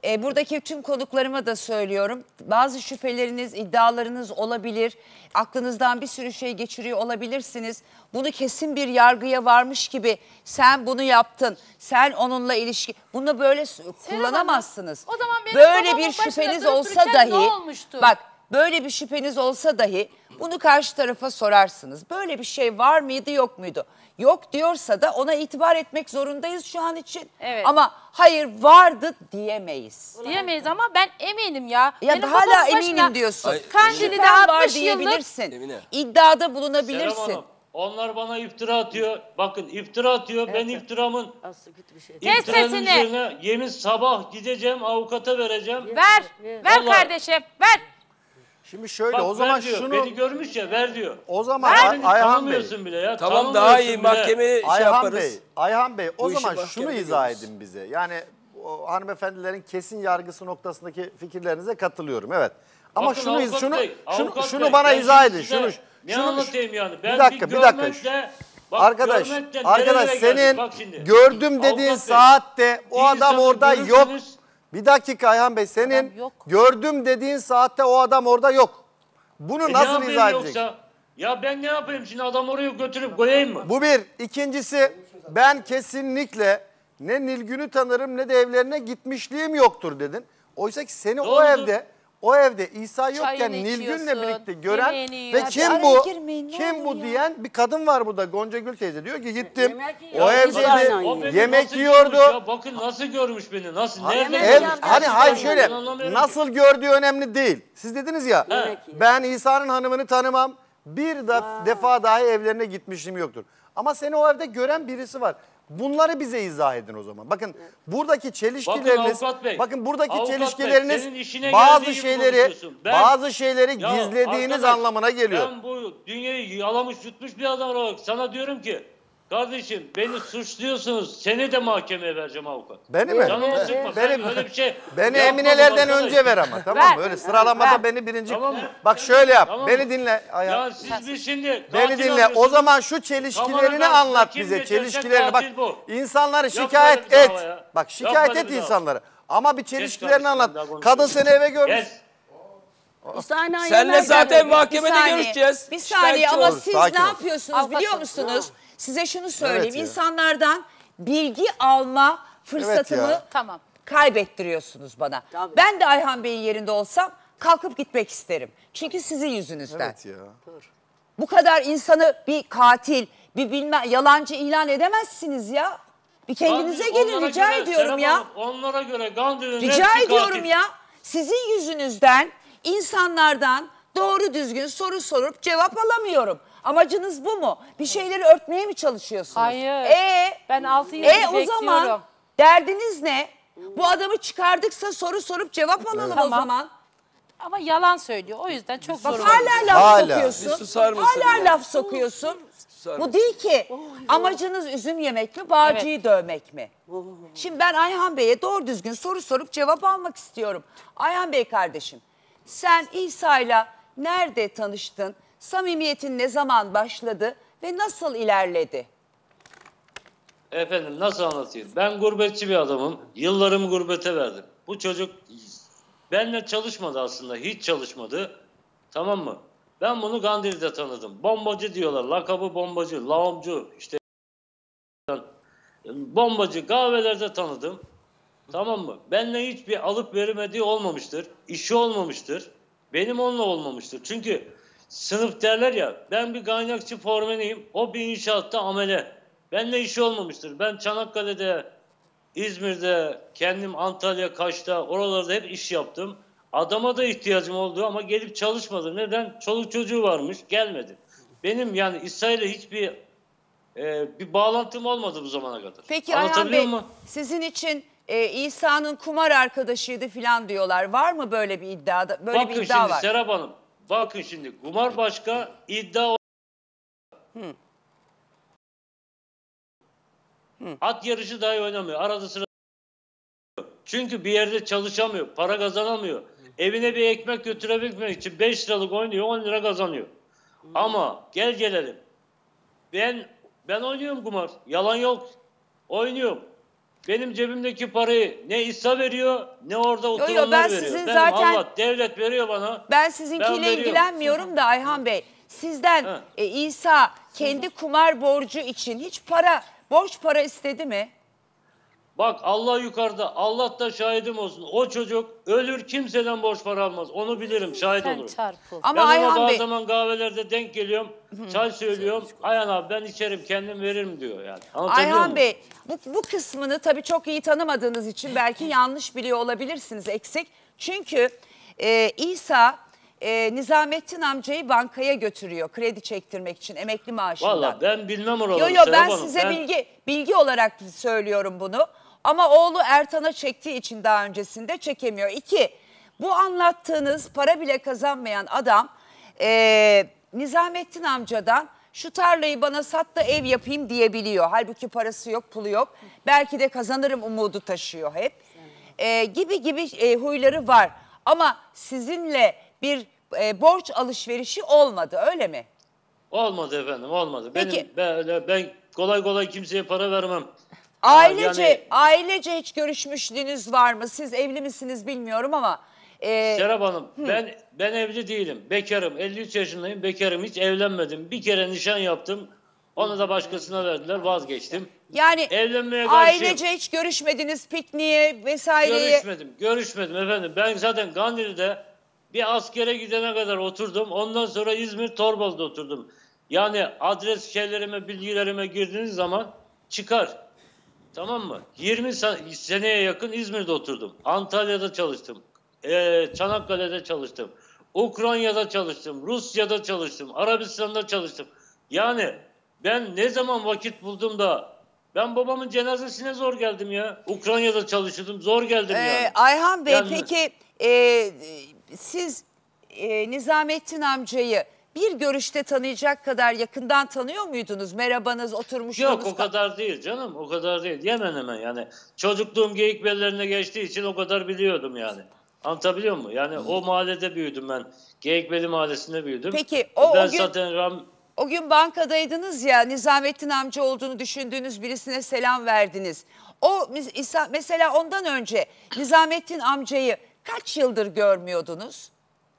E, buradaki tüm konuklarıma da söylüyorum. Bazı şüpheleriniz, iddialarınız olabilir. Aklınızdan bir sürü şey geçiriyor olabilirsiniz. Bunu kesin bir yargıya varmış gibi sen bunu yaptın, sen onunla ilişki... Bunu böyle kullanamazsınız. O zaman benim böyle babamın bir başına şüpheniz durup olsa dururken ne dahi... olmuştu? Bak böyle bir şüpheniz olsa dahi bunu karşı tarafa sorarsınız. Böyle bir şey var mıydı yok muydu? Yok diyorsa da ona itibar etmek zorundayız şu an için. Evet. Ama hayır vardı diyemeyiz. Diyemeyiz ama ben eminim ya. Ya Benim hala babamın eminim başına diyorsun. Ay, Kandili'de Şüphen var altmış yıllık diyebilirsin. Emine. İddiada Serap bulunabilirsin. Hanım, onlar bana iftira atıyor. Bakın iftira atıyor. Ben iftiramın Aslı kötü bir şey. Kes iftiranın sesini. üzerine yemin sabah gideceğim avukata vereceğim. Ver, ver Vallahi. kardeşim, ver. Şimdi şöyle Bak, o zaman ver diyor. şunu Beni görmüş ya ver diyor. o zaman Sen Ay- beni Ayhan Bey, tanımıyorsun bile ya. Tamam daha iyi tanımıyorsun bile. mahkemeye şey Ayhan yaparız. Bey, Ayhan Bey o Bu işi zaman şunu mahkemede izah görürüz. edin bize. Yani o hanımefendilerin kesin yargısı noktasındaki fikirlerinize katılıyorum. Evet. Ama Bakın şunu avukat şunu bey, şunu, avukat şunu bey, bana ben izah şimdi edin. size Şunu ne şunu anlatayım yani? Ben bir dakika, bir bir dakika. görmekle- bak, Arkadaş, görmekle arkadaş nerelere senin geldik? Bak şimdi. gördüm dediğin Avukat bey, saatte o bir adam insanı orada görürsünüz, yok. Bir dakika Ayhan Bey, senin Adam yok. gördüm dediğin saatte o adam orada yok. Bunu E ne nasıl yapayım izah yoksa? edeceksin? Ya ben ne yapayım şimdi adam oraya götürüp koyayım mı? Bu bir. İkincisi ben kesinlikle ne Nilgün'ü tanırım ne de evlerine gitmişliğim yoktur dedin. Oysa ki seni o Doğrudur. evde o evde İsa yokken Çayını Nilgün'le içiyorsun, birlikte gören yemeğini ve yiyorsun. kim Hadi bu araya girmeyin, ne kim bu olur ya. diyen bir kadın var burada, Gonca Gül teyze diyor ki gittim Yemek o yiyor. evdeydi Aynen. O beni yemek nasıl yiyordu. görmüş ya? Bakın nasıl görmüş beni nasıl? Nerede Ev, görmüş? hani hayır şöyle Ben anlamıyorum nasıl ki. gördüğü önemli değil. Siz dediniz ya He. ben İsa'nın hanımını tanımam, bir def- defa dahi evlerine gitmişliğim yoktur. Ama seni o evde gören birisi var. Bunları bize izah edin o zaman. Bakın buradaki çelişkileriniz, avukat bey, bakın buradaki avukat bey, çelişkileriniz senin işine bazı geldiği gibi şeyleri konuşuyorsun. Ben- bazı şeyleri Ya gizlediğiniz arkadaş, anlamına geliyor. Ben bu dünyayı yalamış yutmuş bir adam olarak sana diyorum ki kardeşim beni suçluyorsunuz. Seni de mahkemeye vereceğim avukat. Beni mi? Canımı sıkma. Beni, Sen öyle bir şey beni yapmadın Eminelerden arkadaş. önce ver ama tamam mı? Ver. Öyle sıralamada Ver. beni birinci. Tamam mı? Bak şöyle yap. Tamam beni mı? dinle. Ayhan. Ya siz bir şimdi Beni katil dinle. O arıyorsunuz. zaman şu çelişkilerini Kameradan anlat kim bize. geçerse Çelişkilerini bak. katil bu. İnsanları Yapma şikayet öyle bir et. dava ya. Bak şikayet Yapma öyle et bir dava. insanları. Ama bir çelişkilerini kardeşim, anlat. ben daha Kadın konuşuyorum. seni eve görmüş. Yes. Senle zaten mahkemede Bir saniye, görüşeceğiz. Bir saniye Şikayetçi ama olur. siz Sakin ne ol. yapıyorsunuz biliyor musunuz? Size şunu söyleyeyim. Evet ya. İnsanlardan bilgi alma fırsatımı ya. Tamam. kaybettiriyorsunuz bana. Tabii. Ben de Ayhan Bey'in yerinde olsam kalkıp gitmek isterim. Çünkü sizin yüzünüzden. Evet ya. Bu kadar insanı bir katil, bir bilmem yalancı ilan edemezsiniz ya. Bir kendinize Katil gelin onlara rica göre, ediyorum Serap ya. Hanım, onlara göre Gandhi'nin Rica hepsi ediyorum katil. ya. Sizin yüzünüzden insanlardan doğru düzgün soru sorup cevap alamıyorum. Amacınız bu mu? Bir şeyleri örtmeye mi çalışıyorsunuz? Hayır. E, Ben altı yıl e o bekliyorum. zaman derdiniz ne? Bu adamı çıkardıksa soru sorup cevap alalım o Tamam. zaman. Ama yalan söylüyor. O yüzden çok Bak zor. hala laf Hala. sokuyorsun. Bir susar mısın Hala ya? laf sokuyorsun. Susar Bu mısın? değil ki. Amacınız üzüm yemek mi, bağcıyı dövmek mi? Şimdi ben Ayhan Bey'e doğru düzgün soru sorup cevap almak istiyorum. Ayhan Bey kardeşim, sen İsa'yla nerede tanıştın? Samimiyetin ne zaman başladı ve nasıl ilerledi? Efendim nasıl anlatayım? Ben gurbetçi bir adamım. Yıllarımı gurbete verdim. Bu çocuk benimle çalışmadı aslında. Hiç çalışmadı. Tamam mı? Ben bunu Gandhi'de tanıdım. Bombacı diyorlar. Lakabı bombacı, lağımcı. İşte bombacı kahvelerde tanıdım. Tamam mı? Benimle hiçbir alıp veremediği olmamıştır. İşi olmamıştır. Benim onunla olmamıştır. Çünkü sınıf derler ya, ben bir kaynakçı formeniyim. O bir inşaatta amele. Benimle işi olmamıştır. Ben Çanakkale'de, İzmir'de, kendim Antalya, Kaş'ta, oralarda hep iş yaptım. Adama da ihtiyacım oldu ama gelip çalışmadı. Neden? Çoluk çocuğu varmış, gelmedi. Benim yani İsa'yla hiçbir e, bir bağlantım olmadı bu zamana kadar. Peki Ayhan Anlatabiliyor Bey, muyum? sizin için e, İsa'nın kumar arkadaşıydı falan diyorlar. Var mı böyle bir iddiada? Böyle Bakın bir iddia şimdi var. Serap Hanım, bakın şimdi kumar başka, iddia o- Hı. Hı. At yarışı dahi oynamıyor. Arada sıra çünkü bir yerde çalışamıyor, para kazanamıyor. Evine bir ekmek götürebilmek için beş liralık oynuyor, on lira kazanıyor. Ama gel gelelim. Ben ben oynuyorum kumar. Yalan yok. Oynuyorum. benim cebimdeki parayı ne İsa veriyor ne orada yo, oturanlar ben veriyor. sizin Benim zaten- Allah devlet veriyor bana. Ben sizinkiyle Ben veriyorum. ilgilenmiyorum da Ayhan Bey. Sizden e, İsa kendi kumar borcu için hiç para, borç para istedi mi? Bak Allah yukarıda, Allah da şahidim olsun. O çocuk ölür kimseden borç para almaz. Onu bilirim, şahit Sen olurum. çarpıl. Ama ben ona Ayhan bazı Bey- zaman kahvelerde denk geliyorum. Çay söylüyorum. Ayhan abi ben içerim kendim veririm diyor yani. Anlatabiliyor Ayhan muyum? Bey bu, bu kısmını tabii çok iyi tanımadığınız için belki yanlış biliyor olabilirsiniz, eksik. Çünkü e, İsa e, Nizamettin amcayı bankaya götürüyor kredi çektirmek için emekli maaşından. Valla ben bilmem oraları. Yo yo Serap ben Hanım. size Ben- bilgi bilgi olarak söylüyorum bunu. Ama oğlu Ertan'a çektiği için daha öncesinde çekemiyor. İki, bu anlattığınız para bile kazanmayan adam e, Nizamettin amcadan şu tarlayı bana sat da ev yapayım diyebiliyor. Halbuki parası yok, pulu yok. Belki de kazanırım umudu taşıyor hep. E, gibi gibi e, huyları var. Ama sizinle bir e, borç alışverişi olmadı, öyle mi? Olmadı efendim olmadı. Peki. Benim, ben, öyle- ben kolay kolay kimseye para vermem. Ailece yani- ailece hiç görüşmüşlüğünüz var mı? Siz evli misiniz bilmiyorum ama. E, Serap Hanım ben ben evli değilim. Bekarım. elli üç yaşındayım. Bekarım. Hiç evlenmedim. Bir kere nişan yaptım. Onu da başkasına verdiler. Vazgeçtim. yani Evlenmeye karşıyım. ailece hiç görüşmediniz, pikniğe vesaireye. Görüşmedim. Görüşmedim efendim. Ben zaten Gandili'de bir askere gidene kadar oturdum. Ondan sonra İzmir Torbalı'da oturdum. Yani adres şeylerime, bilgilerime girdiğiniz zaman çıkar. Tamam mı? yirmi sen- seneye yakın İzmir'de oturdum. Antalya'da çalıştım. Ee, Çanakkale'de çalıştım. Ukrayna'da çalıştım. Rusya'da çalıştım. Arabistan'da çalıştım. Yani ben ne zaman vakit buldum da ben babamın cenazesine zor geldim ya. Ukrayna'da çalışıyordum. Zor geldim Ee, yani. Ayhan Bey Yani- peki e, siz e, Nizamettin amcayı bir görüşte tanıyacak kadar yakından tanıyor muydunuz? Merhabanız, oturmuştunuz. Yok o kadar değil canım. O kadar değil. Hemen hemen yani. Çocukluğum geyik bellerine geçtiği için o kadar biliyordum yani. Anlatabiliyor muyum? Yani o mahallede büyüdüm ben. Geyikbeli mahallesinde büyüdüm. Peki, o- ben o gün- zaten ram... O gün bankadaydınız ya, Nizamettin amca olduğunu düşündüğünüz birisine selam verdiniz. O mis- İsa- mesela ondan önce Nizamettin amcayı kaç yıldır görmüyordunuz?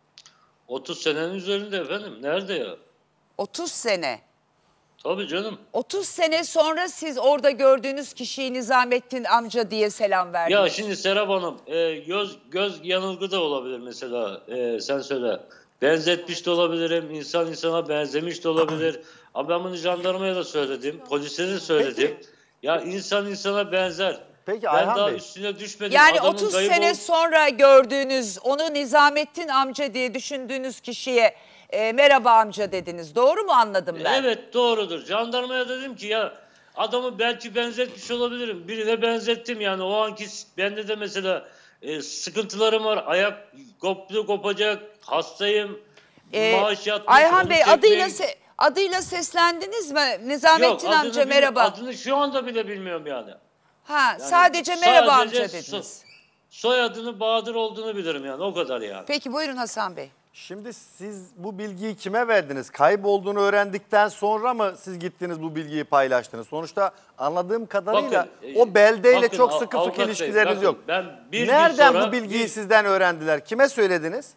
otuz senenin üzerinde efendim. Nerede ya? otuz sene. Tabii canım. otuz sene sonra siz orada gördüğünüz kişiyi Nizamettin amca diye selam verdiniz. Ya şimdi Serap Hanım e, göz göz yanılgı da olabilir mesela. E, sen söyle. Benzetmiş de olabilirim. İnsan insana benzemiş de olabilir. Ama ben bunu jandarmaya da söyledim. Polise de söyledim. Ya insan insana benzer. Peki ben Ayhan daha Bey. üstüne düşmedim. Yani Adamın otuz kayıp sene ol- sonra gördüğünüz, onu Nizamettin amca diye düşündüğünüz kişiye e, merhaba amca dediniz. Doğru mu anladım ben? Evet doğrudur. Jandarmaya dedim ki ya adamı belki benzetmiş olabilirim. Birine benzettim yani o anki bende de mesela e, sıkıntılarım var. Ayak koptu kopacak. Hastayım. Ee, maaş yatmış. Ayhan onu Bey çekmeye- adıyla se- adıyla seslendiniz mi? Nizamettin Yok, adını amca bil- merhaba. Adını şu anda bile bilmiyorum yani. Ha, Yani sadece merhaba sadece amca dediniz. so- soyadını Bahadır olduğunu bilirim yani o kadar yani. Peki buyurun Hasan Bey. Şimdi siz bu bilgiyi kime verdiniz? Kaybolduğunu öğrendikten sonra mı siz gittiniz bu bilgiyi paylaştınız? Sonuçta anladığım kadarıyla Bakın, o beldeyle bakın, çok av- sıkı avukat fıkı bey, ilişkileriniz bakın, yok. ben bir gün Nereden sonra bu bilgiyi bir- sizden öğrendiler? Kime söylediniz?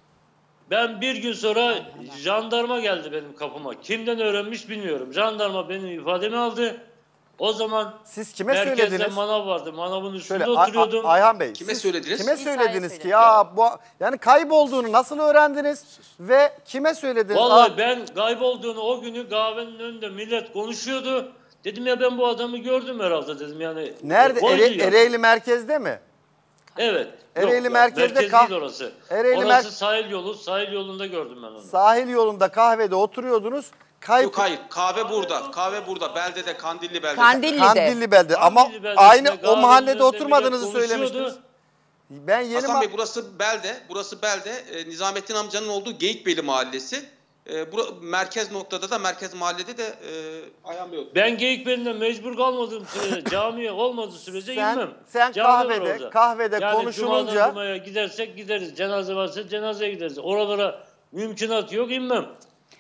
Ben bir gün sonra jandarma geldi benim kapıma. Kimden öğrenmiş bilmiyorum. Jandarma benim ifademi aldı. O zaman Siz kime merkezde söylediniz? manav vardı. Manavın üstünde Şöyle Ay- oturuyordum. Ay- Ayhan Bey. Kime siz söylediniz? Kime İsa'ya söylediniz ki söyledim. ya bu yani kaybolduğunu nasıl öğrendiniz ve kime söylediniz? Vallahi Aa, ben kaybolduğunu o günü kahvenin önünde millet konuşuyordu. Dedim ya ben bu adamı gördüm herhalde dedim yani. Nerede? E, oydu Ere- ya. Ereğli merkezde mi? Evet. Ereğli Yok ya, merkezde merkez kah- değil orası. Ereğli orası mer- sahil yolu. Sahil yolunda gördüm ben onu. Sahil yolunda kahvede oturuyordunuz. Kayıp Yok hayır kahve burada. Kahve burada. Beldede Kandilli beldede. Kandilli'de. Kandilli belde ama Kandilli beldesinde aynı o kahvenin mahallede önünde oturmadığınızı millet konuşuyordu. söylemiştiniz. Ben yeni Hasan ma- Bey burası Belde. Burası Belde. E, Nizamettin amcanın olduğu Geyikbeli mahallesi. E, bura, merkez noktada da merkez mahallede de e, Ayhan Bey oturuyor. Ben Geyikbeli'nde mecbur kalmadığım sürece, camiye olmadığı sürece Sen- inmem. sen Cami var kahvede- orada. kahvede yani konuşulunca- Cuma'dan Cuma'ya gidersek gideriz. Cenaze varsa cenazeye gideriz. Oralara mümkünat yok inmem.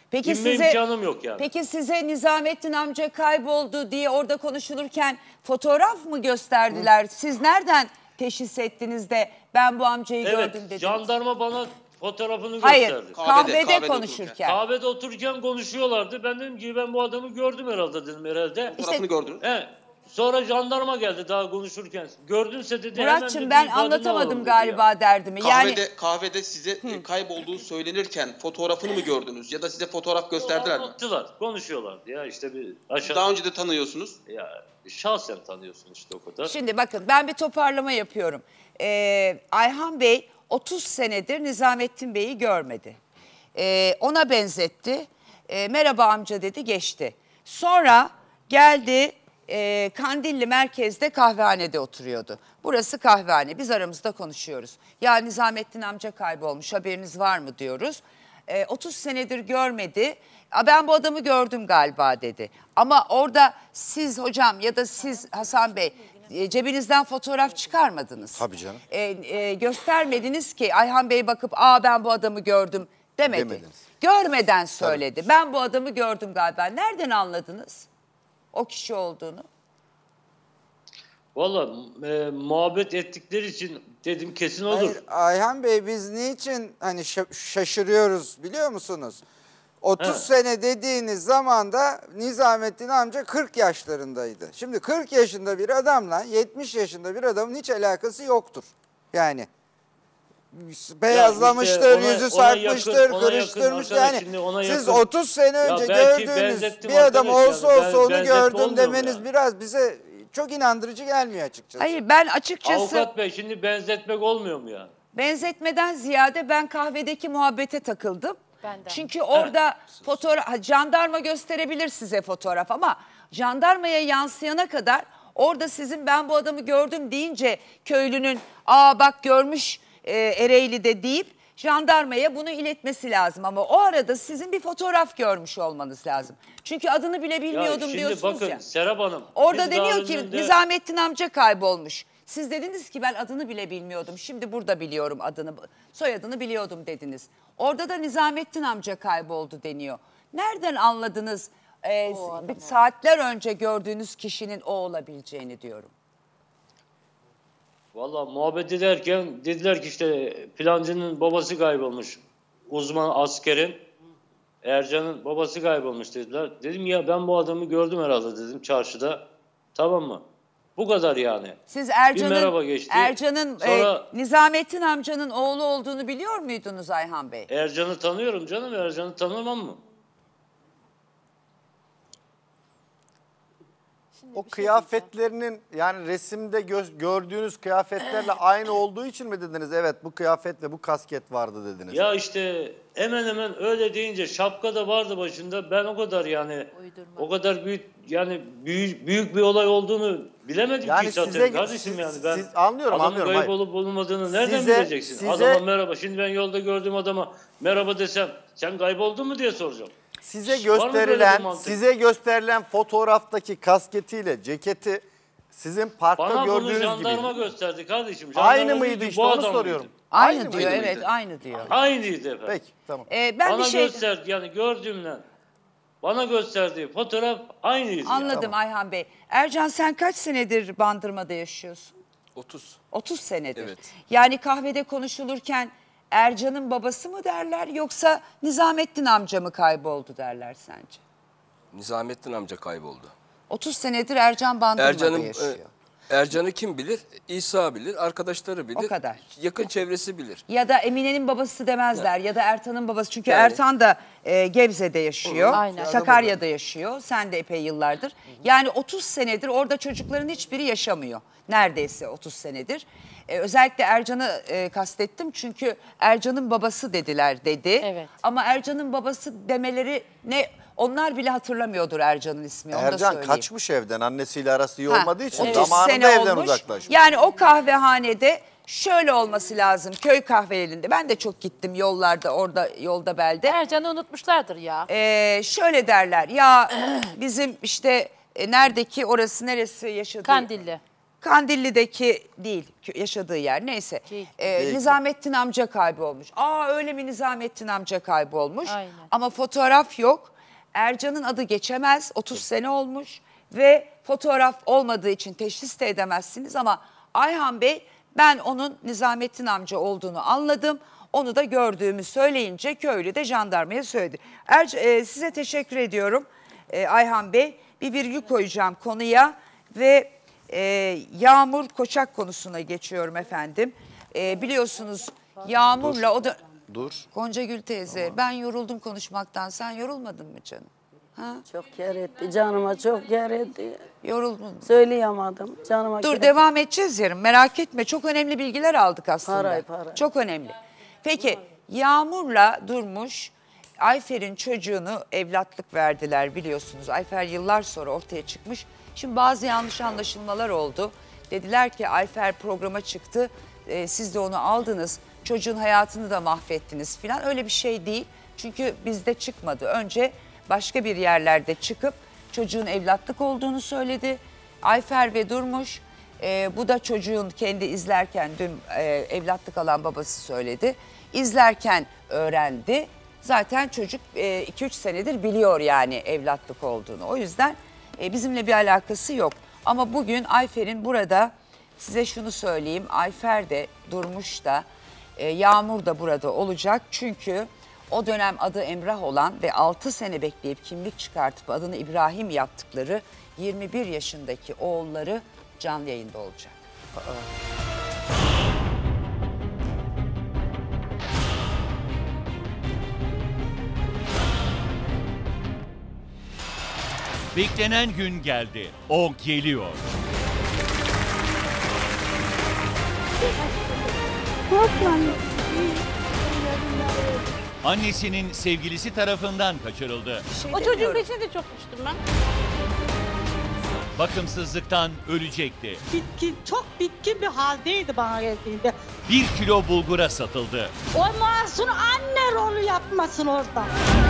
Peki İnme size, imkanım yok yani. Peki size Nizamettin amca kayboldu diye orada konuşulurken fotoğraf mı gösterdiler? Hı. Siz nereden teşhis ettiniz de ben bu amcayı evet, gördüm dediniz? Jandarma bana fotoğrafını Hayır, gösterdi. Kahvede, kahvede, kahvede konuşurken. Kahvede otururken konuşuyorlardı. Ben dedim ki ben bu adamı gördüm herhalde dedim herhalde. Fotoğrafını işte, gördünüz. He. Sonra jandarma geldi daha konuşurken. Gördünse dedi. Muratçım ben anlatamadım galiba ya. derdimi. Kahvede, yani... kahvede size Hı. kaybolduğu söylenirken fotoğrafını mı gördünüz? Ya da size fotoğraf gösterdiler mi? Anlattılar, konuşuyorlardı ya işte bir aşağı. Daha önce de tanıyorsunuz. Ya şahsen tanıyorsun işte o kadar. Şimdi bakın ben bir toparlama yapıyorum. Ee, Ayhan Bey otuz senedir Nizamettin Bey'i görmedi. Ee, ona benzetti. Ee, merhaba amca dedi geçti. Sonra geldi e, Kandilli merkezde kahvehanede oturuyordu. Burası kahvehane. Biz aramızda konuşuyoruz. Ya Nizamettin amca kaybolmuş haberiniz var mı diyoruz. E, otuz senedir görmedi. Ben bu adamı gördüm galiba dedi. Ama orada siz hocam ya da siz Hasan Bey e, cebinizden fotoğraf çıkarmadınız. Tabii canım. E, e, göstermediniz ki Ayhan Bey bakıp aa ben bu adamı gördüm demedi. Demediniz. Görmeden söyledi. Tabii. Ben bu adamı gördüm galiba. Nereden anladınız o kişi olduğunu? Valla e, muhabbet ettikleri için dedim kesin olur. Hayır, Ayhan Bey biz niçin hani şaşırıyoruz biliyor musunuz? otuz He. sene dediğiniz zamanda Nizamettin amca kırk yaşlarındaydı. Şimdi kırk yaşında bir adamla yetmiş yaşında bir adamın hiç alakası yoktur. Yani beyazlamıştır, yani işte ona, yüzü sarkmıştır, ona kırıştırmış yakın, yani. Siz yakın. otuz sene önce gördüğünüz bir adam olsa yani. olsa onu gördüm demeniz yani. biraz bize çok inandırıcı gelmiyor açıkçası. Hayır ben açıkçası... Avukat Bey şimdi benzetmek olmuyor mu yani? Benzetmeden ziyade ben kahvedeki muhabbete takıldım. Benden. Çünkü orada evet. fotoğraf, jandarma gösterebilir size fotoğraf ama jandarmaya yansıyana kadar orada sizin ben bu adamı gördüm deyince köylünün aa bak görmüş e, Ereğli'de deyip jandarmaya bunu iletmesi lazım. Ama o arada sizin bir fotoğraf görmüş olmanız lazım. Çünkü adını bile bilmiyordum ya diyorsunuz bakın, ya. bakın Serap Hanım. Orada deniyor ki önünde... Nizamettin amca kaybolmuş. Siz dediniz ki ben adını bile bilmiyordum. Şimdi burada biliyorum adını, soyadını biliyordum dediniz. Orada da Nizamettin amca kayboldu deniyor. Nereden anladınız e, saatler önce gördüğünüz kişinin o olabileceğini diyorum. Vallahi muhabbet ederken dediler ki işte plancının babası kaybolmuş. Uzman askerin Ercan'ın babası kaybolmuş dediler. Dedim ya ben bu adamı gördüm herhalde dedim çarşıda. Tamam mı? Bu kadar yani. Siz Ercan'ın Ercan'ın Sonra... e, Nizamettin amcanın oğlu olduğunu biliyor muydunuz Ayhan Bey? Ercan'ı tanıyorum canım. Ercan'ı tanımam mı? O kıyafetlerinin yani resimde gö- gördüğünüz kıyafetlerle aynı olduğu için mi dediniz? Evet bu kıyafet ve bu kasket vardı dediniz. Ya işte hemen hemen öyle deyince şapka da vardı başında. Ben o kadar yani Uydurma. o kadar büyük yani büyük, büyük bir olay olduğunu bilemedim yani ki zaten size, kardeşim siz, yani. Ben siz, anlıyorum adamın anlıyorum. kayıp olup bulunmadığını nereden size, bileceksin? Size... Adama merhaba. Şimdi ben yolda gördüğüm adama merhaba desem sen kayboldun mu diye soracağım. Size gösterilen, size gösterilen fotoğraftaki kasketiyle ceketi sizin parkta Bana gördüğünüz gibi. Bana bunu jandarma gösterdi kardeşim. Jandarma aynı mıydı işte onu soruyorum. Aynı, aynı diyor evet aynı diyor. Aynıydı efendim. Peki tamam. Ee, ben bana bir şey... gösterdi yani gördüğümle bana gösterdiği fotoğraf aynıydı. Anladım yani. Ayhan Bey. Ercan sen kaç senedir Bandırma'da yaşıyorsun? otuz. otuz senedir. Evet. Yani kahvede konuşulurken Ercan'ın babası mı derler yoksa Nizamettin amca mı kayboldu derler sence? Nizamettin amca kayboldu. otuz senedir Ercan Bandırma'da Ercan'ın, yaşıyor. E, Ercan'ı kim bilir? İsa bilir, arkadaşları bilir. O kadar. Yakın çevresi bilir. Ya da Emine'nin babası demezler ya, ya da Ertan'ın babası. Çünkü yani. Ertan da e, Gebze'de yaşıyor. Aynen. Sakarya'da yaşıyor. Sen de epey yıllardır. Yani otuz senedir orada çocukların hiçbiri yaşamıyor. Neredeyse otuz senedir. Ee, özellikle Ercan'ı e, kastettim çünkü Ercan'ın babası dediler dedi. Evet. Ama Ercan'ın babası demeleri ne onlar bile hatırlamıyordur Ercan'ın ismi. Onu da Ercan söyleyeyim. kaçmış evden annesiyle arası iyi Ha, olmadığı için evet. zamanında evden olmuş. uzaklaşmış. Yani o kahvehanede şöyle olması lazım köy kahvelerinde. Ben de çok gittim yollarda orada yolda belde. Ercan'ı unutmuşlardır ya. Ee, şöyle derler ya bizim işte e, neredeki orası neresi yaşadığı? Kandilli. Kandilli'deki değil, yaşadığı yer neyse. Ee, Nizamettin amca kaybolmuş. Aa öyle mi Nizamettin amca kaybolmuş? Aynen. Ama fotoğraf yok. Ercan'ın adı geçemez. otuz sene olmuş ve fotoğraf olmadığı için teşhis de edemezsiniz ama Ayhan Bey ben onun Nizamettin amca olduğunu anladım. Onu da gördüğümü söyleyince köylü de jandarmaya söyledi. Er, e, size teşekkür ediyorum e, Ayhan Bey. Bir virgül koyacağım konuya ve e, Yağmur Koçak konusuna geçiyorum efendim. E, biliyorsunuz Yağmur'la o da... Dur. Gonca Gül teyze tamam. Ben yoruldum konuşmaktan. Sen yorulmadın mı canım? Ha? Çok yer etti. Canıma çok yer etti. Yoruldun. Söyleyemedim. Canıma Dur yer devam edeceğiz yarın. Merak etme. Çok önemli bilgiler aldık aslında. Paray, paray. Çok önemli. Peki Yağmur'la Durmuş Ayfer'in çocuğunu evlatlık verdiler biliyorsunuz. Ayfer yıllar sonra ortaya çıkmış. Şimdi bazı yanlış anlaşılmalar oldu. Dediler ki Ayfer programa çıktı. E, siz de onu aldınız. Çocuğun hayatını da mahvettiniz falan. Öyle bir şey değil. Çünkü bizde çıkmadı. Önce başka bir yerlerde çıkıp çocuğun evlatlık olduğunu söyledi. Ayfer ve Durmuş. E, bu da çocuğun kendi izlerken dün e, evlatlık alan babası söyledi. İzlerken öğrendi. Zaten çocuk iki üç senedir biliyor yani evlatlık olduğunu. O yüzden e, bizimle bir alakası yok. Ama bugün Ayfer'in burada size şunu söyleyeyim. Ayfer de Durmuş da e, Yağmur da burada olacak. Çünkü o dönem adı Emrah olan ve altı sene bekleyip kimlik çıkartıp adını İbrahim yaptıkları yirmi bir yaşındaki oğulları canlı yayında olacak. Aa. Beklenen gün geldi. O geliyor. Annesinin sevgilisi tarafından kaçırıldı. Şey o çocuğun peşine de çok düştüm ben. Bakımsızlıktan ölecekti. Bitkin, çok bitkin bir haldeydi bana geldiğinde. Bir kilo bulgura satıldı. O masum anne rolü yapmasın orada.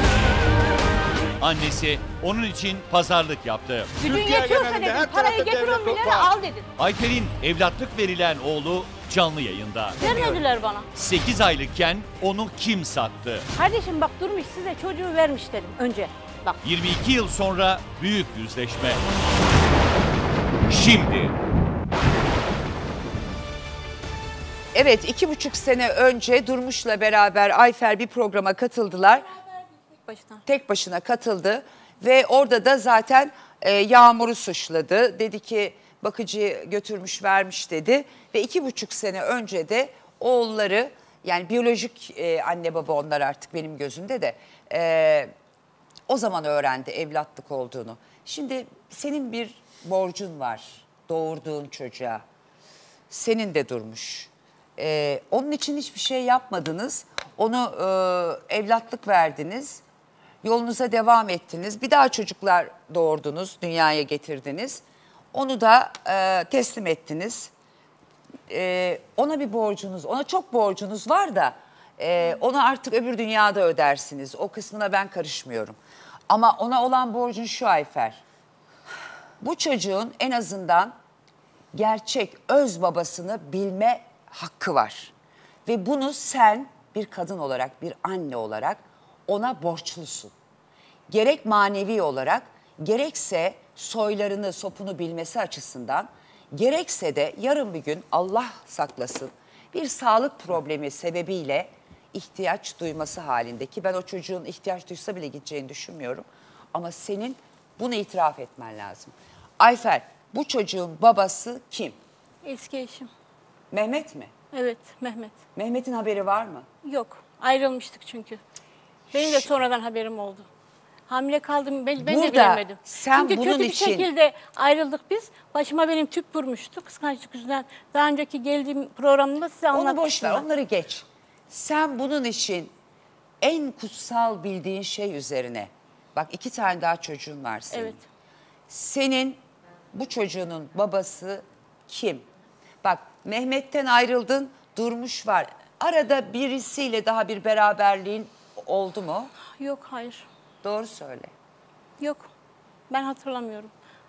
Annesi onun için pazarlık yaptı. Gücün yetiyorsa dedim, parayı getir on milyonu al dedim. Ayfer'in evlatlık verilen oğlu canlı yayında. Vermediler bana. sekiz aylıkken onu kim sattı? Kardeşim bak Durmuş size çocuğu vermiş dedim önce. Bak. yirmi iki yıl sonra büyük yüzleşme. Şimdi. Evet, iki buçuk sene önce Durmuş'la beraber Ayfer bir programa katıldılar. Başına. Tek başına katıldı ve orada da zaten e, Yağmur'u suçladı. Dedi ki bakıcı götürmüş vermiş dedi ve iki buçuk sene önce de oğulları yani biyolojik e, anne baba onlar artık benim gözümde de e, o zaman öğrendi evlatlık olduğunu. Şimdi senin bir borcun var doğurduğun çocuğa. Senin de Durmuş. E, onun için hiçbir şey yapmadınız. Onu e, evlatlık verdiniz. Yolunuza devam ettiniz. Bir daha çocuklar doğurdunuz, dünyaya getirdiniz. Onu da e, teslim ettiniz. E, ona bir borcunuz, ona çok borcunuz var da e, onu artık öbür dünyada ödersiniz. O kısmına ben karışmıyorum. Ama ona olan borcun şu Ayfer. Bu çocuğun en azından gerçek öz babasını bilme hakkı var. Ve bunu sen bir kadın olarak, bir anne olarak ona borçlusun. Gerek manevi olarak, gerekse soylarını, sopunu bilmesi açısından, gerekse de yarın bir gün Allah saklasın bir sağlık problemi sebebiyle ihtiyaç duyması halindeki, ben o çocuğun ihtiyaç duysa bile gideceğini düşünmüyorum. Ama senin bunu itiraf etmen lazım. Ayfer, bu çocuğun babası kim? Eski eşim. Mehmet mi? Evet, Mehmet. Mehmet'in haberi var mı? Yok, ayrılmıştık çünkü. Benim de sonradan haberim oldu. Hamile kaldım, ben, ben de Burada bilemedim. sen Çünkü bunun kötü bir için- şekilde ayrıldık biz. Başıma benim tüp vurmuştu kıskançlık yüzünden. Daha önceki geldiğim programda size Onu anlatmıştım. boş ver, ben. onları geç. Sen bunun için en kutsal bildiğin şey üzerine, bak iki tane daha çocuğun var senin. Evet. Senin bu çocuğunun babası kim? Bak Mehmet'ten ayrıldın, Durmuş var. Arada birisiyle daha bir beraberliğin oldu mu? Yok, hayır. Doğru söyle. Yok, ben hatırlamıyorum.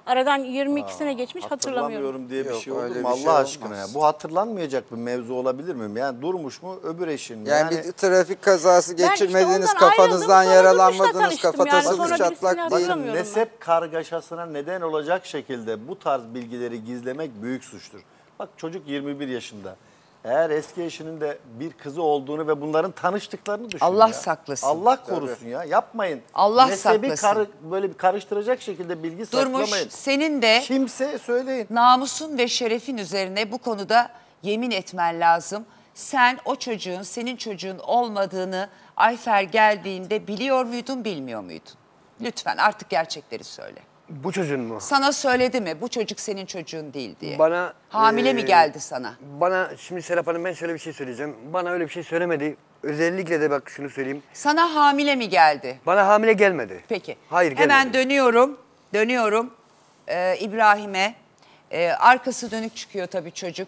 Aradan yirmi iki Aa, sene geçmiş, hatırlamıyorum. Hatırlamıyorum diye bir Yok, şey olur öyle mu bir Allah şey aşkına ya? olmaz. Bu hatırlanmayacak bir mevzu olabilir mi? Yani Durmuş mu öbür eşin mi? Yani, bir trafik kazası Ben işte geçirmediniz, ondan kafanızdan ayrıldım, sonra yaralanmadınız, Durmuş'la tanıştım kafatasınız yani. Sonra çatlak birisini değil. hatırlamıyorum ben. Nesep kargaşasına neden olacak şekilde bu tarz bilgileri gizlemek büyük suçtur. Bak çocuk yirmi bir yaşında. Eğer eski eşinin de bir kızı olduğunu ve bunların tanıştıklarını düşün Allah ya. saklasın. Allah korusun ya. Yapmayın. Allah Nesebi saklasın. karı- böyle bir karıştıracak şekilde bilgi Durmuş, saklamayın. senin de Kimse söyleyin. namusun ve şerefin üzerine bu konuda yemin etmen lazım. Sen o çocuğun senin çocuğun olmadığını Ayfer geldiğinde biliyor muydun, bilmiyor muydun? Lütfen artık gerçekleri söyle. Bu çocuğun mu? Sana söyledi mi bu çocuk senin çocuğun değil diye? Bana Hamile mi eee, geldi sana? Bana şimdi Serap Hanım, ben şöyle bir şey söyleyeceğim. Bana öyle bir şey söylemedi. Özellikle de bak şunu söyleyeyim. Sana hamile mi geldi? Bana hamile gelmedi. Peki. Hayır, gelmedi. Hemen dönüyorum. Dönüyorum ee, İbrahim'e. Ee, arkası dönük çıkıyor tabii çocuk.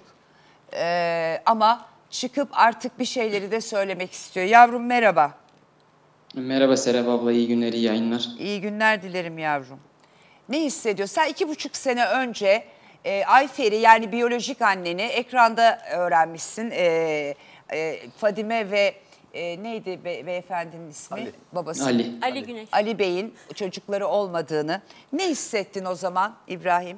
Ee, ama çıkıp artık bir şeyleri de söylemek istiyor. Yavrum merhaba. Merhaba Serap abla, iyi günler, iyi yayınlar. İyi günler dilerim yavrum. Ne hissediyorsun? Sen iki buçuk sene önce e, Ayfer'i, yani biyolojik anneni ekranda öğrenmişsin. E, e, Fadime ve e, neydi be, beyefendinin ismi? Ali. Babası. Ali. Ali Güneş. Ali Bey'in çocukları olmadığını. Ne hissettin o zaman İbrahim?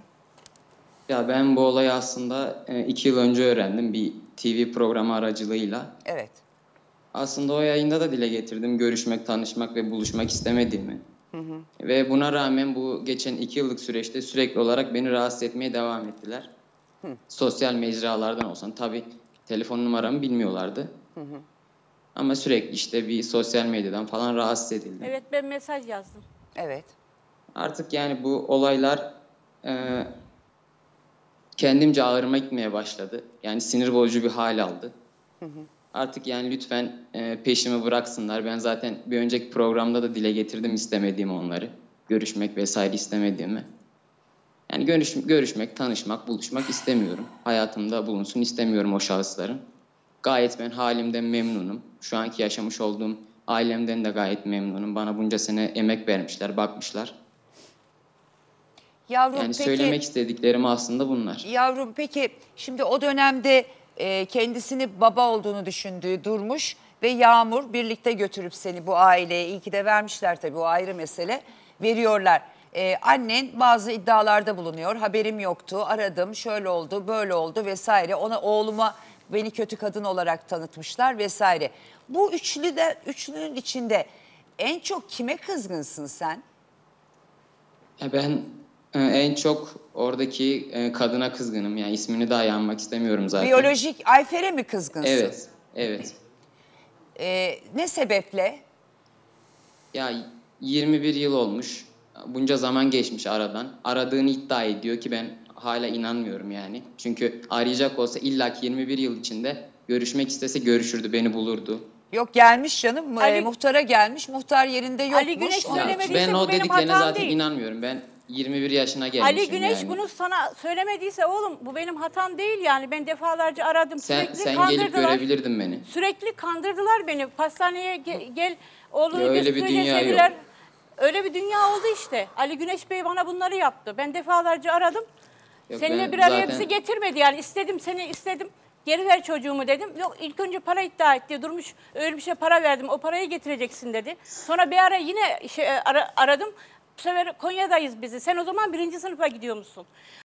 Ya ben bu olayı aslında e, iki yıl önce öğrendim bir T V programı aracılığıyla. Evet. Aslında o yayında da dile getirdim görüşmek, tanışmak ve buluşmak istemediğimi. Hı hı. Ve buna rağmen bu geçen iki yıllık süreçte sürekli olarak beni rahatsız etmeye devam ettiler. Hı. Sosyal mecralardan olsan tabii telefon numaramı bilmiyorlardı. Hı hı. Ama sürekli işte bir sosyal medyadan falan rahatsız edildim. Evet, ben mesaj yazdım. Evet. Artık yani bu olaylar e, kendimce ağrıma gitmeye başladı. Yani sinir bozucu bir hal aldı. Hı hı. Artık yani lütfen e, peşimi bıraksınlar. Ben zaten bir önceki programda da dile getirdim istemediğimi onları. Görüşmek vesaire istemediğimi. Yani görüş, görüşmek, tanışmak, buluşmak istemiyorum. Hayatımda bulunsun istemiyorum o şahısların. Gayet ben halimden memnunum. Şu anki yaşamış olduğum ailemden de gayet memnunum. Bana bunca sene emek vermişler, bakmışlar. Yavrum Yani peki, söylemek istediklerim aslında bunlar. Yavrum peki şimdi o dönemde e, kendisini baba olduğunu düşündüğü Durmuş ve Yağmur birlikte götürüp seni bu aileye, iyi ki de vermişler tabii, o ayrı mesele, veriyorlar. E, annen bazı iddialarda bulunuyor. Haberim yoktu, aradım, şöyle oldu, böyle oldu vesaire. Ona, oğluma beni kötü kadın olarak tanıtmışlar vesaire. Bu üçlü de, üçlünün içinde en çok kime kızgınsın sen? Ya ben e, en çok oradaki e, kadına kızgınım. Yani ismini daha anmak istemiyorum zaten. Biyolojik Ayfer'e mi kızgınsın? Evet, evet. Ee, ne sebeple? Ya yirmi bir yıl olmuş. Bunca zaman geçmiş aradan. Aradığını iddia ediyor ki ben hala inanmıyorum yani. Çünkü arayacak olsa illaki yirmi bir yıl içinde görüşmek istese görüşürdü, beni bulurdu. Yok, gelmiş canım. Ali- e, muhtara gelmiş. Muhtar yerinde yokmuş. Ali Güneş Ona- söylemediyse Ben bu o benim dediklerine hatam zaten değil. inanmıyorum. Ben yirmi bir yaşına gelmişim Ali Güneş yani. bunu sana söylemediyse oğlum bu benim hatam değil yani. Ben defalarca aradım, Sen, sürekli sen kandırdılar. gelip görebilirdin beni. Sürekli kandırdılar beni. Pastaneye ge- gel, oğlunu Ya öyle bir götüreceğiz dünya dediler. yok. Öyle bir dünya oldu işte. Ali Güneş Bey bana bunları yaptı. Ben defalarca aradım. Yok, Seninle ben bir araya zaten- bizi getirmedi yani. İstedim seni istedim. Geri ver çocuğumu dedim. Yok, ilk önce para iddia etti. Durmuş, öyle bir şey para verdim. O parayı getireceksin dedi. Sonra bir ara yine şey, ara- aradım. Bu sefer Konya'dayız bizi. Sen o zaman birinci sınıfa gidiyor musun?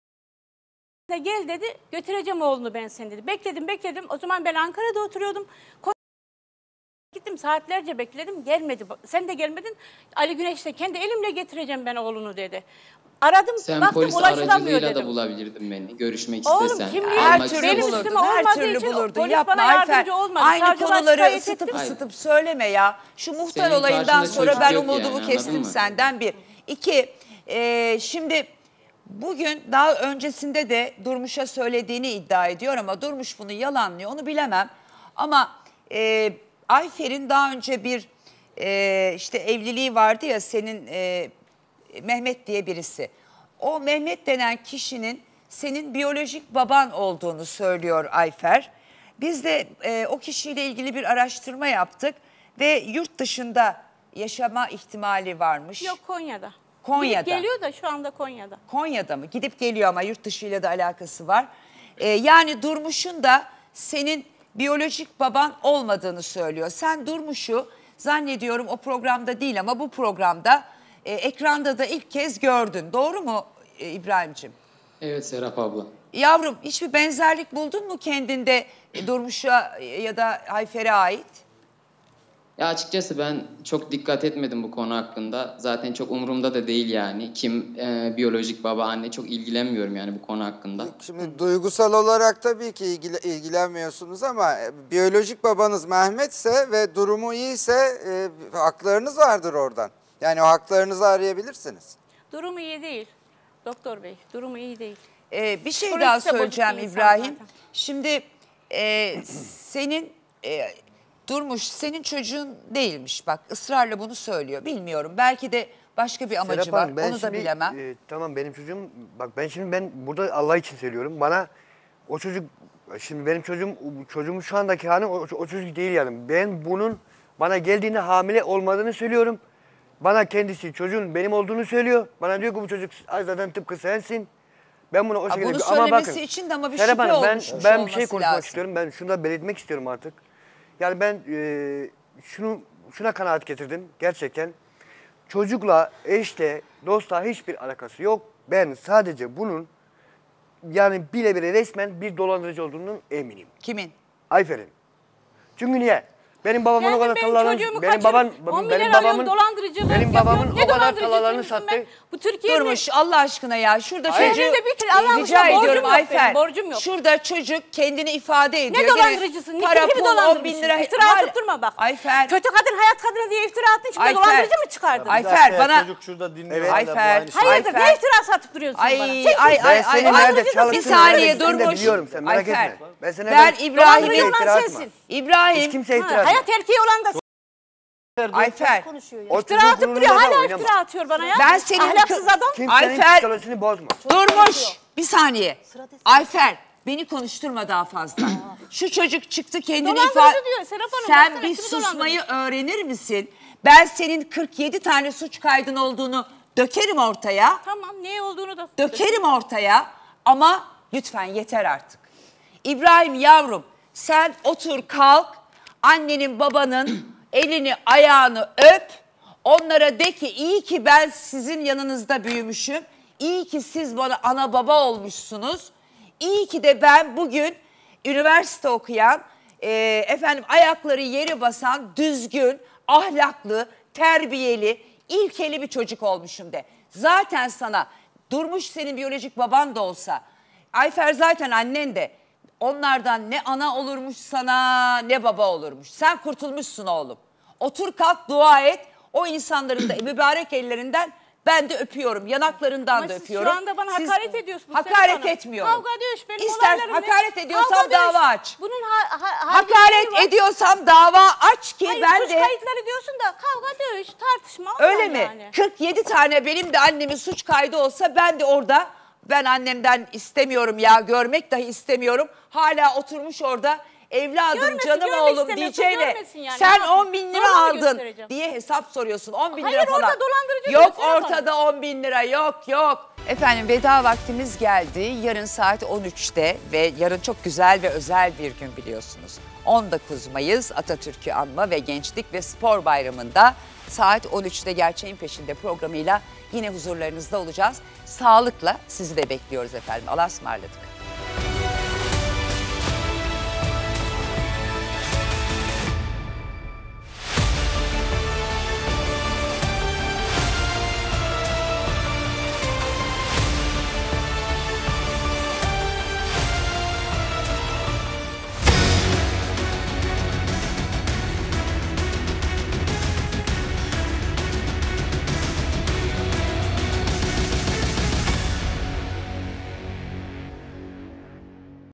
Gel dedi. Götüreceğim oğlunu ben seni dedi. Bekledim bekledim. O zaman ben Ankara'da oturuyordum. Kon- Gittim saatlerce bekledim. Gelmedi. Sen de gelmedin. Ali Güneş de kendi elimle getireceğim ben oğlunu dedi. Aradım, Sen baktım polis ulaşılamıyor aracılığıyla dedim. da bulabilirdin beni. Görüşmek Oğlum, istesen. kimliği- Her almak türlü istesen. benim bulurdun. üstüme Her olmadığı türlü için bulurdun. polis Yapma bana Ayfer. yardımcı olmadı. Aynı Savcılığa konuları şikayet ısıtıp ettim. ısıtıp söyleme ya. Şu muhtar Senin olayından karşında sonra çocuk ben yok umudumu yani, kestim anladın mı? senden, bir. İki, e, şimdi bugün daha öncesinde de Durmuş'a söylediğini iddia ediyor ama Durmuş bunu yalanlıyor, onu bilemem. Ama e, Ayfer'in daha önce bir e, işte evliliği vardı ya senin, e, Mehmet diye birisi. O Mehmet denen kişinin senin biyolojik baban olduğunu söylüyor Ayfer. Biz de e, o kişiyle ilgili bir araştırma yaptık ve yurt dışında yaşama ihtimali varmış. Yok, Konya'da. Konya'da. Gidip geliyor da şu anda Konya'da. Konya'da mı? Gidip geliyor ama yurt dışıyla da alakası var. Ee, yani Durmuş'un da senin biyolojik baban olmadığını söylüyor. Sen Durmuş'u zannediyorum o programda değil ama bu programda e, ekranda da ilk kez gördün. Doğru mu e, İbrahim'ciğim? Evet Serap abla. Yavrum hiçbir benzerlik buldun mu kendinde e, Durmuş'a ya da Ayfer'e ait? Ya açıkçası ben çok dikkat etmedim bu konu hakkında. Zaten çok umurumda da değil yani. Kim e, biyolojik baba, anne çok ilgilenmiyorum yani bu konu hakkında. Şimdi duygusal olarak tabii ki ilgile, ilgilenmiyorsunuz ama e, biyolojik babanız Mehmetse ve durumu iyiyse e, haklarınız vardır oradan. Yani o haklarınızı arayabilirsiniz. Durumu iyi değil. Doktor bey, durumu iyi değil. Ee, bir şey Psikolojisi daha de bozuk söyleyeceğim bir insan İbrahim. zaten. Şimdi e, senin e, Durmuş senin çocuğun değilmiş. Bak ısrarla bunu söylüyor. Bilmiyorum. Belki de başka bir amacı Serap var. Hanım, ben Onu da şimdi, bilemem. e, tamam benim çocuğum, bak ben şimdi ben burada Allah için söylüyorum. Bana o çocuk, şimdi benim çocuğum, çocuğumun şu andaki hali o, o çocuk değil yani. Ben bunun bana geldiğinde hamile olmadığını söylüyorum. Bana kendisi çocuğun benim olduğunu söylüyor. Bana diyor ki bu çocuk zaten tıpkı sensin. Ben bunu o Ha, şekilde... bunu ama söylemesi bakın, için de ama bir Serap şüphe Hanım, ben, olmuşmuş ben bir şey olması konuşmak lazım. istiyorum. Ben şunu da belirtmek istiyorum artık. Yani ben e, şunu şuna kanaat getirdim gerçekten. Çocukla, eşle, dostla hiçbir alakası yok. Ben sadece bunun yani bile bile resmen bir dolandırıcı olduğunun eminim. Kimin? Ayfer'in. Çünkü niye? Benim babamın Yani o kadar benim tallalarını, çocuğumu benim kaçırıp babam, on benim milyar babamın, alıyorum, dolandırıcılık benim yapıyorum. babamın Ne o kadar dolandırıcısın tallalarını sen? sattı. Bu Türkiye'nin... Durmuş Allah aşkına ya. Şurada Hayır, çocuğu elinde bir kere Allah'ın rica borcum ediyorum yok Ayfer. benim, borcum yok. Şurada çocuk kendini ifade ediyor. Ne Gene dolandırıcısın? Para Nikah gibi pul on bin dolandırmışsın. lira. İftira Hala- atıp durma bak. Ayfer. Kötü kadın hayat kadını diye iftira attın. Şimdi Ayfer. dolandırıcı mı çıkardın? Ayfer bana... Çocuk şurada dinliyor. Evet. hala bu Ayfer. aynı şeyi. Hayırdır Ayfer. ne iftira atıp duruyorsun Ay, bana? ay, Sen ay, kimsin? ay, Ben senin ay, nerede ay, bir çalıştığını, saniye nerede gittiğini de Durmuş. biliyorum, sen merak Ayfer. etme. Ben sana Ben ben- İbrahim'e Dolandırıcı olan iftira atma. sensin. İbrahim. Hiç kimseye Ha, iftira atma. hayat erkeği olan da Ayfer. O iftira çocuğun atıp gururuna duruyor. da Hala oynama. iftira atıyor bana ya. Ben senin Ahlaksız kı- adam. Kimsenin Ayfer. psikolojisini bozma. Durmuş. Bir saniye. Ayfer. Beni konuşturma daha fazla. Şu çocuk çıktı kendini Dolandırıcı ifade... diyor Serap Hanım, Sen baksana, bir kimi susmayı öğrenir misin? Ben senin kırk yedi tane suç kaydın olduğunu dökerim ortaya. Tamam ne olduğunu da... Dökerim ortaya ama lütfen yeter artık. İbrahim yavrum sen otur kalk annenin babanın elini ayağını öp. Onlara de ki iyi ki ben sizin yanınızda büyümüşüm. İyi ki siz bana ana baba olmuşsunuz. İyi ki de ben bugün üniversite okuyan, e, efendim ayakları yere basan, düzgün, ahlaklı, terbiyeli, ilkeli bir çocuk olmuşum de. Zaten sana Durmuş senin biyolojik baban da olsa, Ayfer zaten annen de onlardan ne ana olurmuş sana ne baba olurmuş. Sen kurtulmuşsun oğlum. Otur kalk dua et. O insanların da mübarek ellerinden ben de öpüyorum. Yanaklarından Ama da siz öpüyorum. şu anda bana Siz- hakaret ediyorsunuz. Hakaret Serap Hanım. etmiyorum. Kavga dövüş benim İster olaylarım ne? hakaret ediyorsam Kavga dövüş. dava aç. Bunun ha, ha, Hakaret hadisesi var. ediyorsam dava aç ki Hayır, ben suç de... kayıtları diyorsun da kavga dövüş tartışma. Öyle onlar mi? Yani. kırk yedi tane benim de annemin suç kaydı olsa ben de orada ben annemden istemiyorum ya görmek dahi istemiyorum. Hala oturmuş orada evladım Görmesin, canım görmek oğlum istemiyorsa diyeceğine görmesin yani. sen Ne on bin lira Zorla mı aldın göstereceğim? diye hesap soruyorsun. on bin Hayır, lira falan. orada dolandırıcı Yok diyor Serap ortada on bin lira yok yok. Efendim veda vaktimiz geldi. Yarın saat on üçte ve yarın çok güzel ve özel bir gün biliyorsunuz. on dokuz Mayıs Atatürk'ü anma ve Gençlik ve Spor Bayramı'nda saat on üçte Gerçeğin Peşinde programıyla yine huzurlarınızda olacağız. Sağlıkla sizi de bekliyoruz efendim. Allah'a ısmarladık.